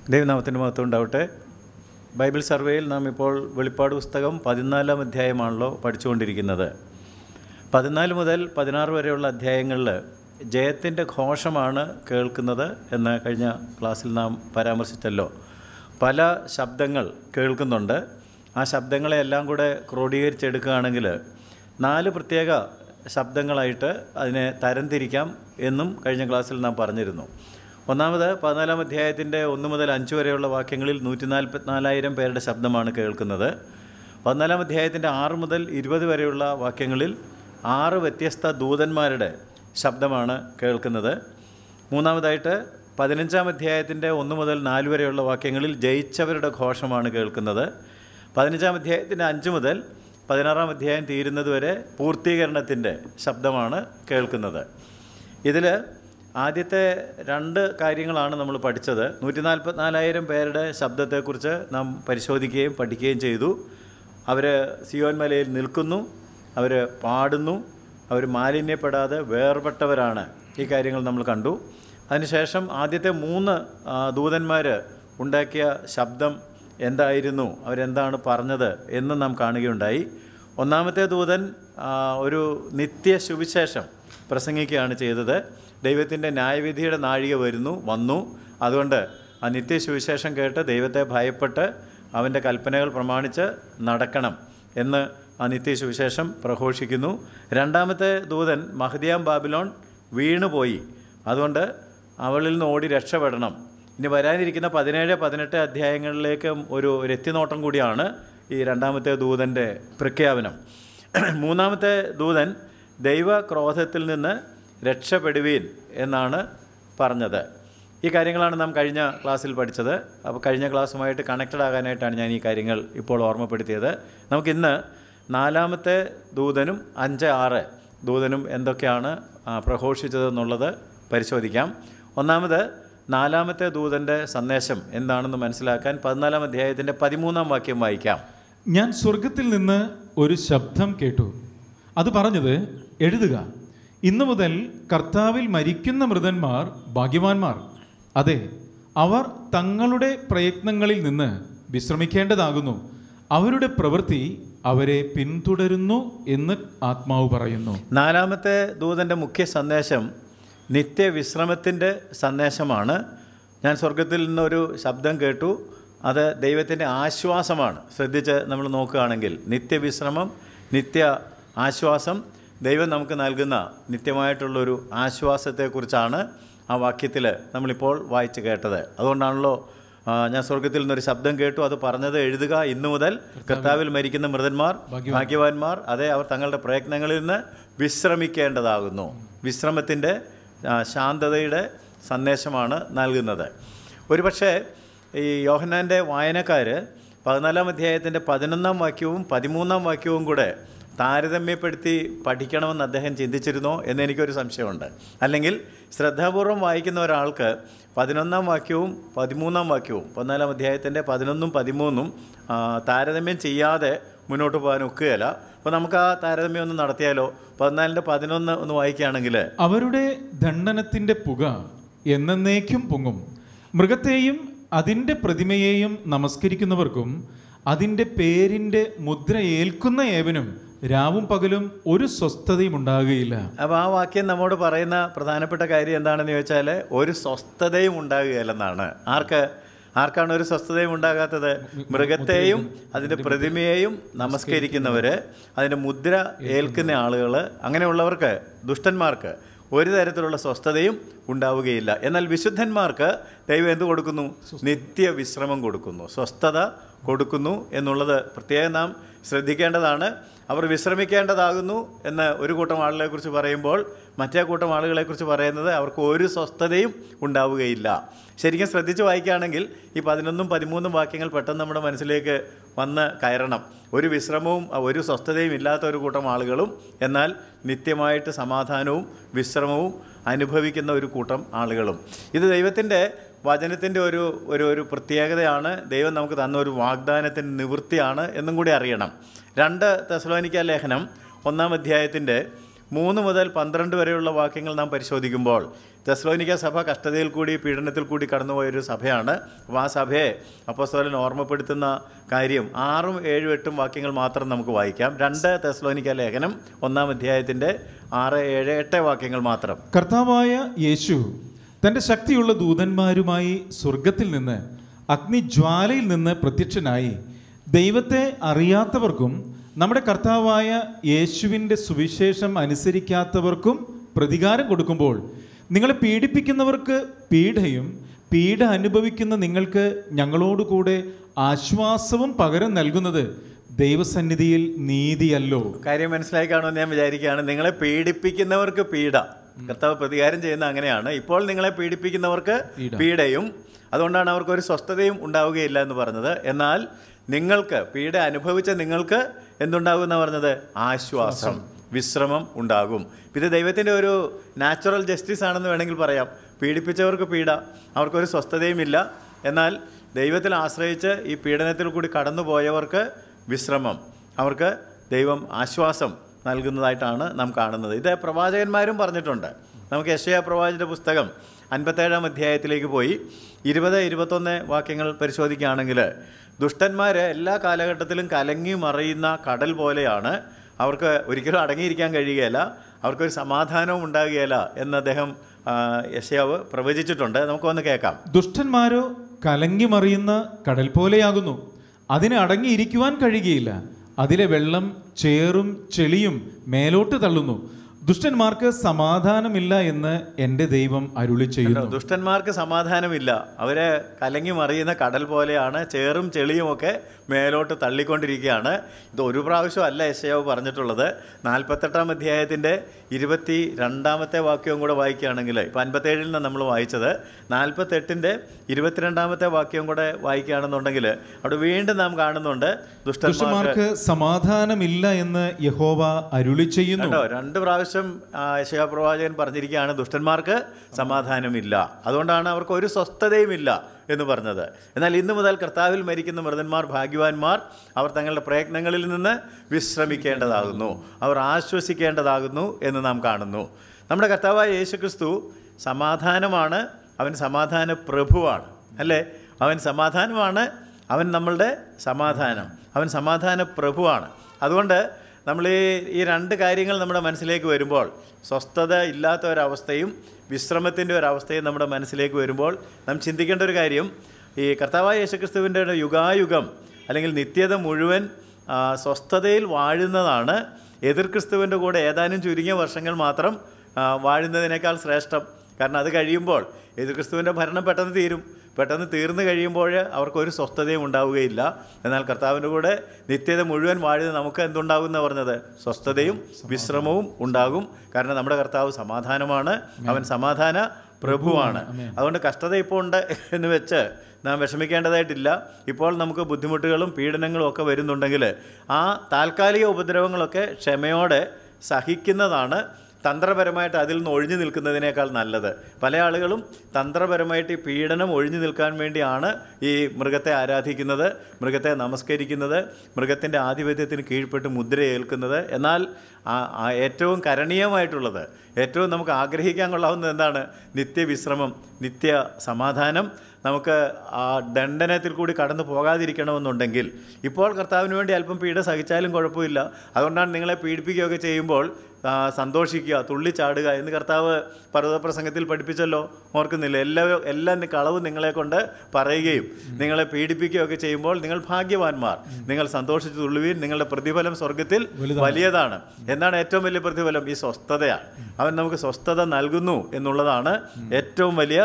ദൈവനാമത്തിൻ്റെ മഹത്വം ഉണ്ടാവട്ടെ. ബൈബിൾ സർവേയിൽ നാം ഇപ്പോൾ വെളിപ്പാട് പുസ്തകം 14-ാം അധ്യായമാണല്ലോ പഠിച്ചുകൊണ്ടിരിക്കുന്നത്. 14 മുതൽ 16 വരെയുള്ള അധ്യായങ്ങളിൽ ജയത്തിൻ്റെ ഘോഷമാണ് കേൾക്കുന്നത് എന്ന് കഴിഞ്ഞ ക്ലാസ്സിൽ നാം പരാമർശിച്ചല്ലോ. പല ശബ്ദങ്ങൾ കേൾക്കുന്നുണ്ട്. ആ ശബ്ദങ്ങളെല്ലാം കൂടെ ക്രോഡീകരിച്ചെടുക്കുകയാണെങ്കിൽ 4 പ്രത്യേക ശബ്ദങ്ങളായിട്ട് അതിനെ തരംതിരിക്കാം എന്നും കഴിഞ്ഞ ക്ലാസ്സിൽ നാം പറഞ്ഞിരുന്നു. ഒന്നാമത് 14-ാം അധ്യായത്തിൻ്റെ 1 മുതൽ 5 വരെയുള്ള വാക്യങ്ങളിൽ 144,000 പേരുടെ ശബ്ദമാണ് കേൾക്കുന്നത്. 14-ാം അധ്യായത്തിൻ്റെ 6 മുതൽ 20 വരെയുള്ള വാക്യങ്ങളിൽ 6 വ്യത്യസ്ത ദൂതന്മാരുടെ ശബ്ദമാണ് കേൾക്കുന്നത്. മൂന്നാമതായിട്ട് 15-ാം അധ്യായത്തിൻ്റെ 1 മുതൽ 4 വരെയുള്ള വാക്യങ്ങളിൽ ജയിച്ചവരുടെ ഘോഷമാണ് കേൾക്കുന്നത്. 15-ാം അധ്യായത്തിൻ്റെ 5 മുതൽ 16-ാം അധ്യായം തീരുന്നതുവരെ പൂർത്തീകരണത്തിൻ്റെ ശബ്ദമാണ് കേൾക്കുന്നത്. ഇതിൽ ആദ്യത്തെ 2 കാര്യങ്ങളാണ് നമ്മൾ പഠിച്ചത്. 144,000 പേരുടെ ശബ്ദത്തെക്കുറിച്ച് നാം പരിശോധിക്കുകയും പഠിക്കുകയും ചെയ്തു. അവർ സിയോൻ മലയിൽ നിൽക്കുന്നു, അവർ പാടുന്നു, അവർ മാലിന്യപ്പെടാതെ വേർപെട്ടവരാണ്. ഈ കാര്യങ്ങൾ നമ്മൾ കണ്ടു. അതിനുശേഷം ആദ്യത്തെ 3 ദൂതന്മാർ ഉണ്ടാക്കിയ ശബ്ദം എന്തായിരുന്നു, അവരെന്താണ് പറഞ്ഞത് എന്ന് നാം കാണുകയുണ്ടായി. ഒന്നാമത്തെ ദൂതൻ ഒരു നിത്യ സുവിശേഷം പ്രസംഗിക്കുകയാണ് ചെയ്തത്. ദൈവത്തിൻ്റെ ന്യായവിധിയുടെ നാഴിക വന്നു. അതുകൊണ്ട് ആ നിത്യസുവിശേഷം കേട്ട് ദൈവത്തെ ഭയപ്പെട്ട് അവൻ്റെ കൽപ്പനകൾ പ്രമാണിച്ച് നടക്കണം എന്ന് ആ നിത്യസുവിശേഷം പ്രഘോഷിക്കുന്നു. രണ്ടാമത്തെ ദൂതൻ മഹദിയാം ബാബിലോൺ വീണുപോയി, അതുകൊണ്ട് അവളിൽ നിന്ന് ഓടി രക്ഷപ്പെടണം. ഇനി വരാനിരിക്കുന്ന 17, 18 അധ്യായങ്ങളിലേക്ക് ഒരു എത്തിനോട്ടം കൂടിയാണ് ഈ രണ്ടാമത്തെ ദൂതൻ്റെ പ്രഖ്യാപനം. മൂന്നാമത്തെ ദൂതൻ ദൈവക്രോധത്തിൽ നിന്ന് രക്ഷപ്പെടുവീൻ എന്നാണ് പറഞ്ഞത്. ഈ കാര്യങ്ങളാണ് നാം കഴിഞ്ഞ ക്ലാസ്സിൽ പഠിച്ചത്. അപ്പോൾ കഴിഞ്ഞ ക്ലാസ്സുമായിട്ട് കണക്റ്റഡ് ആകാനായിട്ടാണ് ഞാൻ ഈ കാര്യങ്ങൾ ഇപ്പോൾ ഓർമ്മപ്പെടുത്തിയത്. നമുക്കിന്ന് 4-ാമത്തെ ദൂതനും 5, 6 ദൂതനും എന്തൊക്കെയാണ് പ്രഘോഷിച്ചതെന്നുള്ളത് പരിശോധിക്കാം. ഒന്നാമത് 4-ാമത്തെ ദൂതൻ്റെ സന്ദേശം എന്താണെന്ന് മനസ്സിലാക്കാൻ 14-ാം അധ്യായത്തിൻ്റെ 13-ാം വാക്യം വായിക്കാം. ഞാൻ സ്വർഗത്തിൽ നിന്ന് ഒരു ശബ്ദം കേട്ടു. അത് പറഞ്ഞത്, എഴുതുക, ഇന്നു മുതൽ കർത്താവിൽ മരിക്കുന്ന മൃതന്മാർ ഭാഗ്യവാന്മാർ. അതെ, അവർ തങ്ങളുടെ പ്രയത്നങ്ങളിൽ നിന്ന് വിശ്രമിക്കേണ്ടതാകുന്നു. അവരുടെ പ്രവൃത്തി അവരെ പിന്തുടരുന്നു എന്ന് ആത്മാവ് പറയുന്നു. 4-ാമത്തെ ദൂതൻ്റെ മുഖ്യ സന്ദേശം നിത്യവിശ്രമത്തിൻ്റെ സന്ദേശമാണ്. ഞാൻ സ്വർഗത്തിൽ നിന്നൊരു ശബ്ദം കേട്ടു. അത് ദൈവത്തിൻ്റെ ആശ്വാസമാണ്. ശ്രദ്ധിച്ച് നമ്മൾ നോക്കുകയാണെങ്കിൽ നിത്യവിശ്രമം, നിത്യ ആശ്വാസം, ദൈവം നമുക്ക് നൽകുന്ന നിത്യമായിട്ടുള്ളൊരു ആശ്വാസത്തെക്കുറിച്ചാണ് ആ വാക്യത്തിൽ നമ്മളിപ്പോൾ വായിച്ച് കേട്ടത്. അതുകൊണ്ടാണല്ലോ ഞാൻ സ്വർഗത്തിൽ നിന്നൊരു ശബ്ദം കേട്ടു, അത് പറഞ്ഞത്, എഴുതുക, ഇന്നു മുതൽ കർത്താവിൽ മരിക്കുന്ന മൃതന്മാർ ഭാഗ്യവാന്മാർ. അതെ, അവർ തങ്ങളുടെ പ്രയത്നങ്ങളിൽ നിന്ന് വിശ്രമിക്കേണ്ടതാകുന്നു. വിശ്രമത്തിൻ്റെ ശാന്തതയുടെ സന്ദേശമാണ് നൽകുന്നത്. ഒരുപക്ഷെ ഈ യോഹന്നാൻ്റെ വായനക്കാർ 14-ാം അധ്യായത്തിൻ്റെ 11-ാം വാക്യവും 13-ാം വാക്യവും കൂടെ താരതമ്യപ്പെടുത്തി പഠിക്കണമെന്ന് അദ്ദേഹം ചിന്തിച്ചിരുന്നോ എന്നെനിക്കൊരു സംശയമുണ്ട്. അല്ലെങ്കിൽ ശ്രദ്ധാപൂർവം വായിക്കുന്ന ഒരാൾക്ക് 11-ാം വാക്യവും 13-ാം വാക്യവും 14-ാം അധ്യായത്തിൻ്റെ 11-ഉം 13-ഉം താരതമ്യം ചെയ്യാതെ മുന്നോട്ട് പോകാൻ ഒക്കുകയില്ല. അപ്പോൾ നമുക്ക് ആ താരതമ്യം ഒന്ന് നടത്തിയാലോ? 14-ന്റെ 11 ഒന്ന് വായിക്കുകയാണെങ്കിൽ, അവരുടെ ദണ്ഡനത്തിൻ്റെ പുക എന്നേക്കും പൊങ്ങും. മൃഗത്തെയും അതിൻ്റെ പ്രതിമയെയും നമസ്കരിക്കുന്നവർക്കും അതിൻ്റെ പേരിൻ്റെ മുദ്ര ഏൽക്കുന്ന ഏവനും രാവും പകലും ഒരു സ്വസ്ഥതയും ഉണ്ടാകുകയില്ല. അപ്പോൾ ആ വാക്യം നമ്മോട് പറയുന്ന പ്രധാനപ്പെട്ട കാര്യം എന്താണെന്ന് ചോദിച്ചാൽ, ഒരു സ്വസ്ഥതയും ഉണ്ടാകുകയില്ലെന്നാണ്. ആർക്കാണ് ഒരു സ്വസ്ഥതയും ഉണ്ടാകാത്തത്? മൃഗത്തെയും അതിൻ്റെ പ്രതിമയെയും നമസ്കരിക്കുന്നവർ, അതിൻ്റെ മുദ്ര ഏൽക്കുന്ന ആളുകൾ, അങ്ങനെയുള്ളവർക്ക്, ദുഷ്ടന്മാർക്ക് ഒരു തരത്തിലുള്ള സ്വസ്ഥതയും ഉണ്ടാവുകയില്ല. എന്നാൽ വിശുദ്ധന്മാർക്ക് ദൈവം എന്ത് കൊടുക്കുന്നു? നിത്യവിശ്രമം കൊടുക്കുന്നു, സ്വസ്ഥത കൊടുക്കുന്നു എന്നുള്ളത് പ്രത്യേകം നാം ശ്രദ്ധിക്കേണ്ടതാണ്. അവർ വിശ്രമിക്കേണ്ടതാകുന്നു എന്ന് ഒരു കൂട്ടം ആളുകളെക്കുറിച്ച് പറയുമ്പോൾ, മറ്റേ കൂട്ടം ആളുകളെക്കുറിച്ച് പറയുന്നത് അവർക്ക് ഒരു സ്വസ്ഥതയും ഉണ്ടാവുകയില്ല. ശരിക്കും ശ്രദ്ധിച്ച് വായിക്കുകയാണെങ്കിൽ ഈ 11-ഉം 13-ഉം വാക്യങ്ങൾ പെട്ടെന്ന് നമ്മുടെ മനസ്സിലേക്ക് വന്ന് കയറണം. ഒരു വിശ്രമവും ഒരു സ്വസ്ഥതയും ഇല്ലാത്ത ഒരു കൂട്ടം ആളുകളും, എന്നാൽ നിത്യമായിട്ട് സമാധാനവും വിശ്രമവും അനുഭവിക്കുന്ന ഒരു കൂട്ടം ആളുകളും. ഇത് ദൈവത്തിൻ്റെ വചനത്തിൻ്റെ ഒരു പ്രത്യേകതയാണ്. ദൈവം നമുക്ക് തന്ന ഒരു വാഗ്ദാനത്തിൻ്റെ നിവൃത്തിയാണ് എന്നും കൂടി അറിയണം. 2 തെസലോനിക്ക ലേഖനം 1-ാം അധ്യായത്തിൻ്റെ 3 മുതൽ 12 വരെയുള്ള വാക്യങ്ങൾ നാം പരിശോധിക്കുമ്പോൾ തെസ്സലോനിക്ക സഭ കഷ്ടതയിൽ കൂടി പീഡനത്തിൽ കൂടി കടന്നുപോയൊരു സഭയാണ്. അപ്പോൾ ആ സഭയെ അപ്പോസ്തലൻ ഓർമ്മപ്പെടുത്തുന്ന കാര്യം 6, 7, 8 വാക്യങ്ങൾ മാത്രം നമുക്ക് വായിക്കാം. 2 തെസ്സലോനിക്ക ലേഖനം 1-ാം അധ്യായത്തിൻ്റെ 6, 7, 8 വാക്യങ്ങൾ മാത്രം. കർത്താവായ യേശു തൻ്റെ ശക്തിയുള്ള ദൂതന്മാരുമായി സ്വർഗത്തിൽ നിന്ന് അഗ്നിജ്വാലയിൽ നിന്ന് പ്രത്യക്ഷനായി ദൈവത്തെ അറിയാത്തവർക്കും നമ്മുടെ കർത്താവായ യേശുവിൻ്റെ സുവിശേഷം അനുസരിക്കാത്തവർക്കും പ്രതികാരം കൊടുക്കുമ്പോൾ നിങ്ങളെ പീഡിപ്പിക്കുന്നവർക്ക് പീഡയും പീഡ അനുഭവിക്കുന്ന നിങ്ങൾക്ക് ഞങ്ങളോടുകൂടെ ആശ്വാസവും പകരം നൽകുന്നത് ദൈവസന്നിധിയിൽ നീതിയല്ലോ. കാര്യം മനസ്സിലായി കാണുമെന്ന് ഞാൻ വിചാരിക്കുകയാണ്. നിങ്ങളെ പീഡിപ്പിക്കുന്നവർക്ക് പീഡ, കർത്താവ് പ്രതികാരം ചെയ്യുന്ന അങ്ങനെയാണ്. ഇപ്പോൾ നിങ്ങളെ പീഡിപ്പിക്കുന്നവർക്ക് പീഡയും, അതുകൊണ്ടാണ് അവർക്കൊരു സ്വസ്ഥതയും ഉണ്ടാവുകയില്ല എന്ന് പറഞ്ഞത്. എന്നാൽ നിങ്ങൾക്ക് പീഡ അനുഭവിച്ച നിങ്ങൾക്ക് എന്തുണ്ടാകും എന്നാണ് പറഞ്ഞത്? ആശ്വാസം, വിശ്രമം ഉണ്ടാകും. ഇത് ദൈവത്തിൻ്റെ ഒരു നാച്ചുറൽ ജസ്റ്റിസ് ആണെന്ന് വേണമെങ്കിൽ പറയാം. പീഡിപ്പിച്ചവർക്ക് പീഡ, അവർക്കൊരു സ്വസ്ഥതയുമില്ല. എന്നാൽ ദൈവത്തിൽ ആശ്രയിച്ച് ഈ പീഡനത്തിൽ കൂടി കടന്നു പോയവർക്ക് വിശ്രമം, അവർക്ക് ദൈവം ആശ്വാസം നൽകുന്നതായിട്ടാണ് നാം കാണുന്നത്. ഇത് പ്രവാചകന്മാരും പറഞ്ഞിട്ടുണ്ട്. നമുക്ക് യെശയ്യാ പ്രവാചകന്റെ പുസ്തകം 57-ാം അധ്യായത്തിലേക്ക് പോയി 20, 21 വാക്യങ്ങൾ പരിശോധിക്കുകയാണെങ്കിൽ ദുഷ്ടന്മാർ എല്ലാ കാലഘട്ടത്തിലും കലങ്ങി മറിയുന്ന കടൽ പോലെയാണ്. അവർക്ക് ഒരിക്കലും അടങ്ങിയിരിക്കാൻ കഴിയുകയില്ല, അവർക്കൊരു സമാധാനവും ഉണ്ടാകുകയില്ല എന്ന് അദ്ദേഹം യെശയ്യാവ് പ്രവചിച്ചിട്ടുണ്ട്. നമുക്കൊന്ന് കേൾക്കാം. ദുഷ്ടന്മാരോ കലങ്ങി മറിയുന്ന കടൽ പോലെയാകുന്നു, അതിന് അടങ്ങിയിരിക്കുവാൻ കഴിയുകയില്ല. അതിലെ വെള്ളം ചേറും ചെളിയും മേലോട്ട് തള്ളുന്നു. ദുഷ്ടന്മാർക്ക് സമാധാനമില്ല എന്ന് എൻ്റെ ദൈവം അരുളി ചെയ്യുന്നു. ദുഷ്ടന്മാർക്ക് സമാധാനമില്ല, അവരെ കലങ്ങി മറിയുന്ന കടൽ പോലെയാണ്. ചേറും ചെളിയുമൊക്കെ മേലോട്ട് തള്ളിക്കൊണ്ടിരിക്കുകയാണ്. ഇത് ഒരു പ്രാവശ്യമല്ല യെശയ്യാവ് പറഞ്ഞിട്ടുള്ളത്. 48-ാം അധ്യായത്തിൻ്റെ 22-ാമത്തെ വാക്യവും കൂടെ വായിക്കുകയാണെങ്കിൽ, ഇപ്പം 57-ൽ നിന്ന് നമ്മൾ വായിച്ചത്, 48-ന്റെ 22-ാമത്തെ വാക്യവും കൂടെ വായിക്കുകയാണെന്നുണ്ടെങ്കിൽ അവിടെ വീണ്ടും നാം കാണുന്നുണ്ട് ദുഷ്ടന്മാർക്ക് സമാധാനമില്ല എന്ന് യഹോവ അരുളി ചെയ്യുന്നു. 2 പ്രാവശ്യം യെശയ്യാ പ്രവാചകൻ പറഞ്ഞിരിക്കുകയാണ് ദുഷ്ടന്മാർക്ക് സമാധാനമില്ല, അതുകൊണ്ടാണ് അവർക്ക് ഒരു സ്വസ്ഥതയുമില്ല എന്ന് പറഞ്ഞത്. എന്നാൽ ഇന്നു മുതൽ കർത്താവിൽ മരിക്കുന്ന മൃതന്മാർ ഭാഗ്യവാന്മാർ, അവർ തങ്ങളുടെ പ്രയത്നങ്ങളിൽ നിന്ന് വിശ്രമിക്കേണ്ടതാകുന്നു, അവർ ആശ്വസിക്കേണ്ടതാകുന്നു എന്ന് നാം കാണുന്നു. നമ്മുടെ കർത്താവായ യേശുക്രിസ്തു സമാധാനമാണ്, അവൻ സമാധാന പ്രഭുവാണ്, അല്ലേ? അവൻ സമാധാനമാണ്, അവൻ നമ്മളുടെ സമാധാനം, അവൻ സമാധാന പ്രഭുവാണ്. അതുകൊണ്ട് നമ്മൾ ഈ 2 കാര്യങ്ങൾ നമ്മുടെ മനസ്സിലേക്ക് വരുമ്പോൾ, സ്വസ്ഥത ഇല്ലാത്ത ഒരവസ്ഥയും വിശ്രമത്തിൻ്റെ ഒരവസ്ഥയും നമ്മുടെ മനസ്സിലേക്ക് വരുമ്പോൾ നാം ചിന്തിക്കേണ്ട ഒരു കാര്യം, ഈ കർത്താവായ യേശുക്രിസ്തുവിൻ്റെ യുഗായുഗം അല്ലെങ്കിൽ നിത്യത മുഴുവൻ സ്വസ്ഥതയിൽ വാഴുന്നതാണ് എതിർ ക്രിസ്തുവിൻ്റെ കൂടെ ഏതാനും ചുരുങ്ങിയ വർഷങ്ങൾ മാത്രം വാഴുന്നതിനേക്കാൾ ശ്രേഷ്ഠം. കാരണം അത് കഴിയുമ്പോൾ എതിർ ക്രിസ്തുവിൻ്റെ ഭരണം പെട്ടെന്ന് തീർന്നു കഴിയുമ്പോൾ അവർക്കൊരു സ്വസ്ഥതയും ഉണ്ടാവുകയില്ല. എന്നാൽ കർത്താവിൻ്റെ കൂടെ നിത്യത മുഴുവൻ വാഴുന്ന നമുക്ക് എന്തുണ്ടാകുമെന്ന് പറഞ്ഞത്? സ്വസ്ഥതയും വിശ്രമവും ഉണ്ടാകും. കാരണം നമ്മുടെ കർത്താവ് സമാധാനമാണ്, അവൻ സമാധാന പ്രഭുവാണ്. അതുകൊണ്ട് കഷ്ടത ഇപ്പോൾ ഉണ്ട് എന്ന് വെച്ച് നാം വിഷമിക്കേണ്ടതായിട്ടില്ല. ഇപ്പോൾ നമുക്ക് ബുദ്ധിമുട്ടുകളും പീഡനങ്ങളും ഒക്കെ വരുന്നുണ്ടെങ്കിൽ ആ താൽക്കാലിക ഉപദ്രവങ്ങളൊക്കെ ക്ഷമയോടെ സഹിക്കുന്നതാണ് തന്ത്രപരമായിട്ട് അതിൽ നിന്ന് ഒഴിഞ്ഞു നിൽക്കുന്നതിനേക്കാൾ നല്ലത്. പല ആളുകളും തന്ത്രപരമായിട്ട് ഈ പീഡനം ഒഴിഞ്ഞു നിൽക്കാൻ വേണ്ടിയാണ് ഈ മൃഗത്തെ ആരാധിക്കുന്നത്, മൃഗത്തെ നമസ്കരിക്കുന്നത്, മൃഗത്തിൻ്റെ ആധിപത്യത്തിന് കീഴ്പ്പെട്ട് മുദ്രയേൽക്കുന്നത്. എന്നാൽ ഏറ്റവും കരണീയമായിട്ടുള്ളത്, ഏറ്റവും നമുക്ക് ആഗ്രഹിക്കാൻ കൊള്ളാവുന്നത് എന്താണ്? നിത്യവിശ്രമം, നിത്യ സമാധാനം. നമുക്ക് ആ ദണ്ഡനത്തിൽ കൂടി കടന്നു പോകാതിരിക്കണമെന്നുണ്ടെങ്കിൽ ഇപ്പോൾ കർത്താവിന് വേണ്ടി അല്പം പീഡ സഹിച്ചാലും കുഴപ്പമില്ല. അതുകൊണ്ടാണ് നിങ്ങളെ പീഡിപ്പിക്കുകയൊക്കെ ചെയ്യുമ്പോൾ സന്തോഷിക്കുക, തുള്ളിച്ചാടുക എന്ന് കർത്താവ് പർവ്വതപ്രസംഗത്തിൽ പഠിപ്പിച്ചല്ലോ, ഓർക്കുന്നില്ല? എല്ലാ കളവും നിങ്ങളെ കൊണ്ട് പറയുകയും നിങ്ങളെ പീഡിപ്പിക്കുകയൊക്കെ ചെയ്യുമ്പോൾ നിങ്ങൾ ഭാഗ്യവാന്മാർ, നിങ്ങൾ സന്തോഷിച്ച് തുള്ളുവീൻ, നിങ്ങളുടെ പ്രതിഫലം സ്വർഗത്തിൽ വലിയതാണ്. എന്താണ് ഏറ്റവും വലിയ പ്രതിഫലം? ഈ സ്വസ്ഥതയാണ്. അവൻ നമുക്ക് സ്വസ്ഥത നൽകുന്നു എന്നുള്ളതാണ് ഏറ്റവും വലിയ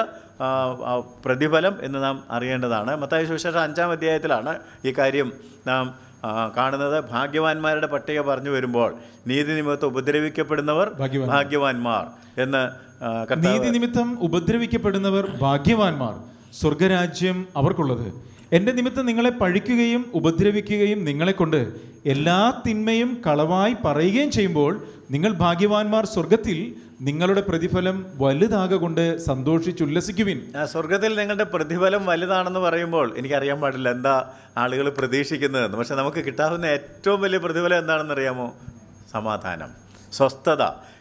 പ്രതിഫലം എന്ന് നാം അറിയേണ്ടതാണ്. മത്തായി സുവിശേഷം 5-ാം അധ്യായത്തിലാണ് ഈ കാര്യം നാം കാണുന്നത്. ഭാഗ്യവാന്മാരുടെ പട്ടിക പറഞ്ഞു വരുമ്പോൾ നീതി നിമിത്തം ഉപദ്രവിക്കപ്പെടുന്നവർ ഭാഗ്യവാന്മാർ എന്ന്, നീതി നിമിത്തം ഉപദ്രവിക്കപ്പെടുന്നവർ ഭാഗ്യവാന്മാർ, സ്വർഗരാജ്യം അവർക്കുള്ളത്. എൻ്റെ നിമിത്തം നിങ്ങളെ പഴിക്കുകയും ഉപദ്രവിക്കുകയും നിങ്ങളെക്കൊണ്ട് എല്ലാ തിന്മയും കളവായി പറയുകയും ചെയ്യുമ്പോൾ നിങ്ങൾ ഭാഗ്യവാന്മാർ, സ്വർഗത്തിൽ നിങ്ങളുടെ പ്രതിഫലം വലുതാകൊണ്ട് സന്തോഷിച്ചുല്ലസിക്കുവിൻ. സ്വർഗത്തിൽ നിങ്ങളുടെ പ്രതിഫലം വലുതാണെന്ന് പറയുമ്പോൾ എനിക്കറിയാൻ പാടില്ല എന്താ ആളുകൾ പ്രതീക്ഷിക്കുന്നതെന്ന്. പക്ഷെ നമുക്ക് കിട്ടാവുന്ന ഏറ്റവും വലിയ പ്രതിഫലം എന്താണെന്ന് അറിയാമോ? സമാധാനം, സ്വസ്ഥത.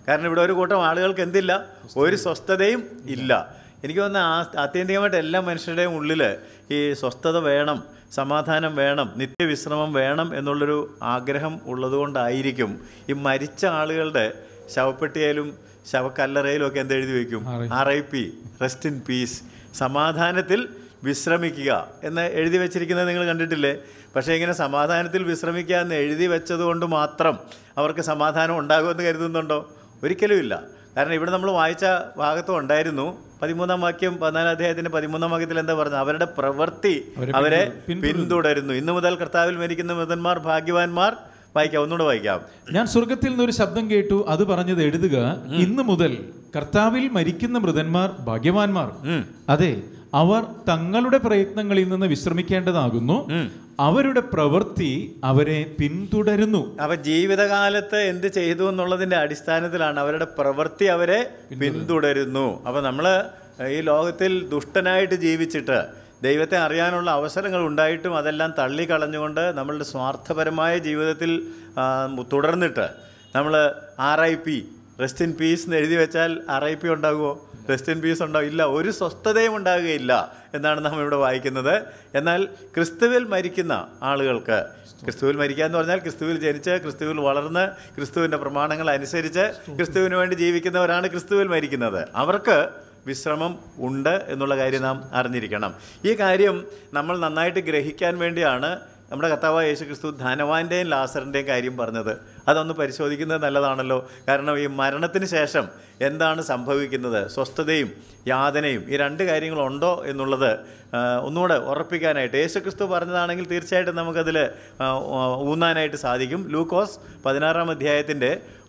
കാരണം ഇവിടെ ഒരു കൂട്ടം ആളുകൾക്ക് എന്തില്ല? ഒരു സ്വസ്ഥതയും ഇല്ല. എനിക്ക് തോന്നുന്നു ആത്യന്തികമായിട്ട് എല്ലാ മനുഷ്യരുടെയും ഉള്ളിൽ ഈ സ്വസ്ഥത വേണം, സമാധാനം വേണം, നിത്യവിശ്രമം വേണം എന്നുള്ളൊരു ആഗ്രഹം ഉള്ളതുകൊണ്ടായിരിക്കും ഈ മരിച്ച ആളുകളുടെ ശവപ്പെട്ടിയിലും ശവക്കല്ലറയിലും ഒക്കെ എന്തെഴുതി വയ്ക്കും? RIP, റെസ്റ്റ് ഇൻ പീസ്, സമാധാനത്തിൽ വിശ്രമിക്കുക എന്ന് എഴുതി വെച്ചിരിക്കുന്നത് നിങ്ങൾ കണ്ടിട്ടില്ലേ? പക്ഷേ ഇങ്ങനെ സമാധാനത്തിൽ വിശ്രമിക്കുക എന്ന് എഴുതി വെച്ചതുകൊണ്ട് മാത്രം അവർക്ക് സമാധാനം ഉണ്ടാകുമെന്ന് കരുതുന്നുണ്ടോ? ഒരിക്കലുമില്ല. കാരണം ഇവിടെ നമ്മൾ വായിച്ച ഭാഗത്തും ഉണ്ടായിരുന്നു 13-ാം വാക്യം 14-ാം അധ്യായത്തിൻ്റെ 13-ാം വാക്യത്തിൽ എന്താ പറഞ്ഞത്? അവരുടെ പ്രവൃത്തി അവരെ പിന്തുടരുന്നു. ഇന്നു മുതൽ കർത്താവിൽ മരിക്കുന്ന മൃതന്മാർ ഭാഗ്യവാന്മാർ. വായിക്കാം, ഒന്നുകൂടെ വായിക്കാം. ഞാൻ സ്വർഗത്തിൽ നിന്നൊരു ശബ്ദം കേട്ടു, അത് പറഞ്ഞത് എഴുതുക, ഇന്നു മുതൽ കർത്താവിൽ മരിക്കുന്ന മൃതന്മാർ ഭാഗ്യവാന്മാർ. അതെ, അവർ തങ്ങളുടെ പ്രയത്നങ്ങളിൽ നിന്ന് വിശ്രമിക്കേണ്ടതാകുന്നു, അവരുടെ പ്രവൃത്തി അവരെ പിന്തുടരുന്നു. അവ ജീവിതകാലത്ത് എന്ത് ചെയ്തു എന്നുള്ളതിൻ്റെ അടിസ്ഥാനത്തിലാണ് അവരുടെ പ്രവൃത്തി അവരെ പിന്തുടരുന്നു. അപ്പോൾ നമ്മൾ ഈ ലോകത്തിൽ ദുഷ്ടനായിട്ട് ജീവിച്ചിട്ട് ദൈവത്തെ അറിയാനുള്ള അവസരങ്ങൾ ഉണ്ടായിട്ടും അതെല്ലാം തള്ളിക്കളഞ്ഞുകൊണ്ട് നമ്മളുടെ സ്വാർത്ഥപരമായ ജീവിതത്തിൽ തുടർന്നിട്ട് നമ്മൾ RIP, റെസ്റ്റ് ഇൻ പീസ് എന്ന് എഴുതി വെച്ചാൽ RIP ഉണ്ടാകുമോ? റെസ്റ്റ് ഇൻ പീസ് ഉണ്ടാവും? ഇല്ല, ഒരു സ്വസ്ഥതയും ഉണ്ടാകുകയില്ല എന്നാണ് നാം ഇവിടെ വായിക്കുന്നത്. എന്നാൽ ക്രിസ്തുവിൽ മരിക്കുന്ന ആളുകൾക്ക്, ക്രിസ്തുവിൽ മരിക്കുക എന്ന് പറഞ്ഞാൽ ക്രിസ്തുവിൽ ജനിച്ച് ക്രിസ്തുവിൽ വളർന്ന് ക്രിസ്തുവിൻ്റെ പ്രമാണങ്ങൾ അനുസരിച്ച് ക്രിസ്തുവിന് വേണ്ടി ജീവിക്കുന്നവരാണ് ക്രിസ്തുവിൽ മരിക്കുന്നത്. അവർക്ക് വിശ്രമം ഉണ്ട് എന്നുള്ള കാര്യം നാം അറിഞ്ഞിരിക്കണം. ഈ കാര്യം നമ്മൾ നന്നായിട്ട് ഗ്രഹിക്കാൻ വേണ്ടിയാണ് നമ്മുടെ കർത്താവായ യേശു ക്രിസ്തു ധനവാന്റെയും ലാസറിൻ്റെയും കാര്യം പറഞ്ഞത്. അതൊന്ന് പരിശോധിക്കുന്നത് നല്ലതാണല്ലോ. കാരണം ഈ മരണത്തിന് ശേഷം എന്താണ് സംഭവിക്കുന്നത്, സ്വസ്ഥതയും യാതനയും, ഈ രണ്ട് കാര്യങ്ങളുണ്ടോ എന്നുള്ളത് ഒന്നുകൂടെ ഉറപ്പിക്കാനായിട്ട് യേശു ക്രിസ്തു പറഞ്ഞതാണെങ്കിൽ തീർച്ചയായിട്ടും നമുക്കതിൽ ഊന്നാനായിട്ട് സാധിക്കും. ലൂക്കോസ് 16-ാം അധ്യായത്തിൻ്റെ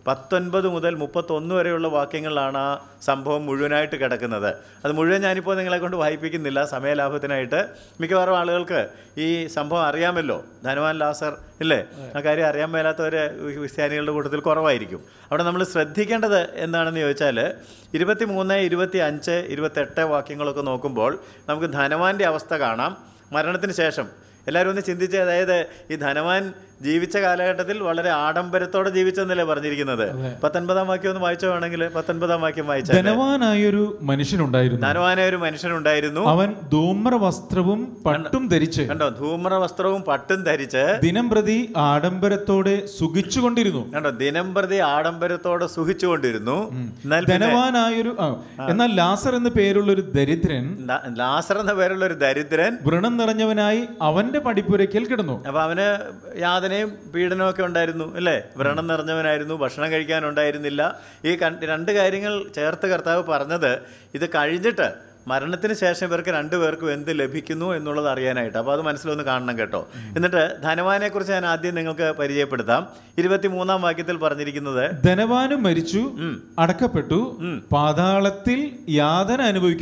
19 മുതൽ 31 വരെയുള്ള വാക്യങ്ങളിലാണ് ആ സംഭവം മുഴുവനായിട്ട് കിടക്കുന്നത്. അത് മുഴുവൻ ഞാനിപ്പോൾ നിങ്ങളെ കൊണ്ട് വായിപ്പിക്കുന്നില്ല സമയലാഭത്തിനായിട്ട്. മിക്കവാറും ആളുകൾക്ക് ഈ സംഭവം അറിയാമല്ലോ, ധനവാൻ ലാസർ ഇല്ലേ? ആ കാര്യം അറിയാൻ മേലാത്തവർ ക്രിസ്ത്യാനികളുടെ കൂട്ടത്തിൽ കുറവായിരിക്കും. അവിടെ നമ്മൾ ശ്രദ്ധിക്കേണ്ടത് എന്താണെന്ന് ചോദിച്ചാൽ 23, 25, 28 വാക്യങ്ങളൊക്കെ നോക്കുമ്പോൾ നമുക്ക് ധനവാൻ്റെ അവസ്ഥ കാണാം മരണത്തിന് ശേഷം. എല്ലാവരും ഒന്ന് ചിന്തിച്ച്, അതായത് ഈ ധനവാൻ ജീവിച്ച കാലഘട്ടത്തിൽ വളരെ ആഡംബരത്തോടെ ജീവിച്ചെന്നല്ലേ പറഞ്ഞിരിക്കുന്നത്. 19-ാം വാക്യം ഒന്ന് വായിച്ചോ വേണമെങ്കിൽ. 19-ാം വാക്യം വായിച്ചാൽ ധനവാനായൊരു മനുഷ്യനുണ്ടായിരുന്നു. അവൻ ധൂമ്രവസ്ത്രവും പട്ടും ധരിച്ച്, കണ്ടോ, ധൂമ്രവസ്ത്രവും പട്ടും ധരിച്ച് ദിനം പ്രതി ആഡംബരത്തോടെ സുഖിച്ചുകൊണ്ടിരുന്നു. കണ്ടോ, ദിനം പ്രതി ആഡംബരത്തോടെ സുഖിച്ചുകൊണ്ടിരുന്നു. ധനവാനായൊരു എന്നാൽ ലാസർ എന്ന പേരുള്ള ഒരു ദരിദ്രൻ വ്രണം നിറഞ്ഞവനായി അവന്റെ പടിപ്പുരയ്ക്കൽ കിടന്നു. അപ്പൊ അവന് യാതനയും പീഡനമൊക്കെ ഉണ്ടായിരുന്നു അല്ലേ? വ്രണം നിറഞ്ഞവനായിരുന്നു, ഭക്ഷണം കഴിക്കാനുണ്ടായിരുന്നില്ല. ഈ രണ്ട് കാര്യങ്ങൾ ചേർത്ത് കർത്താവ് പറഞ്ഞത് ഇത് കഴിഞ്ഞിട്ട് മരണത്തിന് ശേഷം ഇവർക്ക് രണ്ടുപേർക്കും എന്ത് ലഭിക്കുന്നു എന്നുള്ളത് അറിയാനായിട്ട്. അപ്പോൾ അത് മനസ്സിലൊന്ന് കാണണം കേട്ടോ. എന്നിട്ട് ധനവാനെക്കുറിച്ച് ഞാൻ ആദ്യം നിങ്ങൾക്ക് പരിചയപ്പെടുത്താം. 23-ാം വാക്യത്തിൽ പറഞ്ഞിരിക്കുന്നത്, ധനവാനും മരിച്ചു, അടക്കപ്പെട്ടു, പാതാളത്തിൽ യാതന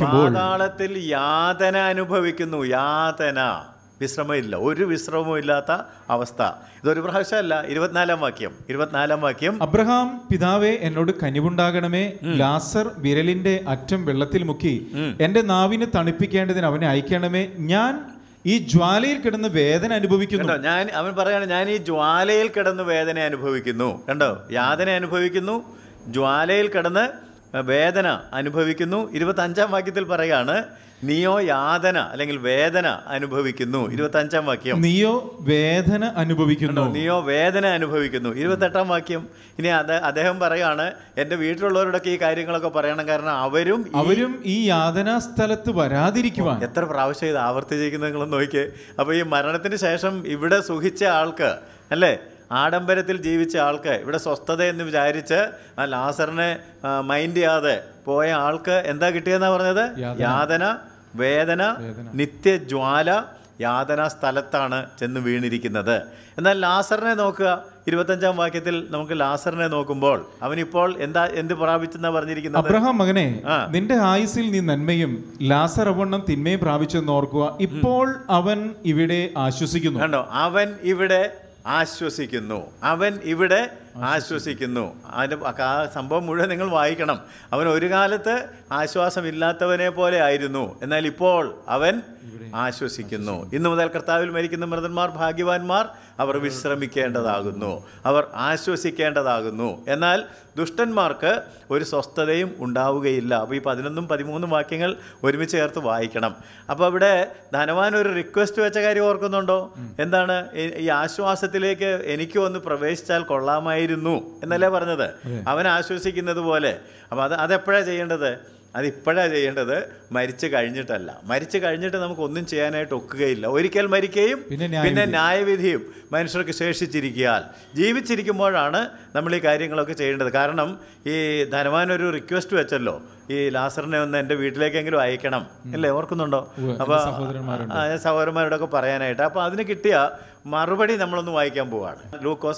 അനുഭവിക്കുന്നു. യാതന, വിശ്രമമില്ല, ഒരു വിശ്രമവും ഇല്ലാത്ത അവസ്ഥ. ഇതൊരു പ്രാവശ്യമല്ല. 24-ാം വാക്യം, അബ്രഹാം പിതാവേ എന്നോട് കനിവുണ്ടാകണമേ, ലാസർ വിരലിന്റെ അറ്റം വെള്ളത്തിൽ മുക്കി എന്റെ നാവിനെ തണുപ്പിക്കേണ്ടതിന് അവനെ അയക്കണമേ, ഞാൻ ഈ ജ്വാലയിൽ കിടന്ന് വേദന അനുഭവിക്കുന്നു. അവൻ പറയാണ്, ഞാൻ ഈ ജ്വാലയിൽ കിടന്ന് വേദന അനുഭവിക്കുന്നു. കണ്ടോ, യാതന അനുഭവിക്കുന്നു, ജ്വാലയിൽ കിടന്ന് വേദന അനുഭവിക്കുന്നു. 25-ാം വാക്യത്തിൽ പറയാണ്, നീയോ യാതന അല്ലെങ്കിൽ വേദന അനുഭവിക്കുന്നു. 25-ാം വാക്യം, നീയോ വേദന അനുഭവിക്കുന്നു. 28-ാം വാക്യം, ഇനി അദ്ദേഹം പറയാണ്, എൻ്റെ വീട്ടിലുള്ളവരോടൊക്കെ ഈ കാര്യങ്ങളൊക്കെ പറയണം, കാരണം അവരും ഈ യാതനാ സ്ഥലത്ത് വരാതിരിക്കുവാൻ. എത്ര പ്രാവശ്യം ഇത് ആവർത്തിച്ചിരിക്കുന്നത് നിങ്ങളൊന്ന് നോക്കിയേ. അപ്പോൾ ഈ മരണത്തിന് ശേഷം ഇവിടെ സുഖിച്ച ആൾക്ക് അല്ലേ, ആഡംബരത്തിൽ ജീവിച്ച ആൾക്ക്, ഇവിടെ സ്വസ്ഥത എന്ന് വിചാരിച്ച് ആ ലാസറിനെ മൈൻഡ് ചെയ്യാതെ പോയ ആൾക്ക് എന്താ കിട്ടിയെന്നാണ് പറഞ്ഞത്? യാതന, വേദന, നിത്യജ്വാല, യാതനാ സ്ഥലത്താണ് ചെന്ന് വീണിരിക്കുന്നത്. എന്നാൽ ലാസറിനെ നോക്കുക. 25-ാം വാക്യത്തിൽ നമുക്ക് ലാസറിനെ നോക്കുമ്പോൾ അവനിപ്പോൾ എന്ത് പ്രാപിച്ചെന്നാ പറഞ്ഞിരിക്കുന്നത്? അബ്രഹാം മകനെ, നിന്റെ ആയുസ്സിൽ നീ നന്മയും ലാസർ അവണ്ണം തിന്മയും പ്രാപിച്ചെന്ന് ഓർക്കുക. ഇപ്പോൾ അവൻ ഇവിടെ ആശ്വസിക്കുന്നു. കണ്ടോ, അവൻ ഇവിടെ ആശ്വസിക്കുന്നു. അതിൻ്റെ ആ സംഭവം മുഴുവൻ നിങ്ങൾ വായിക്കണം. അവൻ ഒരു കാലത്ത് ആശ്വാസമില്ലാത്തവനെ പോലെ ആയിരുന്നു, എന്നാൽ ഇപ്പോൾ അവൻ ആശ്വസിക്കുന്നു. ഇന്നു മുതൽ കർത്താവിൽ മരിക്കുന്ന മൃതന്മാർ ഭാഗ്യവാന്മാർ, അവർ വിശ്രമിക്കേണ്ടതാകുന്നു, അവർ ആശ്വസിക്കേണ്ടതാകുന്നു. എന്നാൽ ദുഷ്ടന്മാർക്ക് ഒരു സ്വസ്ഥതയും ഉണ്ടാവുകയില്ല. അപ്പോൾ ഈ 11ഉം 13ഉം വാക്യങ്ങൾ ഒരുമിച്ച് ചേർത്ത് വായിക്കണം. അപ്പോൾ അവിടെ ധനവാൻ ഒരു റിക്വസ്റ്റ് വെച്ച കാര്യം ഓർക്കുന്നുണ്ടോ? എന്താണ്? ഈ ആശ്വാസത്തിലേക്ക് എനിക്ക് ഒന്ന് പ്രവേശിച്ചാൽ കൊള്ളാമായിരുന്നു എന്നല്ലേ പറഞ്ഞത്? അവൻ ആശ്വസിക്കുന്നത് പോലെ. അപ്പോൾ അതെപ്പോഴാണ് ചെയ്യേണ്ടത്? അതിപ്പോഴാണ് ചെയ്യേണ്ടത്, മരിച്ചു കഴിഞ്ഞിട്ടല്ല. മരിച്ചു കഴിഞ്ഞിട്ട് നമുക്കൊന്നും ചെയ്യാനായിട്ട് ഒക്കുകയില്ല. ഒരിക്കൽ മരിക്കുകയും പിന്നെ ന്യായവിധിയും മനുഷ്യർക്ക് ശേഷിച്ചിരിക്കാൻ. ജീവിച്ചിരിക്കുമ്പോഴാണ് നമ്മൾ ഈ കാര്യങ്ങളൊക്കെ ചെയ്യേണ്ടത്. കാരണം ഈ ധനവാനൊരു റിക്വസ്റ്റ് വെച്ചല്ലോ, ഈ ലാസറിനെ ഒന്ന് എൻ്റെ വീട്ടിലേക്കെങ്കിലും അയക്കണം അല്ലേ? ഓർക്കുന്നുണ്ടോ? അപ്പോൾ സഹോദരന്മാരോടൊക്കെ പറയാനായിട്ട്. അപ്പോൾ അതിന് കിട്ടിയ മറുപടി നമ്മളൊന്ന് വായിക്കാൻ പോവുകയാണ്. ലൂക്കോസ്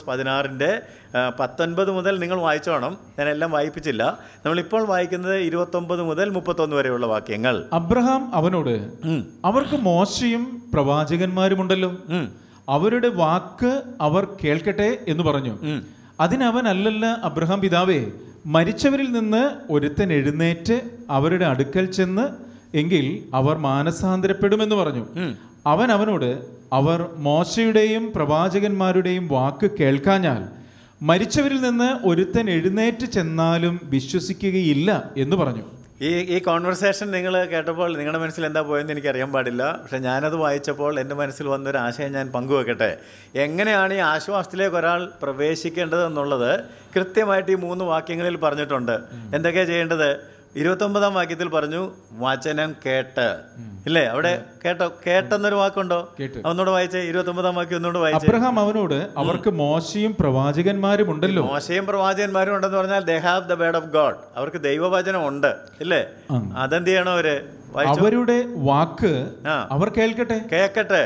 16-19 മുതൽ നിങ്ങൾ വായിച്ചോണം, ഞാനെല്ലാം വായിപ്പിച്ചില്ല. നമ്മളിപ്പോൾ വായിക്കുന്നത് 29 മുതൽ 31 വരെയുള്ള വാക്യങ്ങൾ. അബ്രഹാം അവനോട്, അവർക്ക് മോശയും പ്രവാചകന്മാരുമുണ്ടല്ലോ, അവരുടെ വാക്ക് അവർ കേൾക്കട്ടെ എന്ന് പറഞ്ഞു. അതിനവൻ, അല്ലല്ല അബ്രഹാം പിതാവേ, മരിച്ചവരിൽ നിന്ന് ഒരുത്തൻ എഴുന്നേറ്റ് അവരുടെ അടുക്കൽ ചെന്ന് എങ്കിൽ അവർ മാനസാന്തരപ്പെടുമെന്ന് പറഞ്ഞു. അവൻ അവനോട്, അവർ മോശയുടെയും പ്രവാചകന്മാരുടെയും വാക്ക് കേൾക്കാഞ്ഞാൽ മരിച്ചവരിൽ നിന്ന് ഒരുത്തൻ എഴുന്നേറ്റ് ചെന്നാലും വിശ്വസിക്കുകയില്ല എന്ന് പറഞ്ഞു. ഈ കോൺവെർസേഷൻ നിങ്ങൾ കേട്ടപ്പോൾ നിങ്ങളുടെ മനസ്സിൽ എന്താ പോയെന്ന് എനിക്കറിയാൻ പാടില്ല. പക്ഷേ ഞാനത് വായിച്ചപ്പോൾ എൻ്റെ മനസ്സിൽ വന്നൊരു ആശയം ഞാൻ പങ്കുവെക്കട്ടെ. എങ്ങനെയാണ് ഈ ആശ്വാസത്തിലേക്ക് ഒരാൾ പ്രവേശിക്കേണ്ടതെന്നുള്ളത് കൃത്യമായിട്ട് ഈ 3 വാക്യങ്ങളിൽ പറഞ്ഞിട്ടുണ്ട്. എന്തൊക്കെയാണ് ചെയ്യേണ്ടത്? 29-ാം വാക്യത്തിൽ പറഞ്ഞു വചനം കേട്ട്, ഇല്ലേ? അവിടെ കേട്ടെന്നൊരു വാക്കുണ്ടോ? ഒന്നുകൂടെ വായിച്ചേ, 29-ാം വാക്യം ഒന്നുകൂടെ വായിച്ചേ. അബ്രഹാം അവനോട്, അവർക്ക് മോശയും പ്രവാചകന്മാരും ഉണ്ടല്ലോ. മോശയും പ്രവാചകന്മാരും ഉണ്ടെന്ന് പറഞ്ഞാൽ they have the word of God, അവർക്ക് ദൈവവചനം ഉണ്ട്, ഇല്ലേ? അതെന്ത് ചെയ്യണം? അവര് അവരുടെ വാക്ക് അവർ കേൾക്കട്ടെ.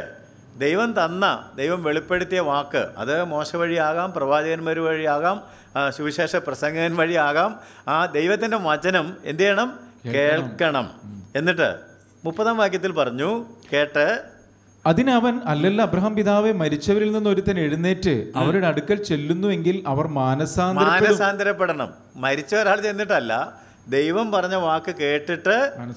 ദൈവം വെളിപ്പെടുത്തിയ വാക്ക്, അത് മോശ വഴിയാകാം, പ്രവാചകന്മാർ വഴിയാകാം, സുവിശേഷ പ്രസംഗകൻ വഴിയാകാം. ആ ദൈവത്തിൻ്റെ വചനം എന്ത് ചെയ്യണം? കേൾക്കണം. എന്നിട്ട് 30-ാം വാക്യത്തിൽ പറഞ്ഞു കേട്ട്. അതിനവൻ, അല്ലല്ല അബ്രഹാം പിതാവേ, മരിച്ചവരിൽ നിന്ന് ഒരുത്തൻ എഴുന്നേറ്റ് അവരുടെ അടുക്കൽ ചെല്ലുന്നുവെങ്കിൽ അവർ മാനസാന്തരപ്പെടണം. മരിച്ച ഒരാൾ ചെന്നിട്ടല്ല, ദൈവം പറഞ്ഞ വാക്ക് കേട്ടിട്ട്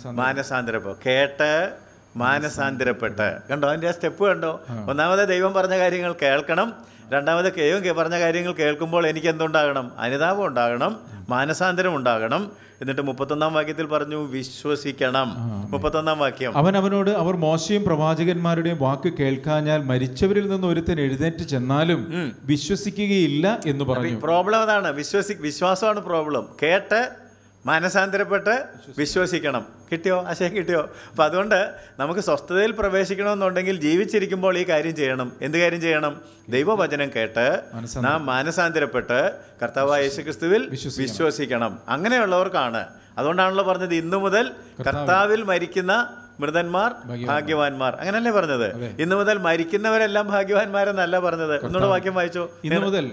കേട്ട് മാനസാന്തരപ്പെട്ട്. കണ്ടോ അതിൻ്റെ ആ സ്റ്റെപ്പ് കണ്ടോ? ഒന്നാമത് ദൈവം പറഞ്ഞ കാര്യങ്ങൾ കേൾക്കണം. രണ്ടാമത് ദൈവം പറഞ്ഞ കാര്യങ്ങൾ കേൾക്കുമ്പോൾ എനിക്ക് എന്തുണ്ടാകണം? അനുതാപം ഉണ്ടാകണം, മാനസാന്തരം ഉണ്ടാകണം. എന്നിട്ട് 31-ാം വാക്യത്തിൽ പറഞ്ഞു വിശ്വസിക്കണം. 31-ാം വാക്യം, അവൻ അവനോട്, അവർ മോശയും പ്രവാചകന്മാരുടെയും വാക്ക് കേൾക്കാഞ്ഞാൽ മരിച്ചവരിൽ നിന്ന് ഒരുത്തൻ എഴുന്നേറ്റ് ചെന്നാലും വിശ്വസിക്കുകയില്ല എന്ന് പറഞ്ഞു. പ്രോബ്ലം അതാണ്, വിശ്വാസമാണ് പ്രോബ്ലം. കേട്ട് മാനസാന്തരപ്പെട്ട് വിശ്വസിക്കണം. കിട്ടിയോ? ആശയം കിട്ടിയോ? അപ്പം അതുകൊണ്ട് നമുക്ക് സ്വസ്ഥതയിൽ പ്രവേശിക്കണമെന്നുണ്ടെങ്കിൽ ജീവിച്ചിരിക്കുമ്പോൾ ഈ കാര്യം ചെയ്യണം. എന്ത് കാര്യം ചെയ്യണം? ദൈവവചനം കേട്ട് നാം മാനസാന്തരപ്പെട്ട് കർത്താവായ യേശുക്രിസ്തുവിൽ വിശ്വസിക്കണം. അങ്ങനെയുള്ളവർക്കാണ്. അതുകൊണ്ടാണല്ലോ പറഞ്ഞത് ഇന്നു മുതൽ കർത്താവിൽ മരിക്കുന്ന മൃതന്മാർ ഭാഗ്യവാന്മാർ, അങ്ങനല്ലേ പറഞ്ഞത്? ഇന്നു മുതൽ മരിക്കുന്നവരെല്ലാം ഭാഗ്യവാന്മാരെന്നല്ല പറഞ്ഞത്. ഒന്നുകൂടെ വാക്യം വായിച്ചോ. ഇന്നു മുതൽ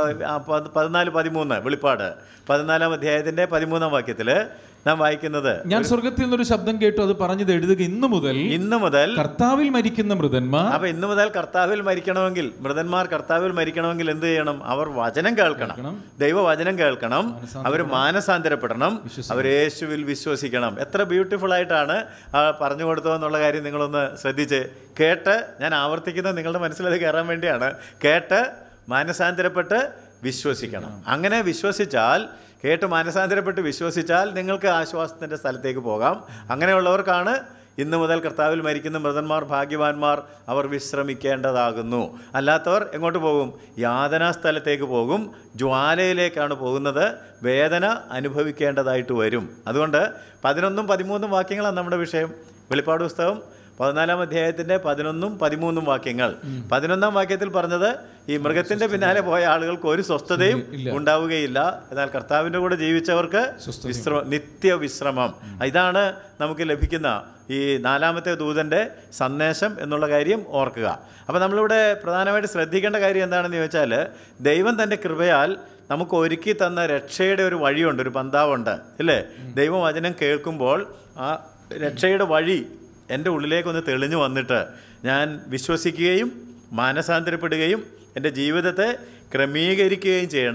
14-13 വെളിപ്പാട് 14-ാം അധ്യായത്തിന്റെ 13-ാം വാക്യത്തില് നാം വായിക്കുന്നത്, ഞാൻ സ്വർഗത്തിൽ നിന്നൊരു ശബ്ദം കേട്ടു, അത് പറഞ്ഞത് എഴുതുക, ഇന്നു മുതൽ കർത്താവിൽ മരിക്കുന്ന മൃതന്മാർ. അപ്പൊ ഇന്നു മുതൽ കർത്താവിൽ മരിക്കണമെങ്കിൽ, മൃതന്മാർ കർത്താവിൽ മരിക്കണമെങ്കിൽ എന്ത് ചെയ്യണം? അവർ വചനം കേൾക്കണം, ദൈവവചനം കേൾക്കണം, അവർ മാനസാന്തരപ്പെടണം, അവർ യേശുവിൽ വിശ്വസിക്കണം. എത്ര ബ്യൂട്ടിഫുൾ ആയിട്ടാണ് പറഞ്ഞു കൊടുത്തതെന്നുള്ള കാര്യം നിങ്ങളൊന്ന് ശ്രദ്ധിച്ച് കേട്ട്. ഞാൻ ആവർത്തിക്കുന്നത് നിങ്ങളുടെ മനസ്സിലത് കയറാൻ വേണ്ടിയാണ്. കേട്ട് മാനസാന്തരപ്പെട്ട് വിശ്വസിക്കണം. അങ്ങനെ വിശ്വസിച്ചാൽ, കേട്ട് മാനസാന്തരപ്പെട്ട് വിശ്വസിച്ചാൽ നിങ്ങൾക്ക് ആശ്വാസത്തിൻ്റെ സ്ഥലത്തേക്ക് പോകാം. അങ്ങനെയുള്ളവർക്കാണ് ഇന്നു മുതൽ കർത്താവിൽ മരിക്കുന്ന മൃതന്മാർ ഭാഗ്യവാന്മാർ, അവർ വിശ്രമിക്കേണ്ടതാകുന്നു. അല്ലാത്തവർ എങ്ങോട്ട് പോകും? യാതനാ സ്ഥലത്തേക്ക് പോകും, ജ്വാലയിലേക്കാണ് പോകുന്നത്, വേദന അനുഭവിക്കേണ്ടതായിട്ട് വരും. അതുകൊണ്ട് 11ഉം 13ഉം വാക്യങ്ങളാണ് നമ്മുടെ വിഷയം. വെളിപ്പാട് പുസ്തകം 14-ാം അധ്യായത്തിൻ്റെ 11ഉം 13ഉം വാക്യങ്ങൾ. 11-ാം വാക്യത്തിൽ പറഞ്ഞത് ഈ മൃഗത്തിൻ്റെ പിന്നാലെ പോയ ആളുകൾക്ക് ഒരു സ്വസ്ഥതയും ഉണ്ടാവുകയില്ല, എന്നാൽ കർത്താവിൻ്റെ കൂടെ ജീവിച്ചവർക്ക് നിത്യവിശ്രമം. ഇതാണ് നമുക്ക് ലഭിക്കുന്ന ഈ 4-ാമത്തെ ദൂതൻ്റെ സന്ദേശം എന്നുള്ള കാര്യം ഓർക്കുക. അപ്പോൾ നമ്മളിവിടെ പ്രധാനമായിട്ട് ശ്രദ്ധിക്കേണ്ട കാര്യം എന്താണെന്ന് ചോദിച്ചാൽ, ദൈവം തൻ്റെ കൃപയാൽ നമുക്ക് ഒരുക്കി തന്ന രക്ഷയുടെ ഒരു വഴിയുണ്ട്, ഒരു പന്താവുണ്ട്, അല്ലേ? ദൈവവചനം കേൾക്കുമ്പോൾ ആ രക്ഷയുടെ വഴി എൻ്റെ ഉള്ളിലേക്കൊന്ന് തെളിഞ്ഞു വന്നിട്ട് ഞാൻ വിശ്വസിക്കുകയും മാനസാന്തരപ്പെടുകയും എൻ്റെ ജീവിതത്തെ ക്രമീകരിക്കുകയും ചെയ്യണം.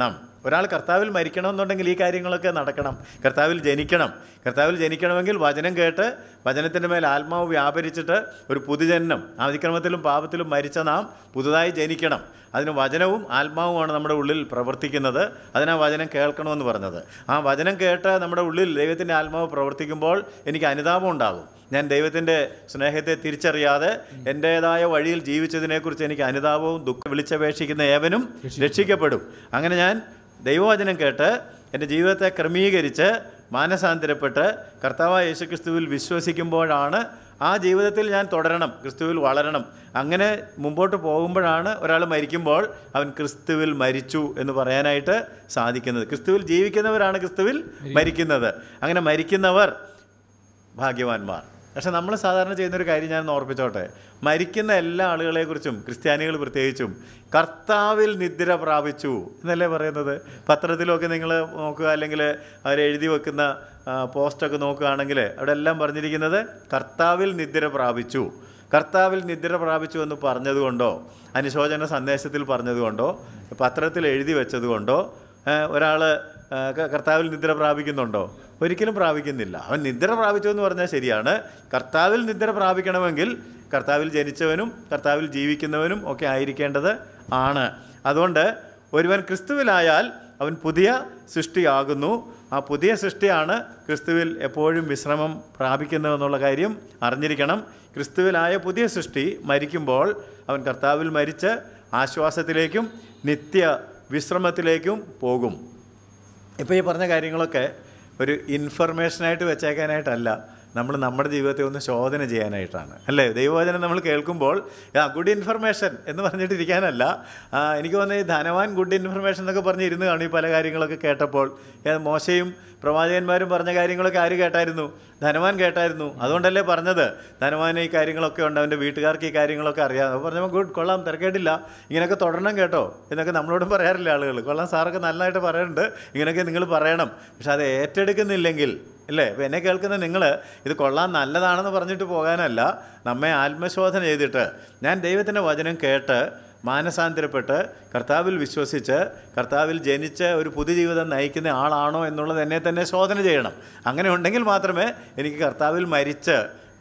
ഒരാൾ കർത്താവിൽ മരിക്കണമെന്നുണ്ടെങ്കിൽ ഈ കാര്യങ്ങളൊക്കെ നടക്കണം. കർത്താവിൽ ജനിക്കണം. കർത്താവിൽ ജനിക്കണമെങ്കിൽ വചനം കേട്ട് വചനത്തിൻ്റെ മേൽ ആത്മാവ് വ്യാപരിച്ചിട്ട് ഒരു പുതുജന്മം, അതിക്രമത്തിലും പാപത്തിലും മരിച്ച നാം പുതുതായി ജനിക്കണം. അതിന് വചനവും ആത്മാവുമാണ് നമ്മുടെ ഉള്ളിൽ പ്രവർത്തിക്കുന്നത്. അതിനാ വചനം കേൾക്കണമെന്ന് പറഞ്ഞത്. ആ വചനം കേട്ട് നമ്മുടെ ഉള്ളിൽ ദൈവത്തിൻ്റെ ആത്മാവ് പ്രവർത്തിക്കുമ്പോൾ എനിക്ക് അനുതാപം ഉണ്ടാകും. ഞാൻ ദൈവത്തിൻ്റെ സ്നേഹത്തെ തിരിച്ചറിയാതെ എൻ്റേതായ വഴിയിൽ ജീവിച്ചതിനെക്കുറിച്ച് എനിക്ക് അനുതാപവും ദുഃഖം വിളിച്ചപേക്ഷിക്കുന്ന ഏവനും രക്ഷിക്കപ്പെടും. അങ്ങനെ ഞാൻ ദൈവവചനം കേട്ട് എൻ്റെ ജീവിതത്തെ ക്രമീകരിച്ച് മാനസാന്തരപ്പെട്ട് കർത്താവായ യേശുക്രിസ്തുവിൽ വിശ്വസിക്കുമ്പോഴാണ് ആ ജീവിതത്തിൽ ഞാൻ തുടരണം, ക്രിസ്തുവിൽ വളരണം. അങ്ങനെ മുമ്പോട്ട് പോകുമ്പോഴാണ് ഒരാൾ മരിക്കുമ്പോൾ അവൻ ക്രിസ്തുവിൽ മരിച്ചു എന്ന് പറയാനായിട്ട് സാധിക്കുന്നത്. ക്രിസ്തുവിൽ ജീവിക്കുന്നവരാണ് ക്രിസ്തുവിൽ മരിക്കുന്നത്. അങ്ങനെ മരിക്കുന്നവർ ഭാഗ്യവാന്മാർ. പക്ഷെ നമ്മൾ സാധാരണ ചെയ്യുന്നൊരു കാര്യം ഞാൻ ഓർപ്പിച്ചോട്ടെ, മരിക്കുന്ന എല്ലാ ആളുകളെക്കുറിച്ചും, ക്രിസ്ത്യാനികൾ പ്രത്യേകിച്ചും, കർത്താവിൽ നിദ്ര പ്രാപിച്ചു എന്നല്ലേ പറയുന്നത്. പത്രത്തിലൊക്കെ നിങ്ങൾ നോക്കുക, അല്ലെങ്കിൽ അവരെഴുതി വെക്കുന്ന പോസ്റ്റൊക്കെ നോക്കുകയാണെങ്കിൽ അവിടെ എല്ലാം പറഞ്ഞിരിക്കുന്നത് കർത്താവിൽ നിദ്ര പ്രാപിച്ചു. കർത്താവിൽ നിദ്ര പ്രാപിച്ചു എന്ന് പറഞ്ഞതുകൊണ്ടോ, അനുശോചന സന്ദേശത്തിൽ പറഞ്ഞതുകൊണ്ടോ, പത്രത്തിൽ എഴുതി വെച്ചതുകൊണ്ടോ ഒരാൾ കർത്താവിൽ നിദ്ര പ്രാപിക്കുന്നുണ്ടോ? ഒരിക്കലും പ്രാപിക്കുന്നില്ല. അവൻ നിദ്ര പ്രാപിച്ചു എന്ന് പറഞ്ഞാൽ ശരിയാണ്. കർത്താവിൽ നിദ്ര പ്രാപിക്കണമെങ്കിൽ കർത്താവിൽ ജനിച്ചവനും കർത്താവിൽ ജീവിക്കുന്നവനും ഒക്കെ ആയിരിക്കേണ്ടത് ആണ്. അതുകൊണ്ട് ഒരുവൻ ക്രിസ്തുവിലായാൽ അവൻ പുതിയ സൃഷ്ടിയാകുന്നു. ആ പുതിയ സൃഷ്ടിയാണ് ക്രിസ്തുവിൽ എപ്പോഴും വിശ്രമം പ്രാപിക്കുന്നതെന്നുള്ള കാര്യം അറിഞ്ഞിരിക്കണം. ക്രിസ്തുവിലായ പുതിയ സൃഷ്ടി മരിക്കുമ്പോൾ അവൻ കർത്താവിൽ മരിച്ച് ആശ്വാസത്തിലേക്കും നിത്യ വിശ്രമത്തിലേക്കും പോകും. ഇപ്പോൾ ഈ പറഞ്ഞ കാര്യങ്ങളൊക്കെ ഒരു ഇൻഫർമേഷനായിട്ട് വെച്ചേക്കാനായിട്ടല്ല, നമ്മൾ നമ്മുടെ ജീവിതത്തെ ഒന്ന് ശോധന ചെയ്യാനായിട്ടാണ്, അല്ലേ? ദൈവവചനം നമ്മൾ കേൾക്കുമ്പോൾ ഗുഡ് ഇൻഫർമേഷൻ എന്ന് പറഞ്ഞിട്ടിരിക്കാനല്ല. എനിക്ക് തോന്നുന്നത് ഈ ധനവാൻ ഗുഡ് ഇൻഫർമേഷൻ എന്നൊക്കെ പറഞ്ഞ് ഇരുന്ന് കാണും ഈ പല കാര്യങ്ങളൊക്കെ കേട്ടപ്പോൾ. മോശയും പ്രവാചകന്മാരും പറഞ്ഞ കാര്യങ്ങളൊക്കെ ആര് കേട്ടായിരുന്നു? ധനവാൻ കേട്ടായിരുന്നു. അതുകൊണ്ടല്ലേ പറഞ്ഞത് ധനവാന് ഈ കാര്യങ്ങളൊക്കെ ഉണ്ട്, അവൻ്റെ വീട്ടുകാർക്ക് ഈ കാര്യങ്ങളൊക്കെ അറിയാം. അപ്പോൾ പറഞ്ഞപ്പോൾ ഗുഡ്, കൊള്ളാം, തിരക്കേട്ടില്ല, ഇങ്ങനെയൊക്കെ തുടരണം കേട്ടോ എന്നൊക്കെ നമ്മളോടും പറയാറില്ല ആളുകൾ. കൊള്ളാം, സാറൊക്കെ നല്ലതായിട്ട് പറയുന്നുണ്ട്, ഇങ്ങനെയൊക്കെ നിങ്ങൾ പറയണം. പക്ഷെ അത് ഏറ്റെടുക്കുന്നില്ലെങ്കിൽ, അല്ലേ? ഇപ്പോൾ എന്നെ കേൾക്കുന്ന നിങ്ങൾ ഇത് കൊള്ളാൻ നല്ലതാണെന്ന് പറഞ്ഞിട്ട് പോകാനല്ല, നമ്മെ ആത്മശോധന ചെയ്തിട്ട് ഞാൻ ദൈവത്തിൻ്റെ വചനം കേട്ട് മാനസാന്തരപ്പെട്ട് കർത്താവിൽ വിശ്വസിച്ച് കർത്താവിൽ ജനിച്ച് ഒരു പുതുജീവിതം നയിക്കുന്ന ആളാണോ എന്നുള്ളത് എന്നെ തന്നെ ശോധന ചെയ്യണം. അങ്ങനെ ഉണ്ടെങ്കിൽ മാത്രമേ എനിക്ക് കർത്താവിൽ മരിച്ച്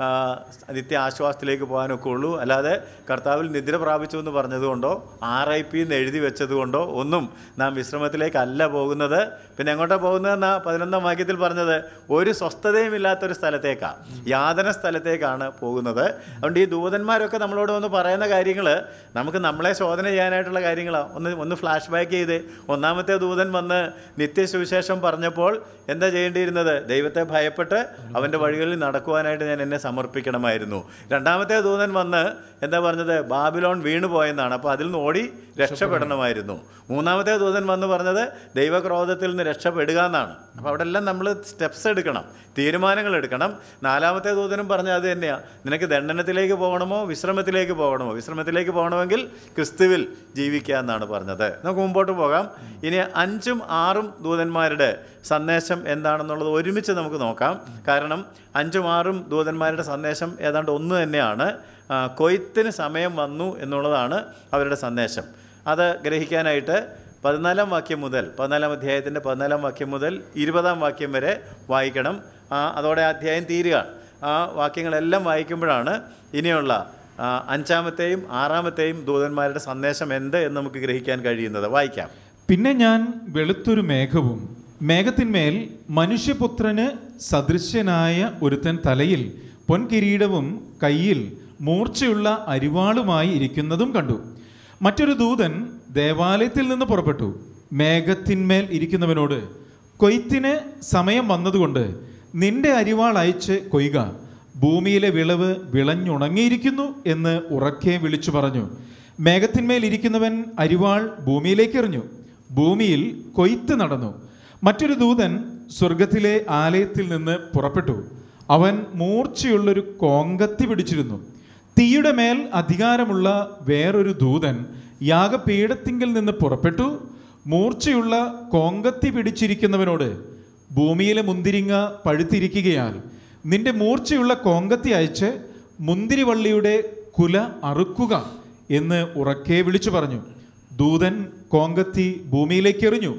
നിത്യ ആശ്വാസത്തിലേക്ക് പോകാനൊക്കെ ഉള്ളൂ. അല്ലാതെ കർത്താവിൽ നിദ്ര പ്രാപിച്ചു എന്ന് പറഞ്ഞതുകൊണ്ടോ RIP എന്ന് എഴുതി വെച്ചതുകൊണ്ടോ ഒന്നും നാം വിശ്രമത്തിലേക്കല്ല പോകുന്നത്. പിന്നെ എങ്ങോട്ടാണ് പോകുന്നതെന്നാ 11ാം വാക്യത്തിൽ പറഞ്ഞത്? ഒരു സ്വസ്ഥതയും ഇല്ലാത്തൊരു സ്ഥലത്തേക്കാണ്, യാതന സ്ഥലത്തേക്കാണ് പോകുന്നത്. അതുകൊണ്ട് ഈ ദൂതന്മാരൊക്കെ നമ്മളോട് വന്ന് പറയുന്ന കാര്യങ്ങൾ നമുക്ക് നമ്മളെ ശോധന ചെയ്യാനായിട്ടുള്ള കാര്യങ്ങളാണ്. ഒന്ന് ഫ്ലാഷ് ബാക്ക് ചെയ്ത്, ഒന്നാമത്തെ ദൂതൻ വന്ന് നിത്യസുവിശേഷം പറഞ്ഞപ്പോൾ എന്താ ചെയ്യേണ്ടിയിരുന്നത്? ദൈവത്തെ ഭയപ്പെട്ട് അവൻ്റെ വഴികളിൽ നടക്കുവാനായിട്ട് ഞാൻ എന്നെ സമർപ്പിക്കണമായിരുന്നു. രണ്ടാമത്തെ ദൂതൻ വന്ന് എന്താ പറഞ്ഞത്? ബാബിലോൺ വീണു പോയെന്നാണ്. അപ്പോൾ അതിൽ നിന്ന് ഓടി രക്ഷപ്പെടണമായിരുന്നു. മൂന്നാമത്തെ ദൂതൻ വന്ന് പറഞ്ഞത് ദൈവക്രോധത്തിൽ നിന്ന് രക്ഷപ്പെടുക എന്നാണ്. അപ്പോൾ അവിടെ എല്ലാം നമ്മൾ സ്റ്റെപ്സ് എടുക്കണം, തീരുമാനങ്ങൾ എടുക്കണം. നാലാമത്തെ ദൂതനും പറഞ്ഞത് അത് തന്നെയാണ്. നിനക്ക് ദണ്ഡനത്തിലേക്ക് പോകണമോ വിശ്രമത്തിലേക്ക് പോകണമോ? വിശ്രമത്തിലേക്ക് പോകണമെങ്കിൽ ക്രിസ്തുവിൽ ജീവിക്കുക എന്നാണ് പറഞ്ഞത്. നമുക്ക് മുമ്പോട്ട് പോകാം. ഇനി 5ഉം 6ഉം ദൂതന്മാരുടെ സന്ദേശം എന്താണെന്നുള്ളത് ഒരുമിച്ച് നമുക്ക് നോക്കാം. കാരണം 5ഉം 6ഉം ദൂതന്മാരുടെ സന്ദേശം ഏതാണ്ട് ഒന്ന് തന്നെയാണ്. കൊയ്ത്തിന് സമയം വന്നു എന്നുള്ളതാണ് അവരുടെ സന്ദേശം. അത് ഗ്രഹിക്കാനായിട്ട് 14ാം വാക്യം മുതൽ 14ാം അധ്യായത്തിൻ്റെ 14ാം വാക്യം മുതൽ 20ാം വാക്യം വരെ വായിക്കണം. അതോടെ അധ്യായം തീരുക. ആ വാക്യങ്ങളെല്ലാം വായിക്കുമ്പോഴാണ് ഇനിയുള്ള 5ാമത്തെയും 6ാമത്തെയും ദൂതന്മാരുടെ സന്ദേശം എന്ത് എന്ന് നമുക്ക് ഗ്രഹിക്കാൻ കഴിയുന്നത്. വായിക്കാം. പിന്നെ ഞാൻ വെളുത്തൊരു മേഘവും മേഘത്തിന്മേൽ മനുഷ്യപുത്രന് സദൃശ്യനായ ഒരുത്തൻ തലയിൽ പൊൻകിരീടവും കയ്യിൽ മൂർച്ചയുള്ള അരിവാളുമായി ഇരിക്കുന്നതും കണ്ടു. മറ്റൊരു ദൂതൻ ദേവാലയത്തിൽ നിന്ന് പുറപ്പെട്ടു. മേഘത്തിന്മേൽ ഇരിക്കുന്നവനോട്, കൊയ്ത്തിന് സമയം വന്നതുകൊണ്ട് നിന്റെ അരിവാൾ അയച്ച് കൊയ്യുക, ഭൂമിയിലെ വിളവ് വിളഞ്ഞുണങ്ങിയിരിക്കുന്നു എന്ന് ഉറക്കെ വിളിച്ചു പറഞ്ഞു. മേഘത്തിന്മേൽ ഇരിക്കുന്നവൻ അരിവാൾ ഭൂമിയിലേക്ക് എറിഞ്ഞു. ഭൂമിയിൽ കൊയ്ത്ത് നടന്നു. മറ്റൊരു ദൂതൻ സ്വർഗത്തിലെ ആലയത്തിൽ നിന്ന് പുറപ്പെട്ടു. അവൻ മൂർച്ചയുള്ളൊരു കോങ്കത്തി പിടിച്ചിരുന്നു. തീയുടെ മേൽ അധികാരമുള്ള വേറൊരു ദൂതൻ യാഗപീഠത്തിങ്കിൽ നിന്ന് പുറപ്പെട്ടു. മൂർച്ചയുള്ള കോങ്കത്തി പിടിച്ചിരിക്കുന്നവനോട്, ഭൂമിയിലെ മുന്തിരിങ്ങ പഴുത്തിരിക്കുകയാൽ നിന്റെ മൂർച്ചയുള്ള കോങ്കത്തി അയച്ച് മുന്തിരിവള്ളിയുടെ കുല അറുക്കുക എന്ന് ഉറക്കെ വിളിച്ചു പറഞ്ഞു. ദൂതൻ കോങ്കത്തി ഭൂമിയിലേക്ക് എറിഞ്ഞു.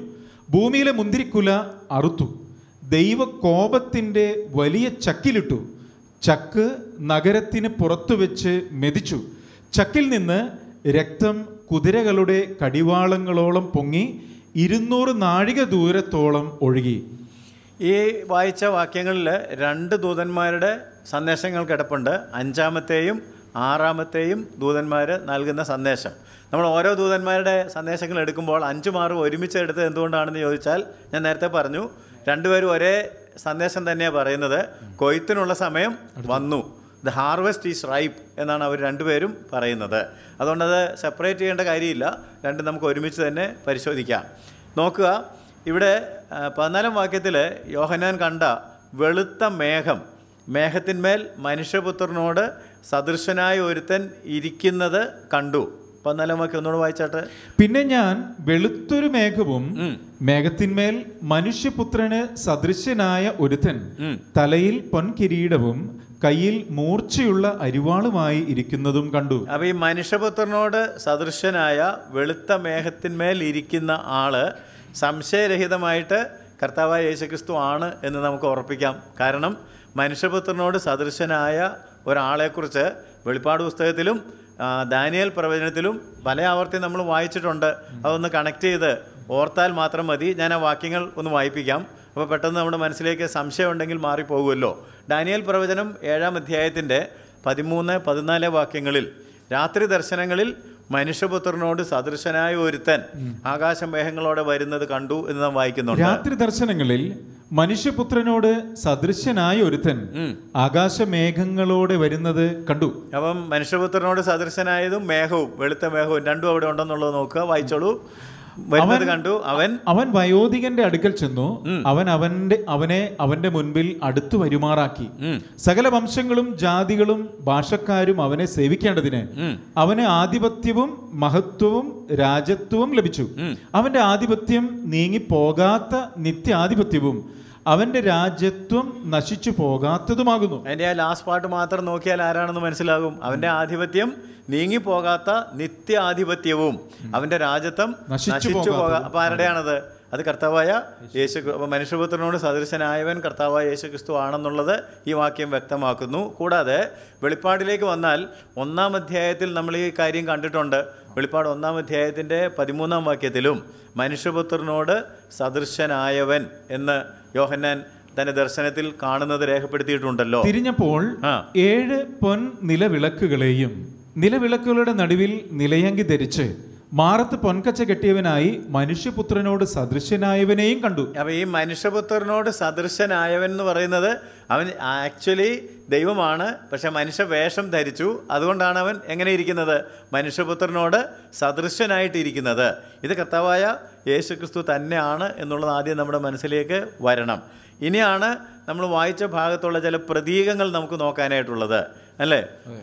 ഭൂമിയിലെ മുന്തിരിക്കുല അറുത്തു, ദൈവകോപത്തിൻ്റെ വലിയ ചക്കിലിട്ടു. ചക്ക് നഗരത്തിന് പുറത്തു വെച്ച് മെതിച്ചു. ചക്കിൽ നിന്ന് രക്തം കുതിരകളുടെ കടിവാളങ്ങളോളം പൊങ്ങി 200 നാഴിക ദൂരത്തോളം ഒഴുകി. ഈ വായിച്ച വാക്യങ്ങളിൽ 2 ദൂതന്മാരുടെ സന്ദേശങ്ങൾ കിടപ്പുണ്ട്. 5-ാമത്തെയും 6-ാമത്തെയും ദൂതന്മാർ നൽകുന്ന സന്ദേശം. നമ്മൾ ഓരോ ദൂതന്മാരുടെ സന്ദേശങ്ങൾ എടുക്കുമ്പോൾ 5-6 ഒരുമിച്ച് എടുത്തത് എന്തുകൊണ്ടാണെന്ന് ചോദിച്ചാൽ, ഞാൻ നേരത്തെ പറഞ്ഞു, 2 പേരും ഒരേ സന്ദേശം തന്നെയാണ് പറയുന്നത്. കൊയ്ത്തിനുള്ള സമയം വന്നു, ദ ഹാർവെസ്റ്റ് ഈസ് റൈപ്പ് എന്നാണ് അവർ 2 പേരും പറയുന്നത്. അതുകൊണ്ടത് സെപ്പറേറ്റ് ചെയ്യേണ്ട കാര്യമില്ല, 2 നമുക്ക് ഒരുമിച്ച് തന്നെ പരിശോധിക്കാം. നോക്കുക, ഇവിടെ 14-ാം വാക്യത്തിൽ യോഹന്നാൻ കണ്ട വെളുത്ത മേഘത്തിന്മേൽ മനുഷ്യപുത്രനോട് സദൃശനായ ഒരുത്തൻ ഇരിക്കുന്നത് കണ്ടു. 14-ാം വാക്യം ഒന്നുകൂടെ വായിച്ചാട്ടെ. പിന്നെ ഞാൻ വെളുത്തൊരു മേഘവും മേഘത്തിന്മേൽ മനുഷ്യപുത്രന് സദൃശ്യനായ ഒരുത്തൻ തലയിൽ പൊൻകിരീടവും കയ്യിൽ മൂർച്ചയുള്ള അരിവാളുമായി ഇരിക്കുന്നതും കണ്ടു. അപ്പോൾ ഈ മനുഷ്യപുത്രനോട് സദൃശനായ വെളുത്ത മേഘത്തിന്മേൽ ഇരിക്കുന്ന ആള് സംശയരഹിതമായിട്ട് കർത്താവായ യേശുക്രിസ്തു ആണ് എന്ന് നമുക്ക് ഉറപ്പിക്കാം. കാരണം മനുഷ്യപുത്രനോട് സദൃശനായ ഒരാളെക്കുറിച്ച് വെളിപ്പാട് പുസ്തകത്തിലും ദാനിയേൽ പ്രവചനത്തിലും പല ആവർത്തി നമ്മൾ വായിച്ചിട്ടുണ്ട്. അതൊന്ന് കണക്ട് ചെയ്ത് ഓർത്താൽ മാത്രം മതി. ഞാൻ ആ വാക്യങ്ങൾ ഒന്ന് വായിപ്പിക്കാം. അപ്പോൾ പെട്ടെന്ന് നമ്മുടെ മനസ്സിലേക്ക് സംശയം ഉണ്ടെങ്കിൽ മാറിപ്പോകുമല്ലോ. ദാനിയേൽ പ്രവചനം 7-ാം അധ്യായത്തിൻ്റെ 13-14 വാക്യങ്ങളിൽ രാത്രി ദർശനങ്ങളിൽ മനുഷ്യപുത്രനോട് സദൃശനായ ഒരുത്തൻ ആകാശമേഘങ്ങളോടെ വരുന്നത് കണ്ടു എന്ന് നാം വായിക്കുന്നുണ്ട്. രാത്രി ദർശനങ്ങളിൽ മനുഷ്യപുത്രനോട് സദൃശനായ ഒരുത്തൻ ആകാശമേഘങ്ങളോടെ വരുന്നത് കണ്ടു. അപ്പം മനുഷ്യപുത്രനോട് സദൃശനായതും മേഘവും വെളുത്ത മേഘവും 2 അവിടെ ഉണ്ടെന്നുള്ളത് നോക്കുക, വായിച്ചോളൂ. കണ്ടു. അവൻ വയോധികന്റെ അടുക്കൽ ചെന്നു, അവനെ അവന്റെ മുൻപിൽ അടുത്തു വരുമാറാക്കി. സകല വംശങ്ങളും ജാതികളും ഭാഷക്കാരും അവനെ സേവിക്കേണ്ടതിന് അവന് ആധിപത്യവും മഹത്വവും രാജത്വവും ലഭിച്ചു. അവന്റെ ആധിപത്യം നീങ്ങിപ്പോകാത്ത നിത്യാധിപത്യവും അവന്റെ രാജ്യത്വം നശിച്ചു പോകാത്തതുമാകുന്നു. അതിന്റെ ആ ലാസ്റ്റ് പാർട്ട് മാത്രം നോക്കിയാൽ ആരാണെന്ന് മനസ്സിലാകും. അവന്റെ ആധിപത്യം നീങ്ങിപ്പോകാത്ത നിത്യാധിപത്യവും അവന്റെ രാജ്യത്വം നശിച്ചു പോകാം. അപ്പൊ ആരുടെയാണത്? അത് കർത്താവായ യേശു. അപ്പോൾ മനുഷ്യപുത്രനോട് സദൃശനായവൻ കർത്താവായ യേശുക്രിസ്തു ആണെന്നുള്ളത് ഈ വാക്യം വ്യക്തമാക്കുന്നു. കൂടാതെ വെളിപ്പാടിലേക്ക് വന്നാൽ 1-ാം അധ്യായത്തിൽ നമ്മൾ ഈ കാര്യം കണ്ടിട്ടുണ്ട്. വെളിപ്പാട് 1-ാം അധ്യായത്തിൻ്റെ 13-ാം വാക്യത്തിലും മനുഷ്യപുത്രനോട് സദൃശനായവൻ എന്ന് യോഹന്നാൻ തന്റെ ദർശനത്തിൽ കാണുന്നത് രേഖപ്പെടുത്തിയിട്ടുണ്ടല്ലോ. തിരിഞ്ഞപ്പോൾ 7 പൊൻ നിലവിളക്കുകളെയും നിലവിളക്കുകളുടെ നടുവിൽ നിലയങ്കി ധരിച്ച് മാറത്ത് പൊൻകച്ച കെട്ടിയവനായി മനുഷ്യപുത്രനോട് സദൃശനായവനെയും കണ്ടു. അപ്പോൾ ഈ മനുഷ്യപുത്രനോട് സദൃശനായവൻ എന്ന് പറയുന്നത് അവൻ ആക്ച്വലി ദൈവമാണ്, പക്ഷെ മനുഷ്യ വേഷം ധരിച്ചു. അതുകൊണ്ടാണ് അവൻ എങ്ങനെ ഇരിക്കുന്നത്? മനുഷ്യപുത്രനോട് സദൃശനായിട്ടിരിക്കുന്നത്. ഇത് കർത്താവായ യേശുക്രിസ്തു തന്നെയാണ് എന്നുള്ളത് ആദ്യം നമ്മുടെ മനസ്സിലേക്ക് വരണം. ഇനിയാണ് നമ്മൾ വായിച്ച ഭാഗത്തുള്ള ചില പ്രതീകങ്ങൾ നമുക്ക് നോക്കാനായിട്ടുള്ളത്, അല്ലേ?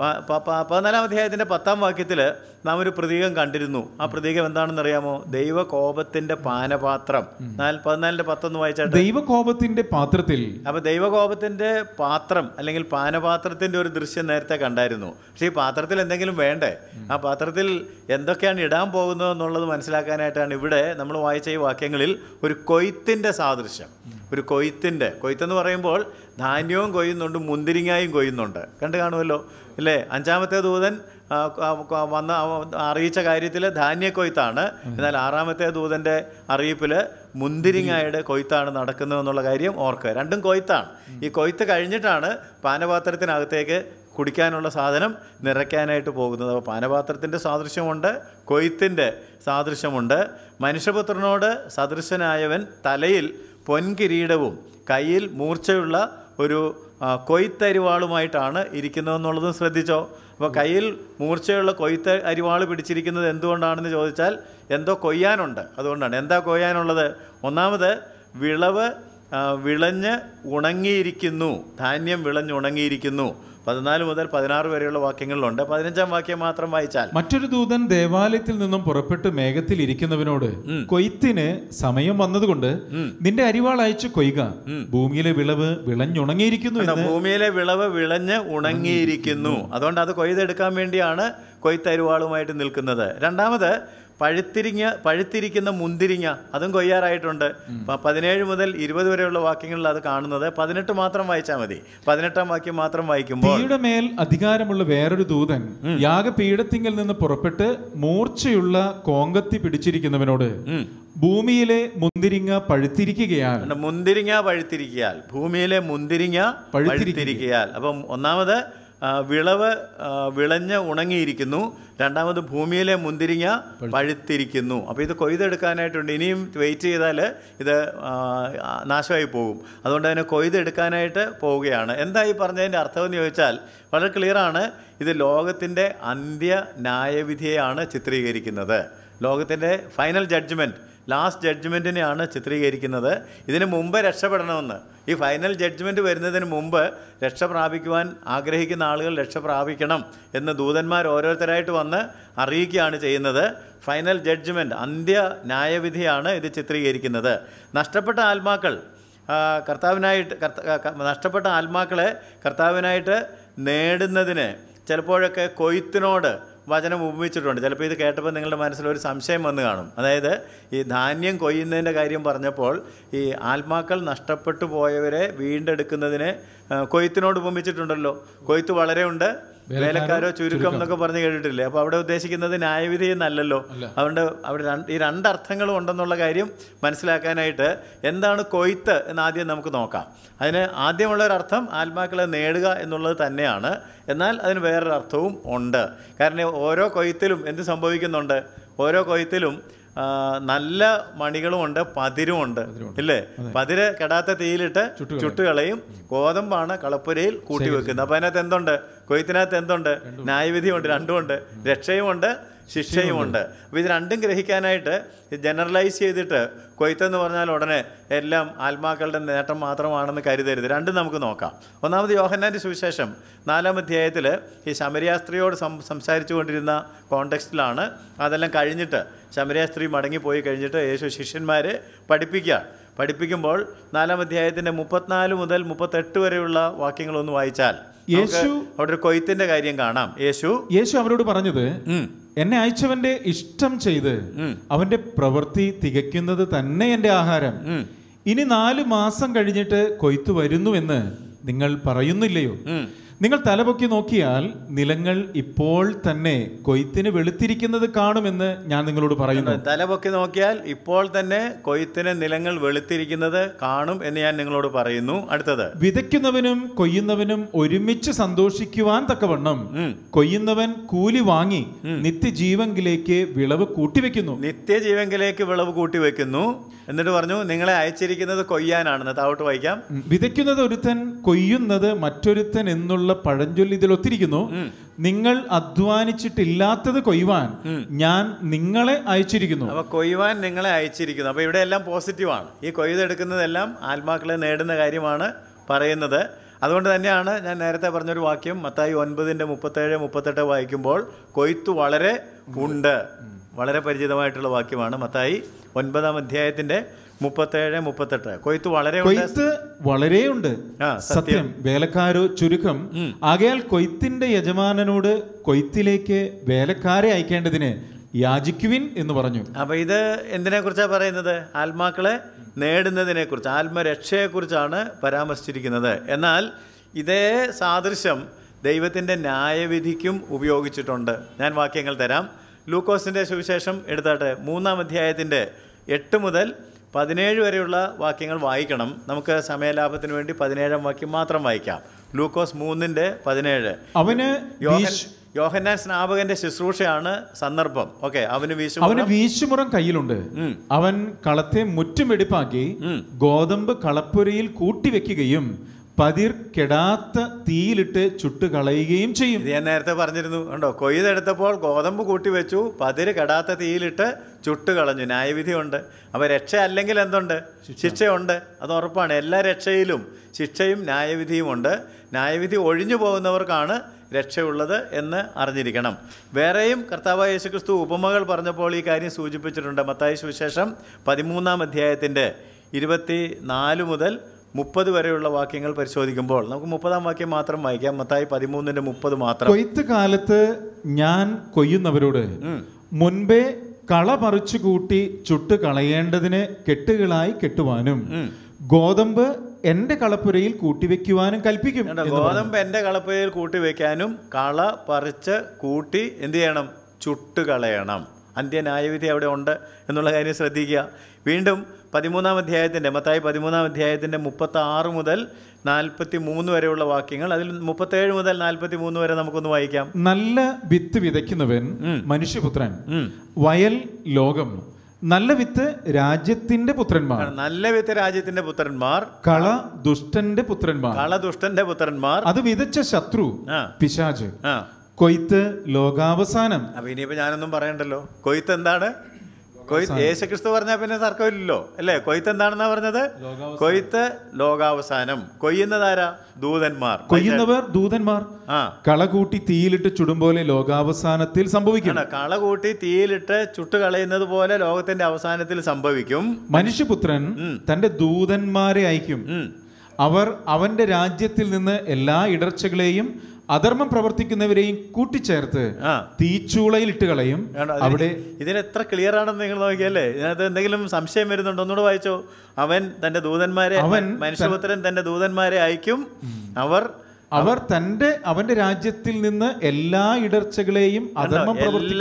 14-ാം അധ്യായത്തിൻ്റെ 10-ാം വാക്യത്തിൽ നാം ഒരു പ്രതീകം കണ്ടിരുന്നു. ആ പ്രതീകം എന്താണെന്ന് അറിയാമോ? ദൈവകോപത്തിൻ്റെ പാനപാത്രം. 14-ന്റെ 10 വായിച്ചാട്ടെ. ദൈവകോപത്തിൻ്റെ പാത്രത്തിൽ. അപ്പോൾ ദൈവകോപത്തിൻ്റെ പാത്രം അല്ലെങ്കിൽ പാനപാത്രത്തിൻ്റെ ഒരു ദൃശ്യം നേരത്തെ കണ്ടായിരുന്നു. പക്ഷേ ഈ പാത്രത്തിൽ എന്തെങ്കിലും വേണ്ടേ? ആ പാത്രത്തിൽ എന്തൊക്കെയാണ് ഇടാൻ പോകുന്നത് എന്നുള്ളത് മനസ്സിലാക്കാനായിട്ടാണ് ഇവിടെ നമ്മൾ വായിച്ച ഈ വാക്യങ്ങളിൽ ഒരു കൊയ്ത്തിൻ്റെ സാദൃശ്യം. ഒരു കൊയ്ത്തെന്ന് പറയുമ്പോൾ ധാന്യവും കൊയ്യുന്നുണ്ട്, മുന്തിരിങ്ങായും കൊയ്യുന്നുണ്ട്. കണ്ടു കാണുമല്ലോ, അല്ലേ? 5-ാമത്തെ ദൂതൻ വന്ന് അറിയിച്ച കാര്യത്തിൽ ധാന്യക്കൊയ്ത്താണ്. എന്നാൽ 6-ാമത്തെ ദൂതൻ്റെ അറിയിപ്പിൽ മുന്തിരിങ്ങായുടെ കൊയ്ത്താണ് നടക്കുന്നതെന്നുള്ള കാര്യം ഓർക്കുക. രണ്ടും കൊയ്ത്താണ്. ഈ കൊയ്ത്ത് കഴിഞ്ഞിട്ടാണ് പാനപാത്രത്തിനകത്തേക്ക് കുടിക്കാനുള്ള സാധനം നിറയ്ക്കാനായിട്ട് പോകുന്നത്. അപ്പോൾ പാനപാത്രത്തിൻ്റെ സാദൃശ്യമുണ്ട്, കൊയ്ത്തിൻ്റെ സാദൃശ്യമുണ്ട്. മനുഷ്യപുത്രനോട് സദൃശനായവൻ തലയിൽ പൊൻകിരീടവും കയ്യിൽ മൂർച്ചയുള്ള ഒരു കൊയ്ത്തരിവാളുമായിട്ടാണ് ഇരിക്കുന്നതെന്നുള്ളതും ശ്രദ്ധിച്ചോ. അപ്പോൾ കയ്യിൽ മൂർച്ചയുള്ള കൊയ്ത്ത് അരിവാൾ പിടിച്ചിരിക്കുന്നത് എന്തുകൊണ്ടാണെന്ന് ചോദിച്ചാൽ എന്തോ കൊയ്യാനുണ്ട്, അതുകൊണ്ടാണ്. എന്താ കൊയ്യാനുള്ളത്? ഒന്നാമത് വിളവ് വിളഞ്ഞ് ഉണങ്ങിയിരിക്കുന്നു, ധാന്യം വിളഞ്ഞുണങ്ങിയിരിക്കുന്നു. 14 മുതൽ 16 വരെയുള്ള വാക്യങ്ങളിലുണ്ട്. 15-ാം വാക്യം മാത്രം വായിച്ചാൽ, മറ്റൊരു ദൂതൻ ദേവാലയത്തിൽ നിന്നും പുറപ്പെട്ട് മേഘത്തിൽ ഇരിക്കുന്നവനോട്, കൊയ്ത്തിന് സമയം വന്നതുകൊണ്ട് നിന്റെ അരിവാൾ അയച്ചു കൊയ്യുക, ഭൂമിയിലെ വിളവ് വിളഞ്ഞുണങ്ങിയിരിക്കുന്നു. ഭൂമിയിലെ വിളവ് വിളഞ്ഞ് ഉണങ്ങിയിരിക്കുന്നു. അതുകൊണ്ട് അത് കൊയ്തെടുക്കാൻ വേണ്ടിയാണ് കൊയ്ത്തരിവാളുമായിട്ട് നിൽക്കുന്നത്. രണ്ടാമത് പഴുത്തിരിക്കുന്ന മുന്തിരിങ്ങ അതും കൊയ്യാറായിട്ടുണ്ട്. 17 മുതൽ 20 വരെയുള്ള വാക്യങ്ങളിൽ അത് കാണുന്നത്. 18 മാത്രം വായിച്ചാൽ മതി. 18-ാം വാക്യം മാത്രം വായിക്കുമ്പോൾ, തീയുടെ മേൽ അധികാരമുള്ള വേറൊരു ദൂതൻ യാഗപീഠത്തിങ്കൽ നിന്ന് പുറപ്പെട്ട് മൂർച്ചയുള്ള കോങ്കത്തി പിടിച്ചിരിക്കുന്നവനോട്, ഭൂമിയിലെ മുന്തിരിങ്ങ പഴുത്തിരിക്കുകയാൽ, ഭൂമിയിലെ മുന്തിരിങ്ങ പഴുത്തിരിക്കുകയാൽ. അപ്പം ഒന്നാമത് വിളവ് വിളഞ്ഞ് ഉണങ്ങിയിരിക്കുന്നു, രണ്ടാമത് ഭൂമിയിലെ മുന്തിരിങ്ങ പഴുത്തിരിക്കുന്നു. അപ്പോൾ ഇത് കൊയ്തെടുക്കാനായിട്ടുണ്ട്. ഇനിയും വെയിറ്റ് ചെയ്താൽ ഇത് നാശമായി പോകും. അതുകൊണ്ട് തന്നെ കൊയ്തെടുക്കാനായിട്ട് പോവുകയാണ്. എന്താ ഈ പറഞ്ഞതിൻ്റെ അർത്ഥമെന്ന് ചോദിച്ചാൽ വളരെ ക്ലിയറാണ്. ഇത് ലോകത്തിൻ്റെ അന്ത്യ ന്യായവിധിയെയാണ് ചിത്രീകരിക്കുന്നത്. ലോകത്തിൻ്റെ ഫൈനൽ ജഡ്ജ്മെൻറ്റ്, ലാസ്റ്റ് ജഡ്ജ്മെൻറ്റിനെയാണ് ചിത്രീകരിക്കുന്നത്. ഇതിന് മുമ്പ് രക്ഷപ്പെടണമെന്ന്, ഈ ഫൈനൽ ജഡ്ജ്മെൻറ്റ് വരുന്നതിന് മുമ്പ് രക്ഷ പ്രാപിക്കുവാൻ ആഗ്രഹിക്കുന്ന ആളുകൾ രക്ഷ പ്രാപിക്കണം എന്ന് ദൂതന്മാർ ഓരോരുത്തരായിട്ട് വന്ന് അറിയിക്കുകയാണ് ചെയ്യുന്നത്. ഫൈനൽ ജഡ്ജ്മെൻറ്റ്, അന്ത്യ ന്യായവിധിയാണ് ഇത് ചിത്രീകരിക്കുന്നത്. നഷ്ടപ്പെട്ട ആത്മാക്കളെ കർത്താവിനായിട്ട് നേടുന്നതിന് ചിലപ്പോഴൊക്കെ കൊയ്ത്തിനോട് വചനം ഉപമിച്ചിട്ടുണ്ട്. ചിലപ്പോൾ ഇത് കേട്ടപ്പോൾ നിങ്ങളുടെ മനസ്സിലൊരു സംശയം വന്ന് കാണും. അതായത് ഈ ധാന്യം കൊയ്യുന്നതിൻ്റെ കാര്യം പറഞ്ഞപ്പോൾ ഈ ആത്മാക്കൾ നഷ്ടപ്പെട്ടു പോയവരെ വീണ്ടെടുക്കുന്നതിന് കൊയ്ത്തിനോട് ഉപമിച്ചിട്ടുണ്ടല്ലോ. കൊയ്ത്ത് വളരെ ഉണ്ട്, വേലക്കാരോ ചുരുക്കം എന്നൊക്കെ പറഞ്ഞ് കേട്ടിട്ടില്ലേ? അപ്പോൾ അവിടെ ഉദ്ദേശിക്കുന്നത് ന്യായവിധി എന്നല്ലല്ലോ. അതുകൊണ്ട് അവിടെ ഈ രണ്ടർത്ഥങ്ങളും ഉണ്ടെന്നുള്ള കാര്യം മനസ്സിലാക്കാനായിട്ട് എന്താണ് കൊയ്ത്ത് എന്ന് ആദ്യം നമുക്ക് നോക്കാം. അതിന് ആദ്യമുള്ളൊരർത്ഥം ആത്മാക്കളെ നേടുക എന്നുള്ളത് തന്നെയാണ്. എന്നാൽ അതിന് വേറൊരർത്ഥവും ഉണ്ട്. കാരണം ഓരോ കൊയ്ത്തിലും എന്ത് സംഭവിക്കുന്നുണ്ട്? ഓരോ കൊയ്ത്തിലും നല്ല മണികളുമുണ്ട്, പതിരുമുണ്ട്, ഇല്ലേ? പതിര് കെടാത്ത തീയിലിട്ട് ചുട്ടുകളയും. ഗോതമ്പാണ് കളപ്പുരയിൽ കൂട്ടി വെക്കുന്നത്. അപ്പോൾ അതിനകത്ത് എന്തുണ്ട്? കൊയ്ത്തിനകത്ത് എന്തുണ്ട്? ന്യായവിധിയുണ്ട്, രണ്ടുമുണ്ട്. രക്ഷയുമുണ്ട്, ശിക്ഷയുമുണ്ട്. അപ്പോൾ ഇത് രണ്ടും ഗ്രഹിക്കാനായിട്ട് ജനറലൈസ് ചെയ്തിട്ട് കൊയ്ത്തെന്ന് പറഞ്ഞാൽ ഉടനെ എല്ലാം ആത്മാക്കളുടെ നേട്ടം മാത്രമാണെന്ന് കരുതരുത്. രണ്ടും നമുക്ക് നോക്കാം. ഒന്നാമത് യോഹന്നാൻ്റെ സുവിശേഷം 4-ാം അധ്യായത്തിൽ ഈ ശമരിയാസ്ത്രീയോട് സംസാരിച്ചു കൊണ്ടിരുന്ന കോണ്ടെക്സ്റ്റിലാണ്. അതെല്ലാം കഴിഞ്ഞിട്ട് ശമരിയാസ്ത്രീ മടങ്ങിപ്പോയി കഴിഞ്ഞിട്ട് യേശു ശിഷ്യന്മാരെ പഠിപ്പിക്കുമ്പോൾ 4-ാം അധ്യായത്തിൻ്റെ 34 മുതൽ 38 വരെയുള്ള വാക്യങ്ങളൊന്ന് വായിച്ചാൽ യേശു അവിടെ ഒരു കൊയ്ത്തിന്റെ കാര്യം കാണാം. യേശു അവരോട് പറഞ്ഞത്, എന്നെ അയച്ചവന്റെ ഇഷ്ടം ചെയ്ത് അവന്റെ പ്രവൃത്തി തികയ്ക്കുന്നത് തന്നെ എന്റെ ആഹാരം. ഇനി 4 മാസം കഴിഞ്ഞിട്ട് കൊയ്ത്ത് വരുന്നുവെന്ന് നിങ്ങൾ പറയുന്നില്ലയോ? നിങ്ങൾ തലപൊക്കി നോക്കിയാൽ നിലങ്ങൾ ഇപ്പോൾ തന്നെ കൊയ്ത്തിന് വെളുത്തിരിക്കുന്നത് കാണുമെന്ന് ഞാൻ നിങ്ങളോട് പറയുന്നു. തലപൊക്കി നോക്കിയാൽ ഇപ്പോൾ തന്നെ കൊയ്ത്തിന് നിലങ്ങൾ വെളുത്തിരിക്കുന്നത് കാണും എന്ന് ഞാൻ നിങ്ങളോട് പറയുന്നു. അടുത്തത്, വിതയ്ക്കുന്നവനും കൊയ്യുന്നവനും ഒരുമിച്ച് സന്തോഷിക്കുവാൻ തക്കവണ്ണം കൊയ്യുന്നവൻ കൂലി വാങ്ങി നിത്യജീവങ്കിലേക്ക് വിളവ് കൂട്ടിവെക്കുന്നു. എന്നിട്ട് പറഞ്ഞു, നിങ്ങളെ അയച്ചിരിക്കുന്നത് കൊയ്യാനാണെന്ന്. താവോട്ട് വായിക്കാം. വിതയ്ക്കുന്നത് ഒരുത്തൻ, കൊയ്യുന്നത് മറ്റൊരുത്തൻ എന്നുള്ള പഴഞ്ചൊല്ലി ഇതിൽ ഒത്തിരിക്കുന്നു. നിങ്ങൾ അധ്വാനിച്ചിട്ടില്ലാത്തത് കൊയ്യുവാൻ ഞാൻ നിങ്ങളെ അയച്ചിരിക്കുന്നു. അപ്പൊ കൊയ്യുവാൻ നിങ്ങളെ അയച്ചിരിക്കുന്നു. അപ്പൊ ഇവിടെ എല്ലാം പോസിറ്റീവാണ്. ഈ കൊയ്തെടുക്കുന്നതെല്ലാം ആത്മാക്കളെ നേടുന്ന കാര്യമാണ് പറയുന്നത്. അതുകൊണ്ട് തന്നെയാണ് ഞാൻ നേരത്തെ പറഞ്ഞൊരു വാക്യം മത്തായി 9:37-38 വായിക്കുമ്പോൾ കൊയ്ത്ത് വളരെ ഉണ്ട്. വളരെ പരിചിതമായിട്ടുള്ള വാക്യമാണ്. മത്തായി 9-ാം അധ്യായത്തിന്റെ 37-38. കൊയ്ത്ത് വളരെയുണ്ട്, സത്യം, വേലക്കാരോ ചുരുക്കം. ആകയാൽ കൊയ്ത്തിന്റെ യജമാനനോട് കൊയ്ത്തിലേക്ക് വേലക്കാരെ അയക്കേണ്ടതിന് യാചിക്കുവിൻ എന്ന് പറഞ്ഞു. അപ്പൊ ഇത് എന്തിനെ കുറിച്ചാണ് പറയുന്നത്? ആത്മാക്കളെ നേടുന്നതിനെ കുറിച്ച്, ആത്മരക്ഷയെക്കുറിച്ചാണ് പരാമർശിച്ചിരിക്കുന്നത്. എന്നാൽ ഇതേ സാദൃശ്യം ദൈവത്തിൻ്റെ ന്യായവിധിക്കും ഉപയോഗിച്ചിട്ടുണ്ട്. ഞാൻ വാക്യങ്ങൾ തരാം. ലൂക്കോസിൻ്റെ സുവിശേഷം എടുത്താട്ടെ, 3-ാം അധ്യായത്തിൻ്റെ 8 മുതൽ 17 വരെയുള്ള വാക്യങ്ങൾ വായിക്കണം. നമുക്ക് സമയലാഭത്തിന് വേണ്ടി 17-ാം വാക്യം മാത്രം വായിക്കാം. ലൂക്കോസ് 3:17. അവന് യോഹന്നാൻ സ്നാപകന്റെ ശുശ്രൂഷയാണ് സന്ദർഭം. ഓക്കെ, അവന് വീശുമുറം കയ്യിലുണ്ട്. അവൻ കളത്തെ മുറ്റും വെടിപ്പാക്കി ഗോതമ്പ് കളപ്പുരയിൽ കൂട്ടിവെക്കുകയും പതിർ കെടാത്ത തീയിലിട്ട് ചുട്ട് കളയുകയും ചെയ്യും. ഇത് ഞാൻ നേരത്തെ പറഞ്ഞിരുന്നു. കണ്ടോ, കൊയ്തെടുത്തപ്പോൾ ഗോതമ്പ് കൂട്ടി വെച്ചു, പതിര് കെടാത്ത തീയിലിട്ട് ചുട്ട് കളഞ്ഞു. ന്യായവിധിയുണ്ട്. അപ്പോൾ രക്ഷ അല്ലെങ്കിൽ എന്തുണ്ട്? ശിക്ഷയുണ്ട്. അത് ഉറപ്പാണ്. എല്ലാ രക്ഷയിലും ശിക്ഷയും ന്യായവിധിയും ഉണ്ട്. ന്യായവിധി ഒഴിഞ്ഞു പോകുന്നവർക്കാണ് രക്ഷയുള്ളത് എന്ന് അറിഞ്ഞിരിക്കണം. വേറെയും കർത്താവായ യേശുക്രിസ്തു ഉപമകൾ പറഞ്ഞപ്പോൾ ഈ കാര്യം സൂചിപ്പിച്ചിട്ടുണ്ട്. മത്തായി സുവിശേഷം 13-ാം അധ്യായത്തിൻ്റെ 24 മുതൽ 30 വരെയുള്ള വാക്യങ്ങൾ പരിശോധിക്കുമ്പോൾ നമുക്ക് 30-ാം വാക്യം മാത്രം വായിക്കാം. മത്തായി 13:30 മാത്രം. കൊയ്ത്ത് കാലത്ത് ഞാൻ കൊയ്യുന്നവരോട് മുൻപേ കള പറിച്ചു കൂട്ടി ചുട്ട് കളയേണ്ടതിന് കെട്ടുകളായി കെട്ടുവാനും ഗോതമ്പ് എന്റെ കളപ്പുരയിൽ കൂട്ടിവെക്കുവാനും കൽപ്പിക്കും. ഗോതമ്പ് എന്റെ കളപ്പുരയിൽ കൂട്ടിവെക്കാനും കള പറിച്ച് കൂട്ടി എന്ത് ചെയ്യണം? ചുട്ടുകളയണം. അന്ത്യന്യായവിധി അവിടെ ഉണ്ട് എന്നുള്ള കാര്യം ശ്രദ്ധിക്കുക. വീണ്ടും 13-ാം അധ്യായത്തിൻ്റെ മത്തായി 13-ാം അധ്യായത്തിൻ്റെ 36 മുതൽ 43 വരെയുള്ള വാക്യങ്ങൾ, അതിൽ 37 മുതൽ 43 വരെ നമുക്കൊന്ന് വായിക്കാം. നല്ല വിത്ത് വിതയ്ക്കുന്നവൻ മനുഷ്യപുത്രൻ, വയൽ ലോകം. നല്ല വിത്ത് രാജ്യത്തിന്റെ പുത്രന്മാർ, നല്ല വിത്ത് രാജ്യത്തിന്റെ പുത്രന്മാർ. കള ദുഷ്ടന്റെ പുത്രന്മാർ, കള ദുഷ്ടന്റെ പുത്രന്മാർ. അത് വിതച്ച ശത്രു പിശാച്. കൊയ്ത്ത് ലോകാവസാനം. അപ്പൊ ഇനിയിപ്പോ ഞാനൊന്നും പറയണ്ടല്ലോ. കൊയ്ത്ത് എന്താണ്? കൊയ്ത്ത് യേശുക്രിസ്തു പറഞ്ഞാൽ പിന്നെ തർക്കമില്ലല്ലോ അല്ലേ? കൊയ്ത്ത് എന്താണെന്നാ പറഞ്ഞത്? കൊയ്ത്ത് ലോകാവസാനം. കൊയ്യുന്നതാരാ? ദൂതന്മാർ. കൊയ്യുന്നവർ ദൂതന്മാർ. കള കൂട്ടി തീയിലിട്ട് ചുടും പോലെ ലോകാവസാനത്തിൽ സംഭവിക്കും. കള കൂട്ടി തീയിലിട്ട് ചുട്ടുകളയുന്നത് പോലെ ലോകത്തിന്റെ അവസാനത്തിൽ സംഭവിക്കും. മനുഷ്യപുത്രൻ തന്റെ ദൂതന്മാരെ അയക്കും. അവർ അവന്റെ രാജ്യത്തിൽ നിന്ന് എല്ലാ ഇടർച്ചകളെയും അധർമ്മം പ്രവർത്തിക്കുന്നവരെയും കൂട്ടിച്ചേർത്ത് തീച്ചൂളയിൽ ഇട്ട് കളയും. അവിടെ ഇതിനെത്ര ക്ലിയർ ആണെന്ന് നിങ്ങൾ നോക്കിയല്ലേ? ഇതിനകത്ത് എന്തെങ്കിലും സംശയം വരുന്നുണ്ടോ? ഒന്നുകൂടെ വായിച്ചോ. അവൻ തന്റെ ദൂതന്മാരെ, മനുഷ്യപുത്രൻ തന്റെ ദൂതന്മാരെ അയക്കും. അവർ അവന്റെ രാജ്യത്തിൽ നിന്ന് എല്ലാ ഇടർച്ചകളെയും അധർമ്മം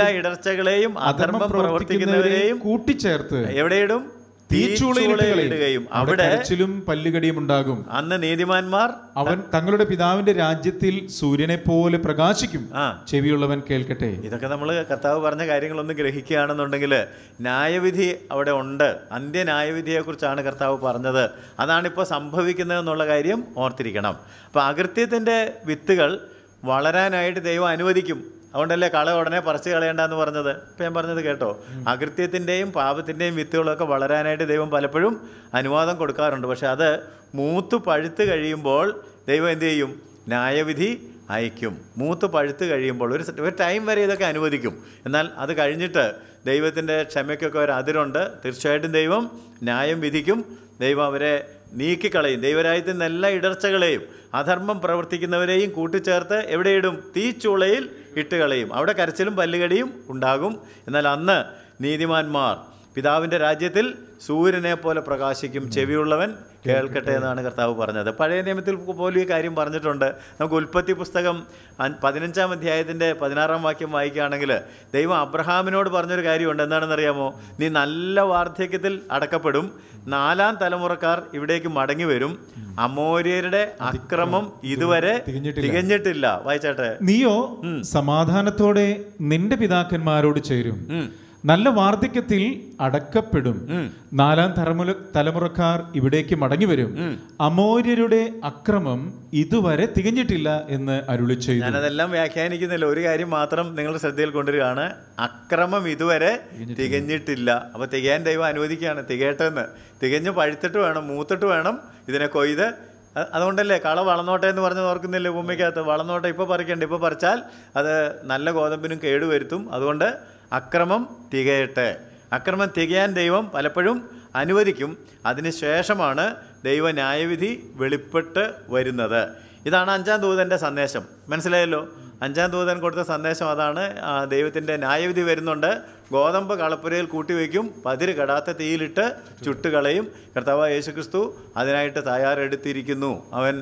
അധർമ്മം പ്രവർത്തിക്കുന്നവരെയും കൂട്ടിച്ചേർത്ത് എവിടെയിടും? തീച്ചൂളയിലിടുകയും അവിടെ പല്ലുകടിയും ഉണ്ടാകും. അന്ന് നീതിമാന്മാർ അവൻ തങ്ങളുടെ പിതാവിന്റെ രാജ്യത്തിൽ സൂര്യനെ പോലെ പ്രകാശിക്കും. ചെവിയുള്ളവൻ കേൾക്കട്ടെ. ഇതൊക്കെ നമ്മൾ കർത്താവ് പറഞ്ഞ കാര്യങ്ങളൊന്നും ഗ്രഹിക്കുകയാണെന്നുണ്ടെങ്കിൽ ന്യായവിധി അവിടെ ഉണ്ട്. അന്ത്യന്യായവിധിയെ കുറിച്ചാണ് കർത്താവ് പറഞ്ഞത്. അതാണിപ്പോൾ സംഭവിക്കുന്നത് എന്നുള്ള കാര്യം ഓർത്തിരിക്കണം. അപ്പോൾ അകൃത്യത്തിൻ്റെ വിത്തുകൾ വളരാനായിട്ട് ദൈവം അനുവദിക്കും. അതുകൊണ്ടല്ലേ കള ഉടനെ പറിച്ച് കളയേണ്ടെന്ന് പറഞ്ഞത്. ഇപ്പം ഞാൻ പറഞ്ഞത് കേട്ടോ. അകൃത്യത്തിൻ്റെയും പാപത്തിൻ്റെയും വിത്തുകളൊക്കെ വളരാനായിട്ട് ദൈവം പലപ്പോഴും അനുവാദം കൊടുക്കാറുണ്ട്. പക്ഷെ അത് മൂത്ത് പഴുത്ത് കഴിയുമ്പോൾ ദൈവം എന്ത് ചെയ്യും? ന്യായവിധി അയക്കും. മൂത്ത് പഴുത്ത് കഴിയുമ്പോൾ ഒരു ടൈം വരെ ഇതൊക്കെ അനുവദിക്കും. എന്നാൽ അത് കഴിഞ്ഞിട്ട് ദൈവത്തിൻ്റെ ക്ഷമയ്ക്കൊക്കെ ഒരു അതിരുണ്ട്. തീർച്ചയായിട്ടും ദൈവം ന്യായം വിധിക്കും. ദൈവം അവരെ നീക്കിക്കളയും. ദൈവരാജ്യത്തിൽ നിന്ന് എല്ലാ ഇടർച്ചകളെയും അധർമ്മം പ്രവർത്തിക്കുന്നവരെയും കൂട്ടിച്ചേർത്ത് എവിടെയിടും? തീച്ചൂളയിൽ ഇട്ട് കളയും. അവിടെ കരച്ചിലും പല്ലുകടിയും ഉണ്ടാകും. എന്നാൽ അന്ന് നീതിമാന്മാർ പിതാവിൻ്റെ രാജ്യത്തിൽ സൂര്യനെ പോലെ പ്രകാശിക്കും. ചെവിയുള്ളവൻ കേൾക്കട്ടെ എന്നാണ് കർത്താവ് പറഞ്ഞത്. പഴയ നിയമത്തിൽ പോലും ഈ കാര്യം പറഞ്ഞിട്ടുണ്ട്. നമുക്ക് ഉൽപ്പത്തി പുസ്തകം 15-ാം അധ്യായത്തിൻ്റെ 16-ാം വാക്യം വായിക്കുകയാണെങ്കിൽ ദൈവം അബ്രഹാമിനോട് പറഞ്ഞൊരു കാര്യമുണ്ട്. എന്താണെന്നറിയാമോ? നീ നല്ല വാർദ്ധക്യത്തിൽ അടക്കപ്പെടും. 4-ാം തലമുറക്കാർ ഇവിടേക്ക് മടങ്ങി വരും. അമോര്യരുടെ അക്രമം ഇതുവരെ തികഞ്ഞിട്ടില്ല. വായിച്ചാട്ടെ. നീയോ സമാധാനത്തോടെ നിന്റെ പിതാക്കന്മാരോട് ചേരും. നല്ല വാർദ്ധക്യത്തിൽ അടക്കപ്പെടും. 4-ാം തലമുറക്കാർ ഇവിടേക്ക് മടങ്ങി വരും. അമോര്യരുടെ അക്രമം ഇതുവരെ തികഞ്ഞിട്ടില്ല എന്ന് അരുളി ചെയ്തു. ഞാനതെല്ലാം വ്യാഖ്യാനിക്കുന്നില്ല. ഒരു കാര്യം മാത്രം നിങ്ങളുടെ ശ്രദ്ധയിൽ കൊണ്ടുവരികയാണ്. അക്രമം ഇതുവരെ തികഞ്ഞിട്ടില്ല. അപ്പോൾ തികയാൻ ദൈവം അനുവദിക്കുകയാണ്. തികയട്ടെന്ന്. തികഞ്ഞ് പഴുത്തിട്ട് വേണം, മൂത്തിട്ട് വേണം ഇതിനെ കൊയ്ത്. അതുകൊണ്ടല്ലേ കള വളർന്നോട്ടെ എന്ന് പറഞ്ഞ് ഓർക്കുന്നില്ലേ? ഭൂമിക്കകത്ത് വളർന്നോട്ടെ, ഇപ്പോൾ പറിക്കണ്ട. ഇപ്പോൾ പറിച്ചാൽ അത് നല്ല ഗോതമ്പിനും കേടുവരുത്തും. അതുകൊണ്ട് അക്രമം തികയട്ടെ. അക്രമം തികയാൻ ദൈവം പലപ്പോഴും അനുവദിക്കും. അതിനുശേഷമാണ് ദൈവ ന്യായവിധി വെളിപ്പെട്ട് വരുന്നത്. ഇതാണ് 5-ാം ദൂതൻ്റെ സന്ദേശം. മനസ്സിലായല്ലോ? 5-ാം ദൂതൻ കൊടുത്ത സന്ദേശം അതാണ്. ദൈവത്തിൻ്റെ ന്യായവിധി വരുന്നുണ്ട്. ഗോതമ്പ് കളപ്പുരയിൽ കൂട്ടിവെക്കും, പതിര് കെടാത്ത തീയിലിട്ട് ചുട്ടുകളയും. കർത്താവ് യേശുക്രിസ്തു അതിനായിട്ട് തയ്യാറെടുത്തിരിക്കുന്നു. അവൻ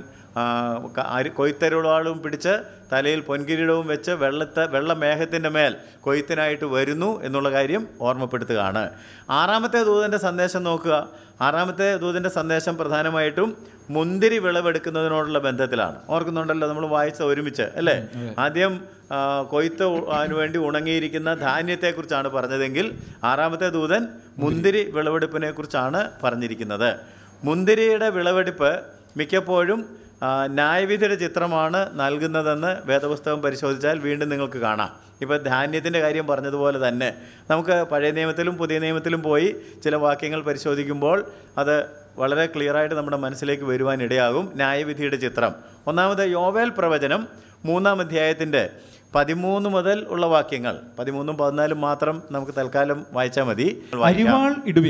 കൊയ്ത്തരുളാളും പിടിച്ച് തലയിൽ പൊൻകിരീടവും വെച്ച് വെള്ളമേഘത്തിൻ്റെ മേൽ കൊയ്ത്തിനായിട്ട് വരുന്നു എന്നുള്ള കാര്യം ഓർമ്മപ്പെടുത്തുകയാണ്. 6-ാമത്തെ ദൂതൻ്റെ സന്ദേശം നോക്കുക. 6-ാമത്തെ ദൂതൻ്റെ സന്ദേശം പ്രധാനമായിട്ടും മുന്തിരി വിളവെടുക്കുന്നതിനോടുള്ള ബന്ധത്തിലാണ്. ഓർക്കുന്നുണ്ടല്ലോ? നമ്മൾ വായിച്ച ഒരുമിച്ച് അല്ലേ? ആദ്യം കൊയ്ത്ത് വേണ്ടി ഉണങ്ങിയിരിക്കുന്ന ധാന്യത്തെക്കുറിച്ചാണ് പറഞ്ഞതെങ്കിൽ 6-ാമത്തെ ദൂതൻ മുന്തിരി വിളവെടുപ്പിനെ കുറിച്ചാണ് പറഞ്ഞിരിക്കുന്നത്. മുന്തിരിയുടെ വിളവെടുപ്പ് മിക്കപ്പോഴും ന്യായവിധിയുടെ ചിത്രമാണ് നൽകുന്നതെന്ന് വേദപുസ്തകം പരിശോധിച്ചാൽ വീണ്ടും നിങ്ങൾക്ക് കാണാം. ഇപ്പോൾ ധാന്യത്തിൻ്റെ കാര്യം പറഞ്ഞതുപോലെ തന്നെ നമുക്ക് പഴയ നിയമത്തിലും പുതിയ നിയമത്തിലും പോയി ചില വാക്യങ്ങൾ പരിശോധിക്കുമ്പോൾ അത് വളരെ ക്ലിയറായിട്ട് നമ്മുടെ മനസ്സിലേക്ക് വരുവാൻ ഇടയാകും. ന്യായവിധിയുടെ ചിത്രം. ഒന്നാമത് യോവേൽ പ്രവചനം 3-ാം അധ്യായത്തിൻ്റെ 13 മുതൽ ഉള്ള വാക്യങ്ങൾ. 13-ഉം 14-ഉം മാത്രം നമുക്ക് തൽക്കാലം വായിച്ചാൽ മതി. അരിവാൾ ഇടുവിൻ,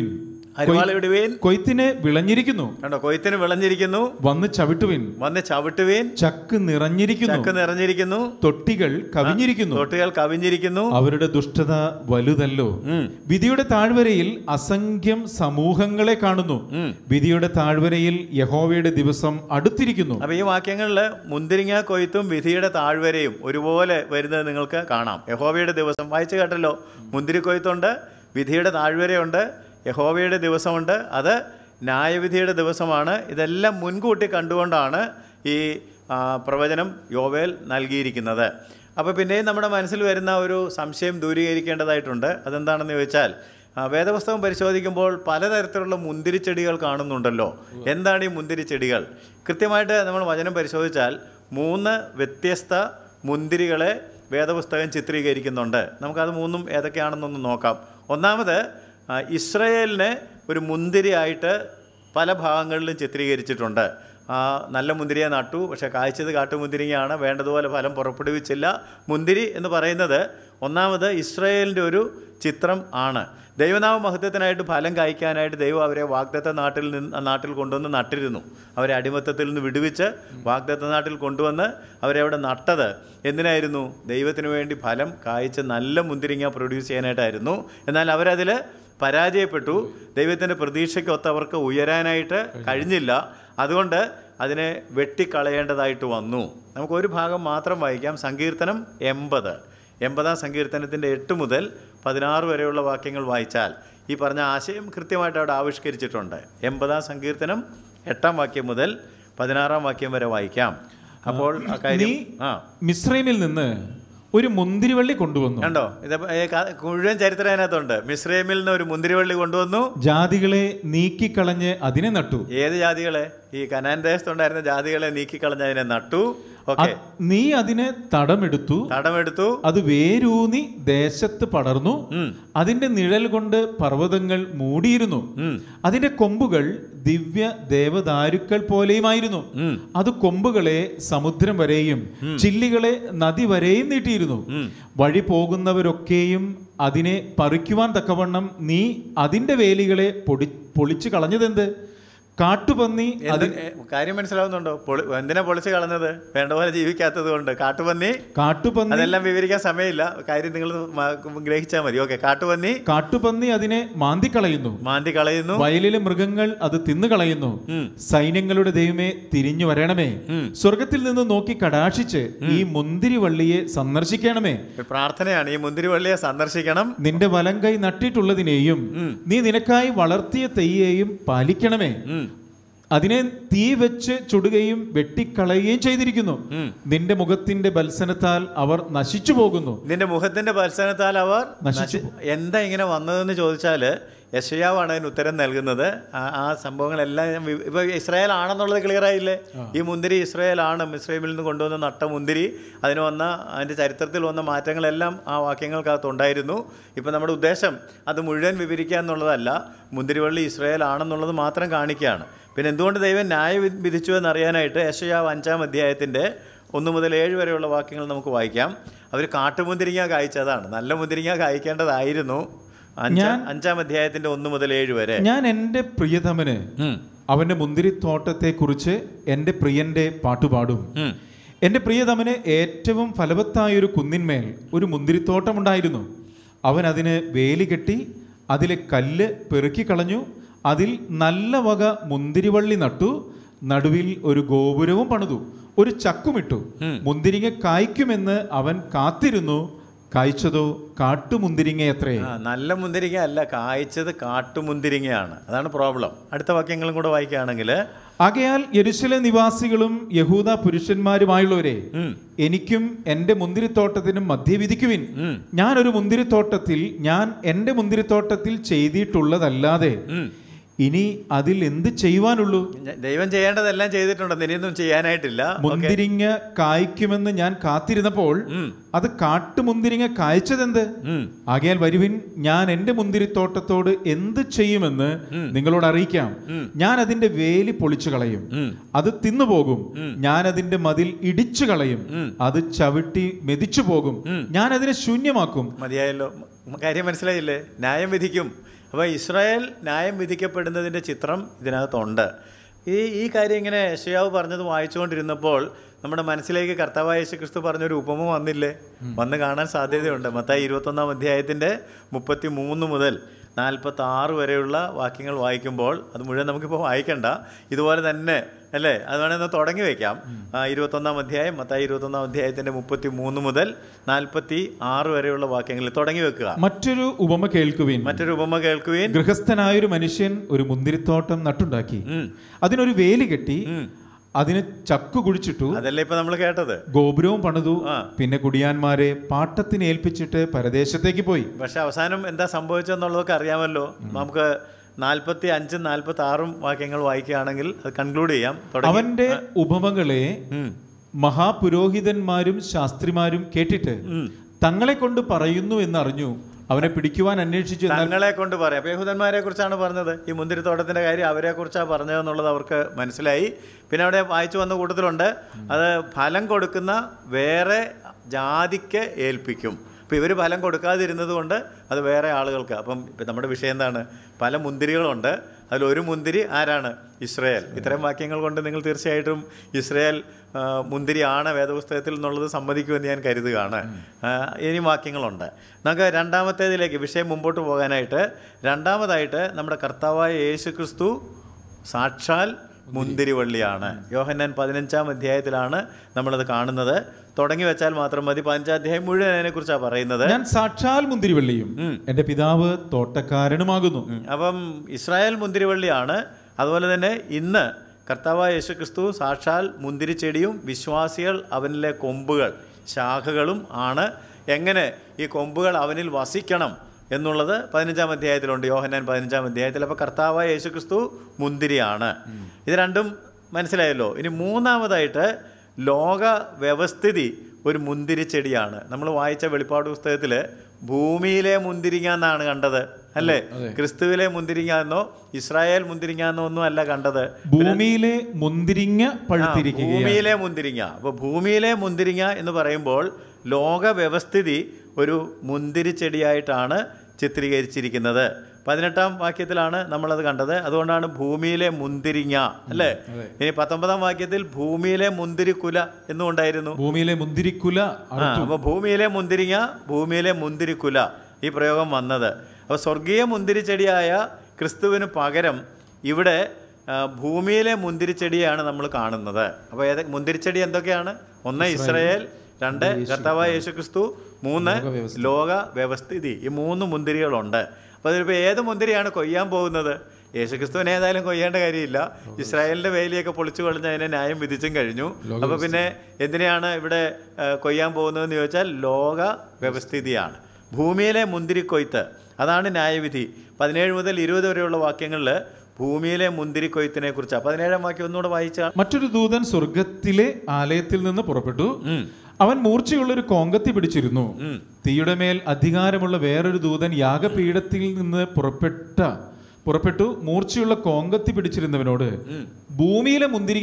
അരിവാളിടുവീൻ, കൊയ്ത്തിന് വിളഞ്ഞിരിക്കുന്നു. കണ്ടോ, കൊയ്ത്തിന് വിളഞ്ഞിരിക്കുന്നു. വന്ന് ചവിട്ടുവിൻ, വന്ന് ചവിട്ടുവീൻ. ചക്ക് നിറഞ്ഞിരിക്കുന്നു, ചക്ക് നിറഞ്ഞിരിക്കുന്നു. തൊട്ടികൾ കവിഞ്ഞിരിക്കുന്നു, തൊട്ടികൾ കവിഞ്ഞിരിക്കുന്നു. അവരുടെ ദുഷ്ടത വലുതല്ലോ. വിധിയുടെ താഴ്വരയിൽ അസംഖ്യം സമൂഹങ്ങളെ കാണുന്നു. വിധിയുടെ താഴ്വരയിൽ യഹോവയുടെ ദിവസം അടുത്തിരിക്കുന്നു. അപ്പൊ ഈ വാക്യങ്ങളിൽ മുന്തിരിങ്ങ കൊയ്ത്തും വിധിയുടെ താഴ്വരയും ഒരുപോലെ വരുന്നത് നിങ്ങൾക്ക് കാണാം. യഹോവയുടെ ദിവസം വായിച്ചു കേട്ടല്ലോ. മുന്തിരി കൊയ്ത്തുണ്ട്, വിധിയുടെ താഴ്വരയുണ്ട്, യഹോവയുടെ ദിവസമുണ്ട്. അത് ന്യായവിധിയുടെ ദിവസമാണ്. ഇതെല്ലാം മുൻകൂട്ടി കണ്ടുകൊണ്ടാണ് ഈ പ്രവചനം യോവേൽ നൽകിയിരിക്കുന്നത്. അപ്പോൾ പിന്നെയും നമ്മുടെ മനസ്സിൽ വരുന്ന ഒരു സംശയം ദൂരീകരിക്കേണ്ടതായിട്ടുണ്ട്. അതെന്താണെന്ന് ചോദിച്ചാൽ, വേദപുസ്തകം പരിശോധിക്കുമ്പോൾ പലതരത്തിലുള്ള മുന്തിരിച്ചെടികൾ കാണുന്നുണ്ടല്ലോ. എന്താണ് ഈ മുന്തിരിച്ചെടികൾ? കൃത്യമായിട്ട് നമ്മൾ വചനം പരിശോധിച്ചാൽ 3 വ്യത്യസ്ത മുന്തിരികളെ വേദപുസ്തകം ചിത്രീകരിക്കുന്നുണ്ട്. നമുക്കത് 3 ഏതൊക്കെയാണെന്നൊന്ന് നോക്കാം. ഒന്നാമത്, ഇസ്രായേലിനെ ഒരു മുന്തിരിയായിട്ട് പല ഭാഗങ്ങളിലും ചിത്രീകരിച്ചിട്ടുണ്ട്. നല്ല മുന്തിരിയെ നട്ടു, പക്ഷേ കായ്ച്ചത് കാട്ടുമുന്തിരിങ്ങയാണ്, വേണ്ടതുപോലെ ഫലം പുറപ്പെടുവിച്ചില്ല. മുന്തിരി എന്ന് പറയുന്നത് ഒന്നാമത് ഇസ്രായേലിൻ്റെ ഒരു ചിത്രം ആണ്. ദൈവനാമ മഹത്വത്തിനായിട്ട് ഫലം കായ്ക്കാനായിട്ട് ദൈവം അവരെ വാഗ്ദത്ത നാട്ടിൽ കൊണ്ടുവന്ന് നട്ടിരുന്നു. അവരെ അടിമത്തത്തിൽ നിന്ന് വിടുവിച്ച് വാഗ്ദത്ത നാട്ടിൽ കൊണ്ടുവന്ന് അവരെ അവിടെ നട്ടത് എന്തിനായിരുന്നു? ദൈവത്തിന് വേണ്ടി ഫലം കായ്ച്ച് നല്ല മുന്തിരിങ്ങ പ്രൊഡ്യൂസ് ചെയ്യാനായിട്ടായിരുന്നു. എന്നാൽ അവരതിൽ പരാജയപ്പെട്ടു. ദൈവത്തിൻ്റെ പ്രതീക്ഷയ്ക്കൊത്ത് അവർക്ക് ഉയരാനായിട്ട് കഴിഞ്ഞില്ല. അതുകൊണ്ട് അതിനെ വെട്ടിക്കളയേണ്ടതായിട്ട് വന്നു. നമുക്കൊരു ഭാഗം മാത്രം വായിക്കാം. സങ്കീർത്തനം 80 സങ്കീർത്തനത്തിൻ്റെ 8 മുതൽ 16 വരെയുള്ള വാക്യങ്ങൾ വായിച്ചാൽ ഈ പറഞ്ഞ ആശയം കൃത്യമായിട്ട് അവിടെ ആവിഷ്കരിച്ചിട്ടുണ്ട്. 80 സങ്കീർത്തനം 8 വാക്യം മുതൽ 16 വാക്യം വരെ വായിക്കാം. അപ്പോൾ ആ കാര്യം, മിസ്രൈമിൽ നിന്ന് ഒരു മുന്തിരിവള്ളി കൊണ്ടുവന്നു. കണ്ടോ, ഇത് മുഴുവൻ ചരിത്രം അതിനകത്തുണ്ട്. മിസ്രൈമിൽ നിന്ന് ഒരു മുന്തിരിവള്ളി കൊണ്ടുവന്നു, ജാതികളെ നീക്കിക്കളഞ്ഞ് അതിനെ നട്ടു. ഏത് ജാതികളെ? ഈ കനാൻ ദേശത്തുണ്ടായിരുന്ന ജാതികളെ നീക്കിക്കളഞ്ഞ് അതിനെ നട്ടു. നീ അതിനെ തടമെടുത്തു, അത് വേരൂന്നി ദേശത്ത് പടർന്നു. അതിന്റെ നിഴൽ കൊണ്ട് പർവ്വതങ്ങൾ മൂടിയിരുന്നു. അതിന്റെ കൊമ്പുകൾ ദിവ്യ ദേവദാരുക്കൾ പോലെയുമായിരുന്നു. അത് കൊമ്പുകളെ സമുദ്രം വരെയും ചില്ലികളെ നദി വരെയും നീട്ടിയിരുന്നു. വഴി പോകുന്നവരൊക്കെയും അതിനെ പറിക്കുവാൻ തക്കവണ്ണം നീ അതിന്റെ വേലികളെ പൊളിച്ചു കളഞ്ഞതെന്ത്? കാട്ടുപന്നി. കാര്യം മനസ്സിലാവുന്നുണ്ടോ? എന്തിനാ പൊളിച്ച് കളഞ്ഞത്? വേണ്ട പോലെ ജീവിക്കാത്തത് കൊണ്ട്. കാട്ടുപന്നി അതെല്ലാം വിവരിക്കാൻ സമയമില്ല, കാര്യം നിങ്ങൾ ഗ്രഹിച്ചാൽ മതി. ഓക്കെ, കാട്ടുപന്നി അതിനെ മാന്തിക്കളയുന്നു. വയലിലെ മൃഗങ്ങൾ അത് തിന്നുകളയുന്നു. സൈന്യങ്ങളുടെ ദൈവമേ, തിരിഞ്ഞു വരണമേ. സ്വർഗത്തിൽ നിന്ന് നോക്കി കടാക്ഷിച്ച് ഈ മുന്തിരിവള്ളിയെ സന്ദർശിക്കണമേ. പ്രാർത്ഥനയാണ്, ഈ മുന്തിരിവള്ളിയെ സന്ദർശിക്കണം. നിന്റെ വലം കൈ നട്ടിട്ടുള്ളതിനെയും നീ നിനക്കായി വളർത്തിയ തെയ്യേയും പാലിക്കണമേ. അതിനെ തീ വെച്ച് ചുടുകയും വെട്ടിക്കളയുകയും ചെയ്തിരിക്കുന്നു. നിന്റെ മുഖത്തിന്റെ ബത്സനത്താൽ അവർ നശിച്ചു പോകുന്നു. നിന്റെ മുഖത്തിന്റെ ബത്സനത്താൽ അവർ നശിച്ചു. എന്താ ഇങ്ങനെ വന്നതെന്ന് ചോദിച്ചാൽ യെശയ്യാവാണ് അതിന് ഉത്തരം നൽകുന്നത്. ആ സംഭവങ്ങളെല്ലാം ഇപ്പോൾ ഇസ്രായേൽ ആണെന്നുള്ളത് ക്ലിയർ ആയില്ലേ? ഈ മുന്തിരി ഇസ്രായേലാണ്, മിസ്രൈമിൽ നിന്ന് കൊണ്ടുവന്ന നട്ട മുന്തിരി. അതിൻ്റെ ചരിത്രത്തിൽ വന്ന മാറ്റങ്ങളെല്ലാം ആ വാക്യങ്ങൾക്കകത്തുണ്ടായിരുന്നു. ഇപ്പം നമ്മുടെ ഉദ്ദേശം അത് മുഴുവൻ വിവരിക്കുക എന്നുള്ളതല്ല, മുന്തിരിവള്ളി ഇസ്രായേൽ ആണെന്നുള്ളത് മാത്രം കാണിക്കുകയാണ്. പിന്നെ എന്തുകൊണ്ട് ദൈവം ന്യായം വിധിച്ചു എന്നറിയാനായിട്ട് യെശയ്യാവ് 5-ാം അധ്യായത്തിൻ്റെ 1 മുതൽ 7 വരെയുള്ള വാക്യങ്ങൾ നമുക്ക് വായിക്കാം. അവർ കാട്ടുമുന്തിരിങ്ങ കായ്ച്ചതാണ്, നല്ല മുന്തിരിങ്ങ കായ്ക്കേണ്ടതായിരുന്നു. 5-ാം അധ്യായത്തിന്റെ 1 മുതൽ 7 വരെ. ഞാൻ എൻ്റെ പ്രിയതമന് അവന്റെ മുന്തിരിത്തോട്ടത്തെ കുറിച്ച് എൻ്റെ പ്രിയന്റെ പാട്ടുപാടും. എൻ്റെ പ്രിയതമന് ഏറ്റവും ഫലവത്തായൊരു കുന്നിന്മേൽ ഒരു മുന്തിരിത്തോട്ടമുണ്ടായിരുന്നു. അവൻ അതിന് വേലി കെട്ടി അതിലെ കല്ല് പെറുക്കിക്കളഞ്ഞു. അതിൽ നല്ല വക മുന്തിരിവള്ളി നട്ടു. നടുവിൽ ഒരു ഗോപുരവും പണിതു, ഒരു ചക്കുമിട്ടു. മുന്തിരിങ്ങ കായ്ക്കുമെന്ന് അവൻ കാത്തിരുന്നു. കായ്ച്ചതോ കാട്ടുമുന്തിരിങ്ങയത്രേ. നല്ല മുന്തിരിങ്ങ അല്ല, കായ്ച്ചത് കാട്ടുമുന്തിരിങ്ങയാണ്. അതാണ് പ്രോബ്ലം. അടുത്ത വാക്യങ്ങളും കൂടെ വായിക്കുകയാണെങ്കിൽ, ആകയാൽ യെരൂശലേം നിവാസികളും യഹൂദ പുരുഷന്മാരുമായുള്ളവരെ, എനിക്കും എൻ്റെ മുന്തിരിത്തോട്ടത്തിനും മധ്യേ വിധിക്കുവിൻ. ഞാൻ എൻ്റെ മുന്തിരിത്തോട്ടത്തിൽ ചെയ്തിട്ടുള്ളതല്ലാതെ ഇനി അതിൽ എന്ത് ചെയ്യുവാനുള്ളൂ? ദൈവം ചെയ്യേണ്ടതെല്ലാം ചെയ്തിട്ടുണ്ട്, ഇനിയൊന്നും ചെയ്യാനായിട്ടില്ല. മുന്തിരിങ്ങ കായ്ക്കുമെന്ന് ഞാൻ കാത്തിരുന്നപ്പോൾ അത് കാട്ടുമുന്തിരിങ്ങ കായ്ച്ചതെന്ത്? ആകയാൽ വരുവിൻ, ഞാൻ എൻ്റെ മുന്തിരിത്തോട്ടത്തോട് എന്ത് ചെയ്യുമെന്ന് നിങ്ങളോട് അറിയിക്കാം. ഞാൻ അതിന്റെ വേലി പൊളിച്ചു കളയും, അത് തിന്നുപോകും. ഞാൻ അതിന്റെ മതിൽ ഇടിച്ചു കളയും, അത് ചവിട്ടി മെതിച്ചു പോകും. ഞാൻ അതിനെ ശൂന്യമാക്കും. മതിയായല്ലോ, കാര്യം മനസ്സിലായില്ലേ? ന്യായം വിധിക്കും. അപ്പോൾ ഇസ്രായേൽ ന്യായം വിധിക്കപ്പെടുന്നതിൻ്റെ ചിത്രം ഇതിനകത്തുണ്ട്. ഈ കാര്യം ഇങ്ങനെ യെശയ്യാവ് പറഞ്ഞത് വായിച്ചുകൊണ്ടിരുന്നപ്പോൾ നമ്മുടെ മനസ്സിലേക്ക് കർത്താവായ യേശുക്രിസ്തു പറഞ്ഞൊരു ഉപമ വന്ന് കാണാൻ സാധ്യതയുണ്ട്. മത്തായി 21-ാം അധ്യായത്തിൻ്റെ 33 മുതൽ 46 വരെയുള്ള വാക്യങ്ങൾ വായിക്കുമ്പോൾ, അത് മുഴുവൻ നമുക്കിപ്പോൾ വായിക്കണ്ട, ഇതുപോലെ തന്നെ അല്ലേ, അത് വേണമെന്ന് തുടങ്ങി വയ്ക്കാം. 21-ാം അധ്യായം, മത്തായി 21-ാം അധ്യായത്തിൻ്റെ 33 മുതൽ 46 വരെയുള്ള വാക്യങ്ങളിൽ തുടങ്ങി വെക്കുക. മറ്റൊരു ഉപമ കേൾക്കുവീൻ. ഗൃഹസ്ഥനായൊരു മനുഷ്യൻ ഒരു മുന്തിരിത്തോട്ടം നട്ടുണ്ടാക്കി, അതിനൊരു വേലി കെട്ടി, അതിന് ചക്കു കുഴിച്ചിട്ടു. അതല്ലേ ഇപ്പൊ നമ്മൾ കേട്ടത്. ഗോപുരവും പണിതു. പിന്നെ കുടിയാന്മാരെ പാട്ടത്തിന് ഏൽപ്പിച്ചിട്ട് പരദേശത്തേക്ക് പോയി. പക്ഷെ അവസാനം എന്താ സംഭവിച്ചെന്നുള്ളതൊക്കെ അറിയാമല്ലോ. നമുക്ക് 45-ഉം 46-ഉം വാക്യങ്ങൾ വായിക്കുകയാണെങ്കിൽ അത് കൺക്ലൂഡ് ചെയ്യാം. അവന്റെ ഉപമകളെ മഹാപുരോഹിതന്മാരും ശാസ്ത്രിമാരും കേട്ടിട്ട് തങ്ങളെ കൊണ്ട് പറയുന്നു എന്നറിഞ്ഞു. അവനെ പിടിക്കുവാൻ അന്വേഷിച്ചു. തങ്ങളെ കൊണ്ട് പറയാം. യഹൂദന്മാരെ കുറിച്ചാണ് പറഞ്ഞത്. ഈ മുന്തിരിത്തോട്ടത്തിൻ്റെ കാര്യം അവരെ കുറിച്ചാണ് പറഞ്ഞതെന്നുള്ളത് അവർക്ക് മനസ്സിലായി. പിന്നെ അവിടെ വായിച്ചു വന്ന കൂട്ടത്തിലുണ്ട്, അത് ഫലം കൊടുക്കുന്ന വേറെ ജാതിക്ക് ഏൽപ്പിക്കും. അപ്പോൾ ഇവർ ഫലം കൊടുക്കാതിരുന്നത് കൊണ്ട് അത് വേറെ ആളുകൾക്ക്. അപ്പം ഇപ്പം നമ്മുടെ വിഷയം എന്താണ്? പല മുന്തിരികളുണ്ട്, അതിലൊരു മുന്തിരി ആരാണ്? ഇസ്രായേൽ. ഇത്തരം വാക്യങ്ങൾ കൊണ്ട് നിങ്ങൾ തീർച്ചയായിട്ടും ഇസ്രായേൽ മുന്തിരിയാണ് വേദപുസ്തകത്തിൽ എന്നുള്ളത് സമ്മതിക്കുമെന്ന് ഞാൻ കരുതുകയാണ്. ഇനി വാക്യങ്ങളുണ്ട്. നമുക്ക് രണ്ടാമത്തേതിലേക്ക് വിഷയം മുമ്പോട്ട് പോകാനായിട്ട്, രണ്ടാമതായിട്ട് നമ്മുടെ കർത്താവായ യേശുക്രിസ്തു സാക്ഷാൽ മുന്തിരിവള്ളിയാണ്. യോഹന്നാൻ 15-ാം അധ്യായത്തിലാണ് നമ്മളത് കാണുന്നത്. തുടങ്ങി വെച്ചാൽ മാത്രം മതി. 15-ാം അധ്യായം മുഴുവൻ അതിനെക്കുറിച്ചാണ് പറയുന്നത്. ഞാൻ സാക്ഷാൽ മുന്തിരിവള്ളിയും എൻ്റെ പിതാവ് തോട്ടക്കാരനുമാകുന്നു. അപ്പം ഇസ്രായേൽ മുന്തിരിവള്ളിയാണ്. അതുപോലെ തന്നെ ഇന്ന് കർത്താവായ യേശുക്രിസ്തു സാക്ഷാൽ മുന്തിരിച്ചെടിയും വിശ്വാസികൾ അവനിലെ കൊമ്പുകൾ, ശാഖകളും ആണ്. എങ്ങനെ ഈ കൊമ്പുകൾ അവനിൽ വസിക്കണം എന്നുള്ളത് 15-ാം അധ്യായത്തിലുണ്ട്, യോഹന്നാൻ 15-ാം അധ്യായത്തിൽ. അപ്പോൾ കർത്താവായ യേശുക്രിസ്തു മുന്തിരിയാണ്. ഇത് രണ്ടും മനസ്സിലായല്ലോ. ഇനി മൂന്നാമതായിട്ട് ലോക വ്യവസ്ഥിതി ഒരു മുന്തിരിച്ചെടിയാണ്. നമ്മൾ വായിച്ച വെളിപ്പാട് പുസ്തകത്തിൽ ഭൂമിയിലെ മുന്തിരിങ്ങ എന്നാണ് കണ്ടത്, അല്ലേ? ക്രിസ്തുവിലെ മുന്തിരിങ്ങ എന്നോ ഇസ്രായേൽ മുന്തിരിങ്ങ എന്നോ ഒന്നും അല്ല കണ്ടത്. ഭൂമിയിലെ മുന്തിരിങ്ങ പഴുത്തിരിക്കുക, ഭൂമിയിലെ മുന്തിരിങ്ങ. അപ്പോൾ ഭൂമിയിലെ മുന്തിരിങ്ങ എന്ന് പറയുമ്പോൾ ലോക വ്യവസ്ഥിതി ഒരു മുന്തിരിച്ചെടിയായിട്ടാണ് ചിത്രീകരിച്ചിരിക്കുന്നത്. 18-ാം വാക്യത്തിലാണ് നമ്മളത് കണ്ടത്. അതുകൊണ്ടാണ് ഭൂമിയിലെ മുന്തിരിങ്ങ, അല്ലേ? ഇനി 19-ാം വാക്യത്തിൽ ഭൂമിയിലെ മുന്തിരിക്കുല എന്നും ഉണ്ടായിരുന്നു. ഭൂമിയിലെ മുന്തിരിക്കുല. അപ്പോൾ ഭൂമിയിലെ മുന്തിരിങ്ങ, ഭൂമിയിലെ മുന്തിരിക്കുല, ഈ പ്രയോഗം വന്നത്. അപ്പോൾ സ്വർഗീയ മുന്തിരിച്ചെടിയായ ക്രിസ്തുവിന് പകരം ഇവിടെ ഭൂമിയിലെ മുന്തിരിച്ചെടിയാണ് നമ്മൾ കാണുന്നത്. അപ്പോൾ മുന്തിരിച്ചെടി എന്തൊക്കെയാണ്? 1 ഇസ്രായേൽ, 2 കർത്താവായ യേശുക്രിസ്തു, 3 ലോക വ്യവസ്ഥിതി. ഈ 3 മുന്തിരികളുണ്ട്. അപ്പോൾ അതിലിപ്പോൾ ഏത് മുന്തിരിയാണ് കൊയ്യാൻ പോകുന്നത്? യേശുക്രിസ്തുവിനെ ഏതായാലും കൊയ്യേണ്ട കാര്യമില്ല. ഇസ്രായേലിൻ്റെ വേലിയൊക്കെ പൊളിച്ചു കളഞ്ഞ് അതിനെ ന്യായം വിധിച്ചും കഴിഞ്ഞു. അപ്പോൾ പിന്നെ എന്തിനാണ് ഇവിടെ കൊയ്യാൻ പോകുന്നതെന്ന് ചോദിച്ചാൽ ലോക വ്യവസ്ഥിതിയാണ്. ഭൂമിയിലെ മുന്തിരിക്കൊയ്ത്ത്, അതാണ് ന്യായവിധി. 17 മുതൽ 20 വരെയുള്ള വാക്യങ്ങളിൽ ഭൂമിയിലെ മുന്തിരിക്കൊയ്ത്തിനെ കുറിച്ചാണ്. 17-ാം വാക്യം ഒന്നുകൂടെ വായിച്ചാൽ, മറ്റൊരു ദൂതൻ സ്വർഗത്തിലെ ആലയത്തിൽ നിന്ന് പുറപ്പെട്ടു. അവൻ മൂർച്ചയുള്ളൊരു കോങ്കത്തി പിടിച്ചിരുന്നു. തീയുടെ മേൽ അധികാരമുള്ള വേറൊരു ദൂതൻ യാഗപീഠത്തിൽ നിന്ന് പുറപ്പെട്ടു മൂർച്ചയുള്ള കോങ്കത്തി പിടിച്ചിരുന്നവനോട്, ഭൂമിയിലെ മുന്തിരിങ്ങ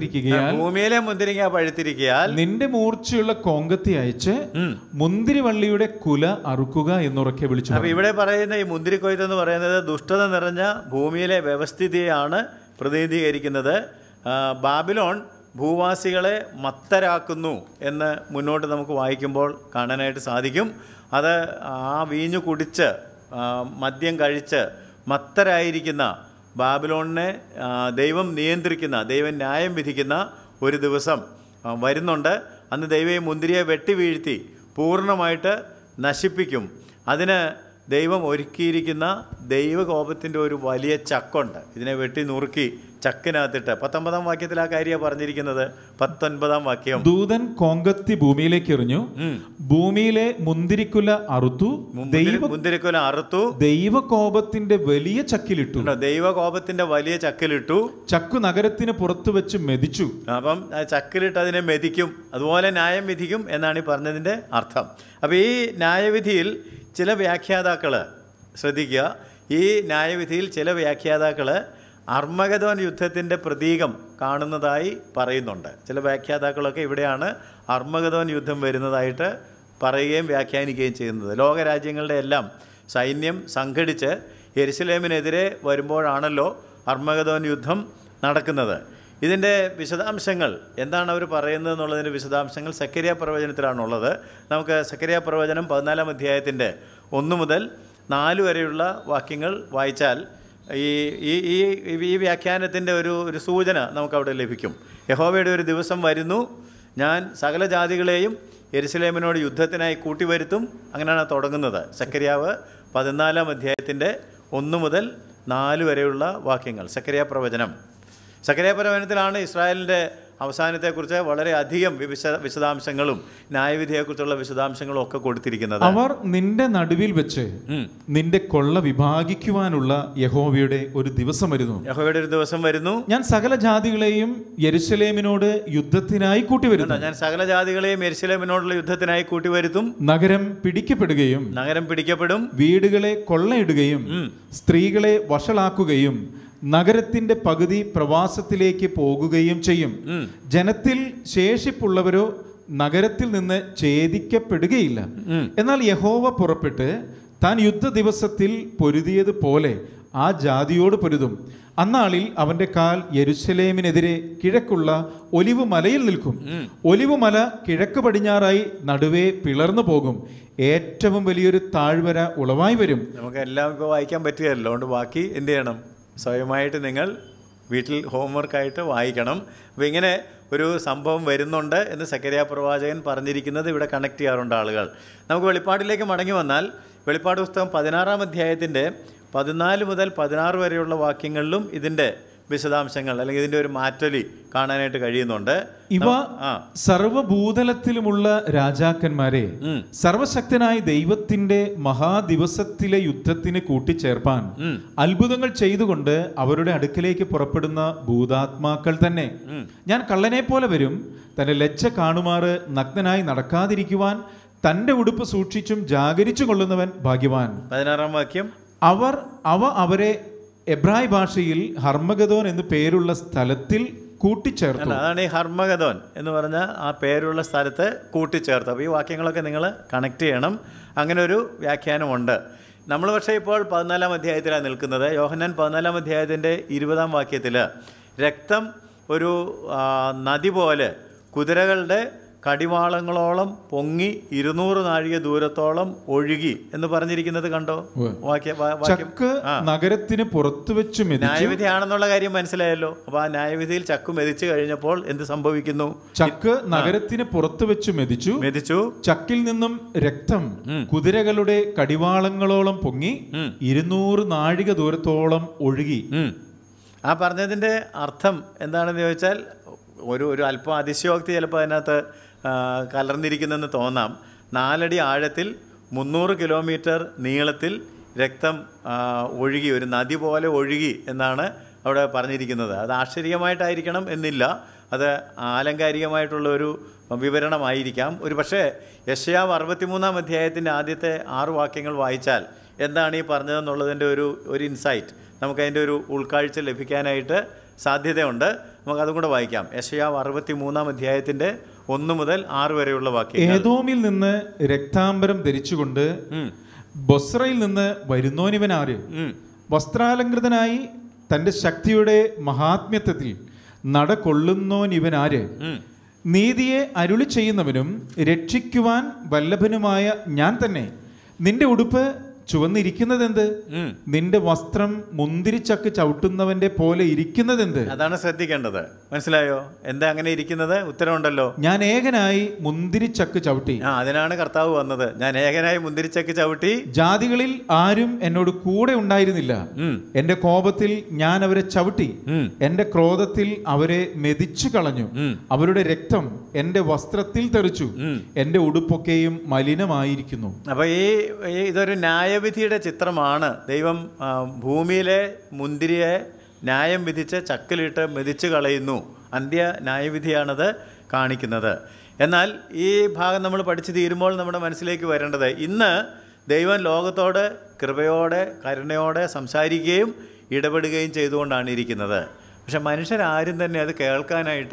പഴുത്തിരിക്കയാൽ നിന്റെ മൂർച്ചയുള്ള കോങ്കത്തി അയച്ച് മുന്തിരിവള്ളിയുടെ കുല അറുക്കുക എന്നുറക്കെ വിളിച്ചു. അപ്പൊ ഇവിടെ പറയുന്ന ഈ മുന്തിരിക്കൊയ്ത്ത് എന്ന് പറയുന്നത് ദുഷ്ടത നിറഞ്ഞ ഭൂമിയിലെ വ്യവസ്ഥിതിയെയാണ് പ്രതിനിധീകരിക്കുന്നത്. ബാബിലോൺ ഭൂവാസികളെ മത്തരാക്കുന്നു എന്ന് മുന്നോട്ട് നമുക്ക് വായിക്കുമ്പോൾ കാണാനായിട്ട് സാധിക്കും. അത് ആ വീഞ്ഞു കുടിച്ച് മദ്യം കഴിച്ച് മത്തരായിരിക്കുന്ന ബാബിലോണിനെ ദൈവം നിയന്ത്രിക്കുന്ന, ദൈവം ന്യായം വിധിക്കുന്ന ഒരു ദിവസം വരുന്നുണ്ട്. അന്ന് ദൈവം ഈ മുന്തിരിയെ വെട്ടി വീഴ്ത്തി പൂർണ്ണമായിട്ട് നശിപ്പിക്കും. അതിന് ദൈവം ഒരുക്കിയിരിക്കുന്ന ദൈവകോപത്തിൻ്റെ ഒരു വലിയ ചക്കുണ്ട്. ഇതിനെ വെട്ടി നുറുക്കി ചക്കിനകത്തിട്ട് 19-ാം വാക്യത്തിൽ ആ കാര്യമാണ് പറഞ്ഞിരിക്കുന്നത്. 19-ാം വാക്യം, ദൂതൻ കോങ്കത്തി ഭൂമിയിലേക്ക് എറിഞ്ഞു, ഭൂമിയിലെ മുന്തിരിക്കുല അറുത്തു, ദൈവകോപത്തിന്റെ വലിയ ചക്കിലിട്ടു. ദൈവകോപത്തിന്റെ വലിയ ചക്കിലിട്ടു. ചക്കു നഗരത്തിന് പുറത്തു വെച്ച് മെതിച്ചു. അപ്പം ചക്കിലിട്ട് അതിനെ മെതിക്കും, അതുപോലെ ന്യായം വിധിക്കും എന്നാണ് ഈ പറഞ്ഞതിൻ്റെ അർത്ഥം. അപ്പം ഈ ന്യായവിധിയിൽ ചില വ്യാഖ്യാതാക്കൾ ശ്രദ്ധിക്കുക, ഈ ന്യായവിധിയിൽ ചില വ്യാഖ്യാതാക്കൾ അർമ്മഗദോൻ യുദ്ധത്തിൻ്റെ പ്രതീകം കാണുന്നതായി പറയുന്നുണ്ട്. ചില വ്യാഖ്യാതാക്കളൊക്കെ ഇവിടെയാണ് അർമ്മഗദോൻ യുദ്ധം വരുന്നതായിട്ട് പറയുകയും വ്യാഖ്യാനിക്കുകയും ചെയ്യുന്നത്. ലോകരാജ്യങ്ങളുടെ എല്ലാം സൈന്യം സംഘടിച്ച് യെരുശലേമിനെതിരെ വരുമ്പോഴാണല്ലോ അർമ്മഗദോൻ യുദ്ധം നടക്കുന്നത്. ഇതിൻ്റെ വിശദാംശങ്ങൾ എന്താണ് അവർ പറയുന്നത് എന്നുള്ളതിൻ്റെ വിശദാംശങ്ങൾ സക്കറിയ പ്രവചനത്തിലാണുള്ളത്. നമുക്ക് സക്കറിയ പ്രവചനം 14-ാം അധ്യായത്തിൻ്റെ 1 മുതൽ 4 വരെയുള്ള വാക്യങ്ങൾ വായിച്ചാൽ ഈ വ്യാഖ്യാനത്തിൻ്റെ ഒരു സൂചന നമുക്കവിടെ ലഭിക്കും. യഹോവയുടെ ഒരു ദിവസം വരുന്നു, ഞാൻ സകല ജാതികളെയും യെരുശലേമിനോട് യുദ്ധത്തിനായി കൂട്ടിവരുത്തും. അങ്ങനെയാണ് തുടങ്ങുന്നത്. സക്കറിയാവ് 14-ാം അധ്യായത്തിൻ്റെ 1 മുതൽ 4 വരെയുള്ള വാക്യങ്ങൾ. സക്കറിയ പ്രവചനത്തിലാണ് ഇസ്രായേലിൻ്റെ അവസാനത്തെക്കുറിച്ച് വളരെയധികം വിശദാംശങ്ങളും ന്യായവിധിയെക്കുറിച്ചുള്ള വിശദാംശങ്ങളും ഒക്കെ കൊടുത്തിരിക്കുന്നത്. അവർ നിന്റെ നടുവിൽ വെച്ച് നിന്റെ കൊള്ള വിഭാഗിക്കുവാനുള്ള യഹോവയുടെ ഒരു ദിവസം വരുന്നു. ഞാൻ സകല ജാതികളെയും യെരുശലേമിനോട് യുദ്ധത്തിനായി കൂട്ടിവരുത്തും. നഗരം പിടിക്കപ്പെടും. വീടുകളെ കൊള്ളയിടുകയും സ്ത്രീകളെ വഷളാക്കുകയും നഗരത്തിന്റെ പകുതി പ്രവാസത്തിലേക്ക് പോകുകയും ചെയ്യും. ജനത്തിൽ ശേഷിപ്പുള്ളവരോ നഗരത്തിൽ നിന്ന് ഛേദിക്കപ്പെടുകയില്ല. എന്നാൽ യഹോവ പുറപ്പെട്ട് താൻ യുദ്ധ ദിവസത്തിൽ പൊരുതിയതുപോലെ ആ ജാതിയോട് പൊരുതും. അന്നാളിൽ അവന്റെ കാൽ യെരുശലേമിനെതിരെ കിഴക്കുള്ള ഒലിവ് മലയിൽ നിൽക്കും. ഒലിവ് മല കിഴക്ക് പടിഞ്ഞാറായി നടുവേ പിളർന്നു പോകും. ഏറ്റവും വലിയൊരു താഴ്വര ഉളവായി വരും. നമുക്ക് എല്ലാം ഇപ്പോൾ വായിക്കാൻ പറ്റുകയല്ലോ. അതുകൊണ്ട് ബാക്കി എന്ത് ചെയ്യണം? സ്വയമായിട്ട് നിങ്ങൾ വീട്ടിൽ ഹോംവർക്കായിട്ട് വായിക്കണം. അപ്പോൾ ഇങ്ങനെ ഒരു സംഭവം വരുന്നുണ്ട് എന്ന് സക്കറിയ പ്രവാചകൻ പറഞ്ഞിരിക്കുന്നത് ഇവിടെ കണക്ട് ചെയ്യാറുണ്ട് ആളുകൾ. നമുക്ക് വെളിപ്പാടിലേക്ക് മടങ്ങി വന്നാൽ വെളിപ്പാട് പുസ്തകം 16-ാം അധ്യായത്തിൻ്റെ 14 മുതൽ 16 വരെയുള്ള വാക്യങ്ങളിലും ഇതിൻ്റെ വിശദാംശങ്ങൾ അല്ലെങ്കിൽ ഇതിൻ്റെ ഒരു മാറ്റൊലി കാണാനായിട്ട് കഴിയുന്നുണ്ട്. ഇവ സർവഭൂതലത്തിലുമുള്ള രാജാക്കന്മാരെ സർവശക്തനായ ദൈവത്തിന്റെ മഹാദിവസത്തിലെ യുദ്ധത്തിന് കൂട്ടിച്ചേർപ്പാൻ അത്ഭുതങ്ങൾ ചെയ്തുകൊണ്ട് അവരുടെ അടുക്കലേക്ക് പുറപ്പെടുന്ന ഭൂതാത്മാക്കൾ തന്നെ. ഞാൻ കള്ളനെ പോലെ വരും. തന്റെ ലജ്ജ കാണുമാറ് നഗ്നനായി നടക്കാതിരിക്കുവാൻ തന്റെ ഉടുപ്പ് സൂക്ഷിച്ചും ജാഗരിച്ചു കൊള്ളുന്നവൻ ഭാഗ്യവാൻ. 16-ാം വാക്യം. അവരെ എബ്രായ ഭാഷയിൽ ഹർമഗദോൻ എന്ന് പേരുള്ള സ്ഥലത്തിൽ കൂട്ടിച്ചേർത്തു. അതാണ് ഈ ഹർമഗദോൻ എന്ന് പറഞ്ഞ ആ പേരുള്ള സ്ഥലത്ത് കൂട്ടിച്ചേർത്തു. അപ്പോൾ ഈ വാക്യങ്ങളൊക്കെ നിങ്ങൾ കണക്ട് ചെയ്യണം. അങ്ങനെ ഒരു വ്യാഖ്യാനമുണ്ട്. നമ്മൾ പക്ഷേ ഇപ്പോൾ 14-ാം അധ്യായത്തിലാണ് നിൽക്കുന്നത്. യോഹന്നാൻ 14-ാം അധ്യായത്തിൻ്റെ 20-ാം വാക്യത്തിൽ രക്തം ഒരു നദി പോലെ കുതിരകളുടെ കടിവാളങ്ങളോളം പൊങ്ങി 200 നാഴിക ദൂരത്തോളം ഒഴുകി എന്ന് പറഞ്ഞിരിക്കുന്നത് കണ്ടോ? ചക്ക് നഗരത്തിന് പുറത്തു വെച്ച് ന്യായവിധിയാണെന്നുള്ള കാര്യം മനസ്സിലായല്ലോ. അപ്പൊ ആ ന്യായവിധിയിൽ ചക്ക് മെതിച്ചു കഴിഞ്ഞപ്പോൾ എന്ത് സംഭവിക്കുന്നു? ചക്ക് നഗരത്തിന് പുറത്തു വെച്ച് മെതിച്ചു. ചക്കിൽ നിന്നും രക്തം കുതിരകളുടെ കടിവാളങ്ങളോളം പൊങ്ങി 200 നാഴിക ദൂരത്തോളം ഒഴുകി. ആ പറഞ്ഞതിൻ്റെ അർത്ഥം എന്താണെന്ന് ചോദിച്ചാൽ ഒരു അല്പം അതിശയോക്തി ചിലപ്പോൾ അതിനകത്ത് കലർന്നിരിക്കുന്നെന്ന് തോന്നാം. 4 അടി ആഴത്തിൽ 300 കിലോമീറ്റർ നീളത്തിൽ രക്തം ഒഴുകി, ഒരു നദി പോലെ ഒഴുകി എന്നാണ് അവിടെ പറഞ്ഞിരിക്കുന്നത്. അത് ആശ്ചര്യമായിട്ടായിരിക്കണം എന്നില്ല, അത് ആലങ്കാരികമായിട്ടുള്ള ഒരു വിവരണമായിരിക്കാം. ഒരു പക്ഷേ യെശയ്യാവ് 63-ാം അധ്യായത്തിൻ്റെ ആദ്യത്തെ 6 വാക്യങ്ങൾ വായിച്ചാൽ എന്താണ് ഈ പറഞ്ഞതെന്നുള്ളതിൻ്റെ ഒരു ഇൻസൈറ്റ്, നമുക്കതിൻ്റെ ഒരു ഉൾക്കാഴ്ച ലഭിക്കാനായിട്ട് സാധ്യതയുണ്ട്. നമുക്കതും കൂടെ വായിക്കാം. യെശയ്യാവ് 63-ാം അധ്യായത്തിൻ്റെ 1 മുതൽ 6 വരെയുള്ള വാക്യം. ഏദോമിൽ നിന്ന് രക്താംബരം ധരിച്ചുകൊണ്ട് ബൊസ്രയിൽ നിന്ന് വരുന്നോനിവനാര്? വസ്ത്രാലങ്കൃതനായി തൻ്റെ ശക്തിയുടെ മഹാത്മ്യത്വത്തിൽ നടകൊള്ളുന്നോനിവനാര്? നീതിയെ അരുളി ചെയ്യുന്നവനും രക്ഷിക്കുവാൻ വല്ലഭനുമായ ഞാൻ തന്നെ. നിന്റെ ഉടുപ്പ് ചുവന്നിരിക്കുന്നതെന്ത്? നിന്റെ വസ്ത്രം മുന്തിരിച്ചക്ക് ചവിട്ടുന്നവന്റെ പോലെ ഇരിക്കുന്നതെന്ത്? അതാണ് ശ്രദ്ധിക്കേണ്ടത്. മനസ്സിലായോ? എന്താ അങ്ങനെ ഇരിക്കുന്നത്? ഉത്തരവുണ്ടല്ലോ. ഞാൻ ഏകനായി മുന്തിരിച്ചക്ക് ചവിട്ടി. അതിനാണ് കർത്താവ് വന്നത്. ഞാൻ ഏകനായി മുന്തിരിച്ചക്ക് ചവിട്ടി. ജാതികളിൽ ആരും എന്നോട് കൂടെ ഉണ്ടായിരുന്നില്ല. എന്റെ കോപത്തിൽ ഞാൻ അവരെ ചവിട്ടി. എന്റെ ക്രോധത്തിൽ അവരെ മെതിച്ചു കളഞ്ഞു. അവരുടെ രക്തം എന്റെ വസ്ത്രത്തിൽ തെറിച്ചു. എന്റെ ഉടുപ്പൊക്കെയും മലിനമായിരിക്കുന്നു. അപ്പൊ ഇതൊരു ന്യായവിധിയുടെ ചിത്രമാണ്. ദൈവം ഭൂമിയിലെ മുന്തിരിയെ ന്യായം വിധിച്ച് ചക്കിലിട്ട് മെതിച്ചു കളയുന്നു. അന്ത്യ ന്യായവിധിയാണത് കാണിക്കുന്നത്. എന്നാൽ ഈ ഭാഗം നമ്മൾ പഠിച്ചു തീരുമ്പോൾ നമ്മുടെ മനസ്സിലേക്ക് വരേണ്ടത്, ഇന്ന് ദൈവം ലോകത്തോട് കൃപയോടെ കരുണയോടെ സംസാരിക്കുകയും ഇടപെടുകയും ചെയ്തുകൊണ്ടാണ് ഇരിക്കുന്നത്. പക്ഷെ മനുഷ്യരാരും തന്നെ അത് കേൾക്കാനായിട്ട്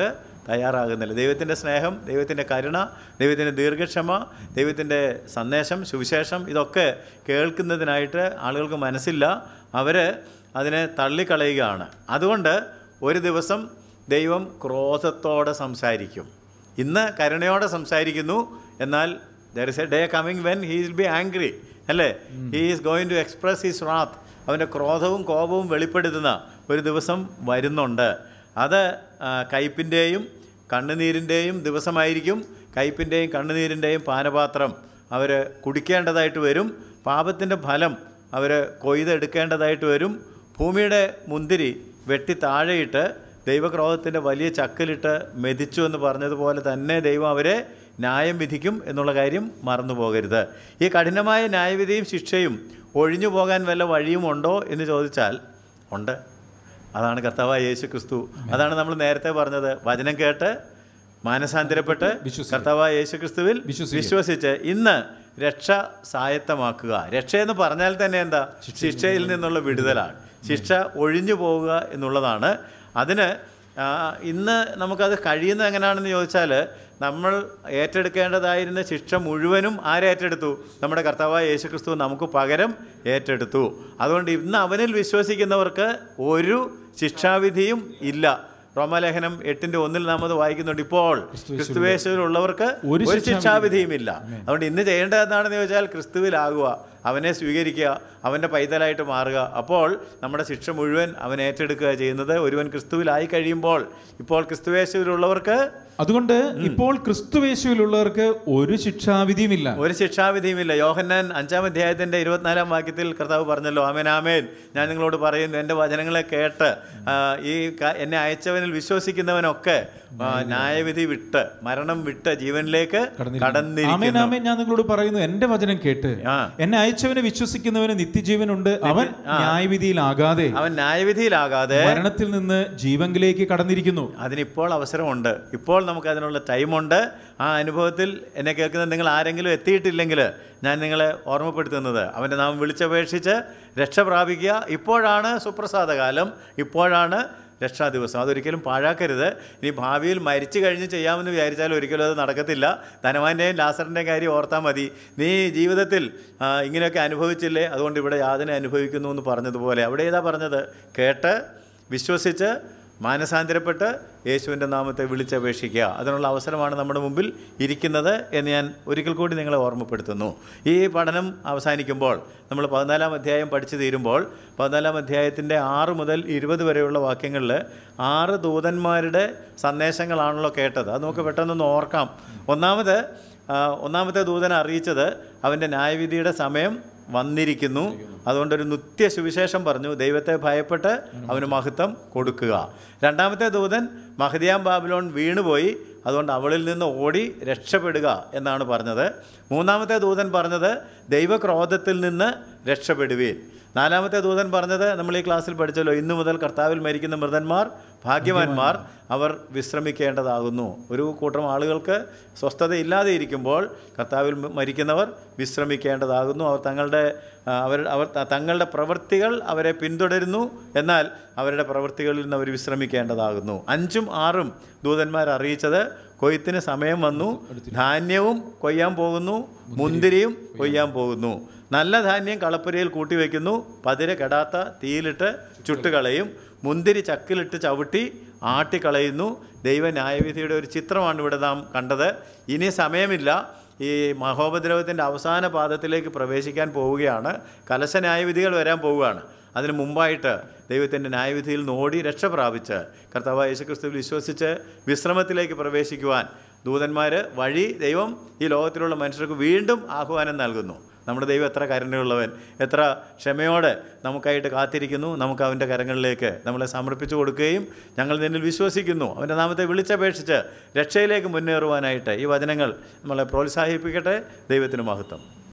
തയ്യാറാകുന്നില്ല. ദൈവത്തിൻ്റെ സ്നേഹം, ദൈവത്തിൻ്റെ കരുണ, ദൈവത്തിൻ്റെ ദീർഘക്ഷമ, ദൈവത്തിൻ്റെ സന്ദേശം, സുവിശേഷം ഇതൊക്കെ കേൾക്കുന്നതിനായിട്ട് ആളുകൾക്ക് മനസ്സില്ല. അവർ അതിനെ തള്ളിക്കളയുകയാണ്. അതുകൊണ്ട് ഒരു ദിവസം ദൈവം ക്രോധത്തോടെ സംസാരിക്കും. ഇന്ന് കരുണയോടെ സംസാരിക്കുന്നു, എന്നാൽ there is a day coming when he will be angry, അല്ലേ? he is going to express his wrath. അവൻ്റെ ക്രോധവും കോപവും വെളിപ്പെടുത്തുന്ന ഒരു ദിവസം വരുന്നുണ്ട്. അത് കയ്പിൻ്റെയും കണ്ണുനീരിൻ്റെയും ദിവസമായിരിക്കും. കയ്പിൻ്റെയും കണ്ണുനീരിൻ്റെയും പാനപാത്രം അവർ കുടിക്കേണ്ടതായിട്ട് വരും. പാപത്തിൻ്റെ ഫലം അവർ കൊയ്തെടുക്കേണ്ടതായിട്ട് വരും. ഭൂമിയുടെ മുന്തിരി വെട്ടി താഴെയിട്ട് ദൈവക്രോധത്തിൻ്റെ വലിയ ചക്കിലിട്ട് മെതിച്ചു എന്ന് പറഞ്ഞതുപോലെ തന്നെ ദൈവം അവരെ ന്യായം വിധിക്കും എന്നുള്ള കാര്യം മറന്നു പോകരുത്. ഈ കഠിനമായ ന്യായവിധിയും ശിക്ഷയും ഒഴിഞ്ഞു പോകാൻ വല്ല വഴിയുമുണ്ടോ എന്ന് ചോദിച്ചാൽ ഉണ്ട്. അതാണ് കർത്താവായ യേശു ക്രിസ്തു. അതാണ് നമ്മൾ നേരത്തെ പറഞ്ഞത്, വചനം കേട്ട് മാനസാന്തരപ്പെട്ട് കർത്താവായ യേശു ക്രിസ്തുവിൽ വിശ്വസിച്ച് ഇന്ന് രക്ഷ സ്വായത്തമാക്കുക. രക്ഷയെന്ന് പറഞ്ഞാൽ തന്നെ എന്താ? ശിക്ഷയിൽ നിന്നുള്ള വിടുതലാണ്. ശിക്ഷ ഒഴിഞ്ഞു പോവുക എന്നുള്ളതാണ്. അതിന് ഇന്ന് നമുക്കത് കഴിയുന്നത് എങ്ങനെയാണെന്ന് ചോദിച്ചാൽ, നമ്മൾ ഏറ്റെടുക്കേണ്ടതായിരുന്ന ശിക്ഷ മുഴുവനും ആരേറ്റെടുത്തു? നമ്മുടെ കർത്താവായ യേശു ക്രിസ്തു നമുക്ക് പകരം ഏറ്റെടുത്തു. അതുകൊണ്ട് ഇന്ന് അവനിൽ വിശ്വസിക്കുന്നവർക്ക് ഒരു ശിക്ഷാവിധിയും ഇല്ല. റോമാലേഖനം 8:1 നാം അത് വായിക്കുന്നുണ്ട്. ഇപ്പോൾ ക്രിസ്തുവേശുവിലുള്ളവർക്ക് ഒരു ശിക്ഷാവിധിയുമില്ല. അതുകൊണ്ട് ഇന്ന് ചെയ്യേണ്ടത് എന്താണെന്ന് ചോദിച്ചാൽ ക്രിസ്തുവിലാകുക, അവനെ സ്വീകരിക്കുക, അവൻ്റെ പൈതലായിട്ട് മാറുക. അപ്പോൾ നമ്മുടെ ശിക്ഷ മുഴുവൻ അവൻ ഏറ്റെടുക്കുക ചെയ്യുന്നത്. ഒരുവൻ ക്രിസ്തുവിലായി കഴിയുമ്പോൾ, ഇപ്പോൾ ക്രിസ്തുവേശുവിലുള്ളവർക്ക്, അതുകൊണ്ട് ഇപ്പോൾ ക്രിസ്തുവേശുവിലുള്ളവർക്ക് ഒരു ശിക്ഷാവിധിയുമില്ല, ഒരു ശിക്ഷാവിധിയുമില്ല. യോഹന്നാൻ 5-ാം അധ്യായത്തിൻ്റെ 24-ാം വാക്യത്തിൽ കർത്താവ് പറഞ്ഞല്ലോ, ആമേൻ ആമേൻ, ഞാൻ നിങ്ങളോട് പറയുന്നു, എൻ്റെ വചനങ്ങളെ കേട്ട് ഈ എന്നെ അയച്ചവനിൽ വിശ്വസിക്കുന്നവനൊക്കെ ന്യായവിധി വിട്ട്, മരണം വിട്ട് ജീവനിലേക്ക് കടന്നിരിക്കുന്നു. ഞാൻ നിങ്ങളോട് പറയുന്നു, എൻ്റെ വചനം കേട്ട് എന്നെ അയച്ചവനെ വിശ്വസിക്കുന്നവന് നിത്യജീവനുണ്ട്, അവൻ ന്യായവിധിയിലാകാതെ മരണത്തിൽ നിന്ന് ജീവനിലേക്ക് കടന്നിരിക്കുന്നു. അതിനിപ്പോൾ അവസരമുണ്ട്. ഇപ്പോൾ നമുക്ക് അതിനുള്ള ടൈമുണ്ട്. ആ അനുഭവത്തിൽ എന്നെ കേൾക്കുന്ന നിങ്ങൾ ആരെങ്കിലും എത്തിയിട്ടില്ലെങ്കിൽ ഞാൻ നിങ്ങളെ ഓർമ്മപ്പെടുത്തുന്നത്, അവൻ്റെ നാമം വിളിച്ചപേക്ഷിച്ച് രക്ഷ പ്രാപിക്കുക. ഇപ്പോഴാണ് സുപ്രസാദകാലം, ഇപ്പോഴാണ് രക്ഷാ ദിവസം. അതൊരിക്കലും പാഴാക്കരുത്. ഇനി ഭാവിയിൽ മരിച്ചു കഴിഞ്ഞ് ചെയ്യാമെന്ന് വിചാരിച്ചാൽ ഒരിക്കലും അത് നടക്കത്തില്ല. ധനവാൻ്റെയും ലാസറിൻ്റെയും കാര്യം ഓർത്താൽ മതി. നീ ജീവിതത്തിൽ ഇങ്ങനെയൊക്കെ അനുഭവിച്ചില്ലേ, അതുകൊണ്ട് ഇവിടെ യാതന അനുഭവിക്കുന്നു എന്ന് പറഞ്ഞതുപോലെ അവിടെ ഏതാ പറഞ്ഞത്? കേട്ട് വിശ്വസിച്ച് മാനസാന്തരപ്പെട്ട് യേശുവിൻ്റെ നാമത്തെ വിളിച്ചപേക്ഷിക്കുക. അതിനുള്ള അവസരമാണ് നമ്മുടെ മുമ്പിൽ ഇരിക്കുന്നത് എന്ന് ഞാൻ ഒരിക്കൽ കൂടി നിങ്ങളെ ഓർമ്മപ്പെടുത്തുന്നു. ഈ പഠനം അവസാനിക്കുമ്പോൾ, നമ്മൾ 14-ാം അധ്യായം പഠിച്ചു തീരുമ്പോൾ, 14-ാം അധ്യായത്തിൻ്റെ 6 മുതൽ 20 വരെയുള്ള വാക്യങ്ങളിൽ 6 ദൂതന്മാരുടെ സന്ദേശങ്ങളാണല്ലോ കേട്ടത്. അത് നമുക്ക് പെട്ടെന്നൊന്ന് ഓർക്കാം. ഒന്നാമത്തെ ദൂതൻ അറിയിച്ചത് അവൻ്റെ ന്യായവിധിയുടെ സമയം വന്നിരിക്കുന്നു, അതുകൊണ്ടൊരു നിത്യ സുവിശേഷം പറഞ്ഞു, ദൈവത്തെ ഭയപ്പെട്ട് അവന് മഹത്വം കൊടുക്കുക. രണ്ടാമത്തെ ദൂതൻ മഹദിയാം ബാബിലോൺ വീണുപോയി, അതുകൊണ്ട് അവളിൽ നിന്ന് ഓടി രക്ഷപ്പെടുക എന്നാണ് പറഞ്ഞത്. മൂന്നാമത്തെ ദൂതൻ പറഞ്ഞത് ദൈവക്രോധത്തിൽ നിന്ന് രക്ഷപ്പെടുവീൻ. നാലാമത്തെ ദൂതൻ പറഞ്ഞത് നമ്മൾ ഈ ക്ലാസ്സിൽ പഠിച്ചല്ലോ, ഇന്നു മുതൽ കർത്താവിൽ മരിക്കുന്ന മൃതന്മാർ ഭാഗ്യവാന്മാർ, അവർ വിശ്രമിക്കേണ്ടതാകുന്നു. ഒരു കൂട്ടം ആളുകൾക്ക് സ്വസ്ഥതയില്ലാതെ ഇരിക്കുമ്പോൾ കർത്താവിൽ മരിക്കുന്നവർ വിശ്രമിക്കേണ്ടതാകുന്നു. അവർ തങ്ങളുടെ പ്രവൃത്തികൾ അവരെ പിന്തുടരുന്നു, എന്നാൽ അവരുടെ പ്രവൃത്തികളിൽ നിന്ന് അവർ വിശ്രമിക്കേണ്ടതാകുന്നു. 5ഉം 6ഉം ദൂതന്മാർ അറിയിച്ചത് കൊയ്ത്തിന് സമയം വന്നു, ധാന്യവും കൊയ്യാൻ പോകുന്നു, മുന്തിരിയും കൊയ്യാൻ പോകുന്നു. നല്ല ധാന്യം കളപ്പുരയിൽ കൂട്ടിവെക്കുന്നു, പതിര കെടാത്ത തീയിലിട്ട് ചുട്ടുകളയും, മുന്തിരി ചക്കിലിട്ട് ചവിട്ടി ആട്ടിക്കളയുന്നു. ദൈവ ന്യായവിധിയുടെ ഒരു ചിത്രമാണ് ഇവിടെ നാം കണ്ടത്. ഇനി സമയമില്ല. ഈ മഹോപദ്രവത്തിൻ്റെ അവസാന പാദത്തിലേക്ക് പ്രവേശിക്കാൻ പോവുകയാണ്. കലശ ന്യായവിധികൾ വരാൻ പോവുകയാണ്. അതിന് മുമ്പായിട്ട് ദൈവത്തിൻ്റെ ന്യായവിധിയിൽ നിന്ന് ഓടി രക്ഷ പ്രാപിച്ച് കർത്താവായ യേശുക്രിസ്തുവിൽ വിശ്വസിച്ച് വിശ്രമത്തിലേക്ക് പ്രവേശിക്കുവാൻ ദൂതന്മാർ വഴി ദൈവം ഈ ലോകത്തിലുള്ള മനുഷ്യർക്ക് വീണ്ടും ആഹ്വാനം നൽകുന്നു. നമ്മുടെ ദൈവം എത്ര കരുണയുള്ളവൻ, എത്ര ക്ഷമയോടെ നമുക്കായിട്ട് കാത്തിരിക്കുന്നു. നമുക്ക് അവൻ്റെ കരങ്ങളിലേക്ക് നമ്മളെ സമർപ്പിച്ചു കൊടുക്കുകയും ഞങ്ങൾ നിന്നിൽ വിശ്വസിക്കുന്നു, അവൻ്റെ നാമത്തെ വിളിച്ചപേക്ഷിച്ച് രക്ഷയിലേക്ക് മുന്നേറുവാനായിട്ട് ഈ വചനങ്ങൾ നമ്മളെ പ്രോത്സാഹിപ്പിക്കട്ടെ. ദൈവത്തിന് മഹത്വം.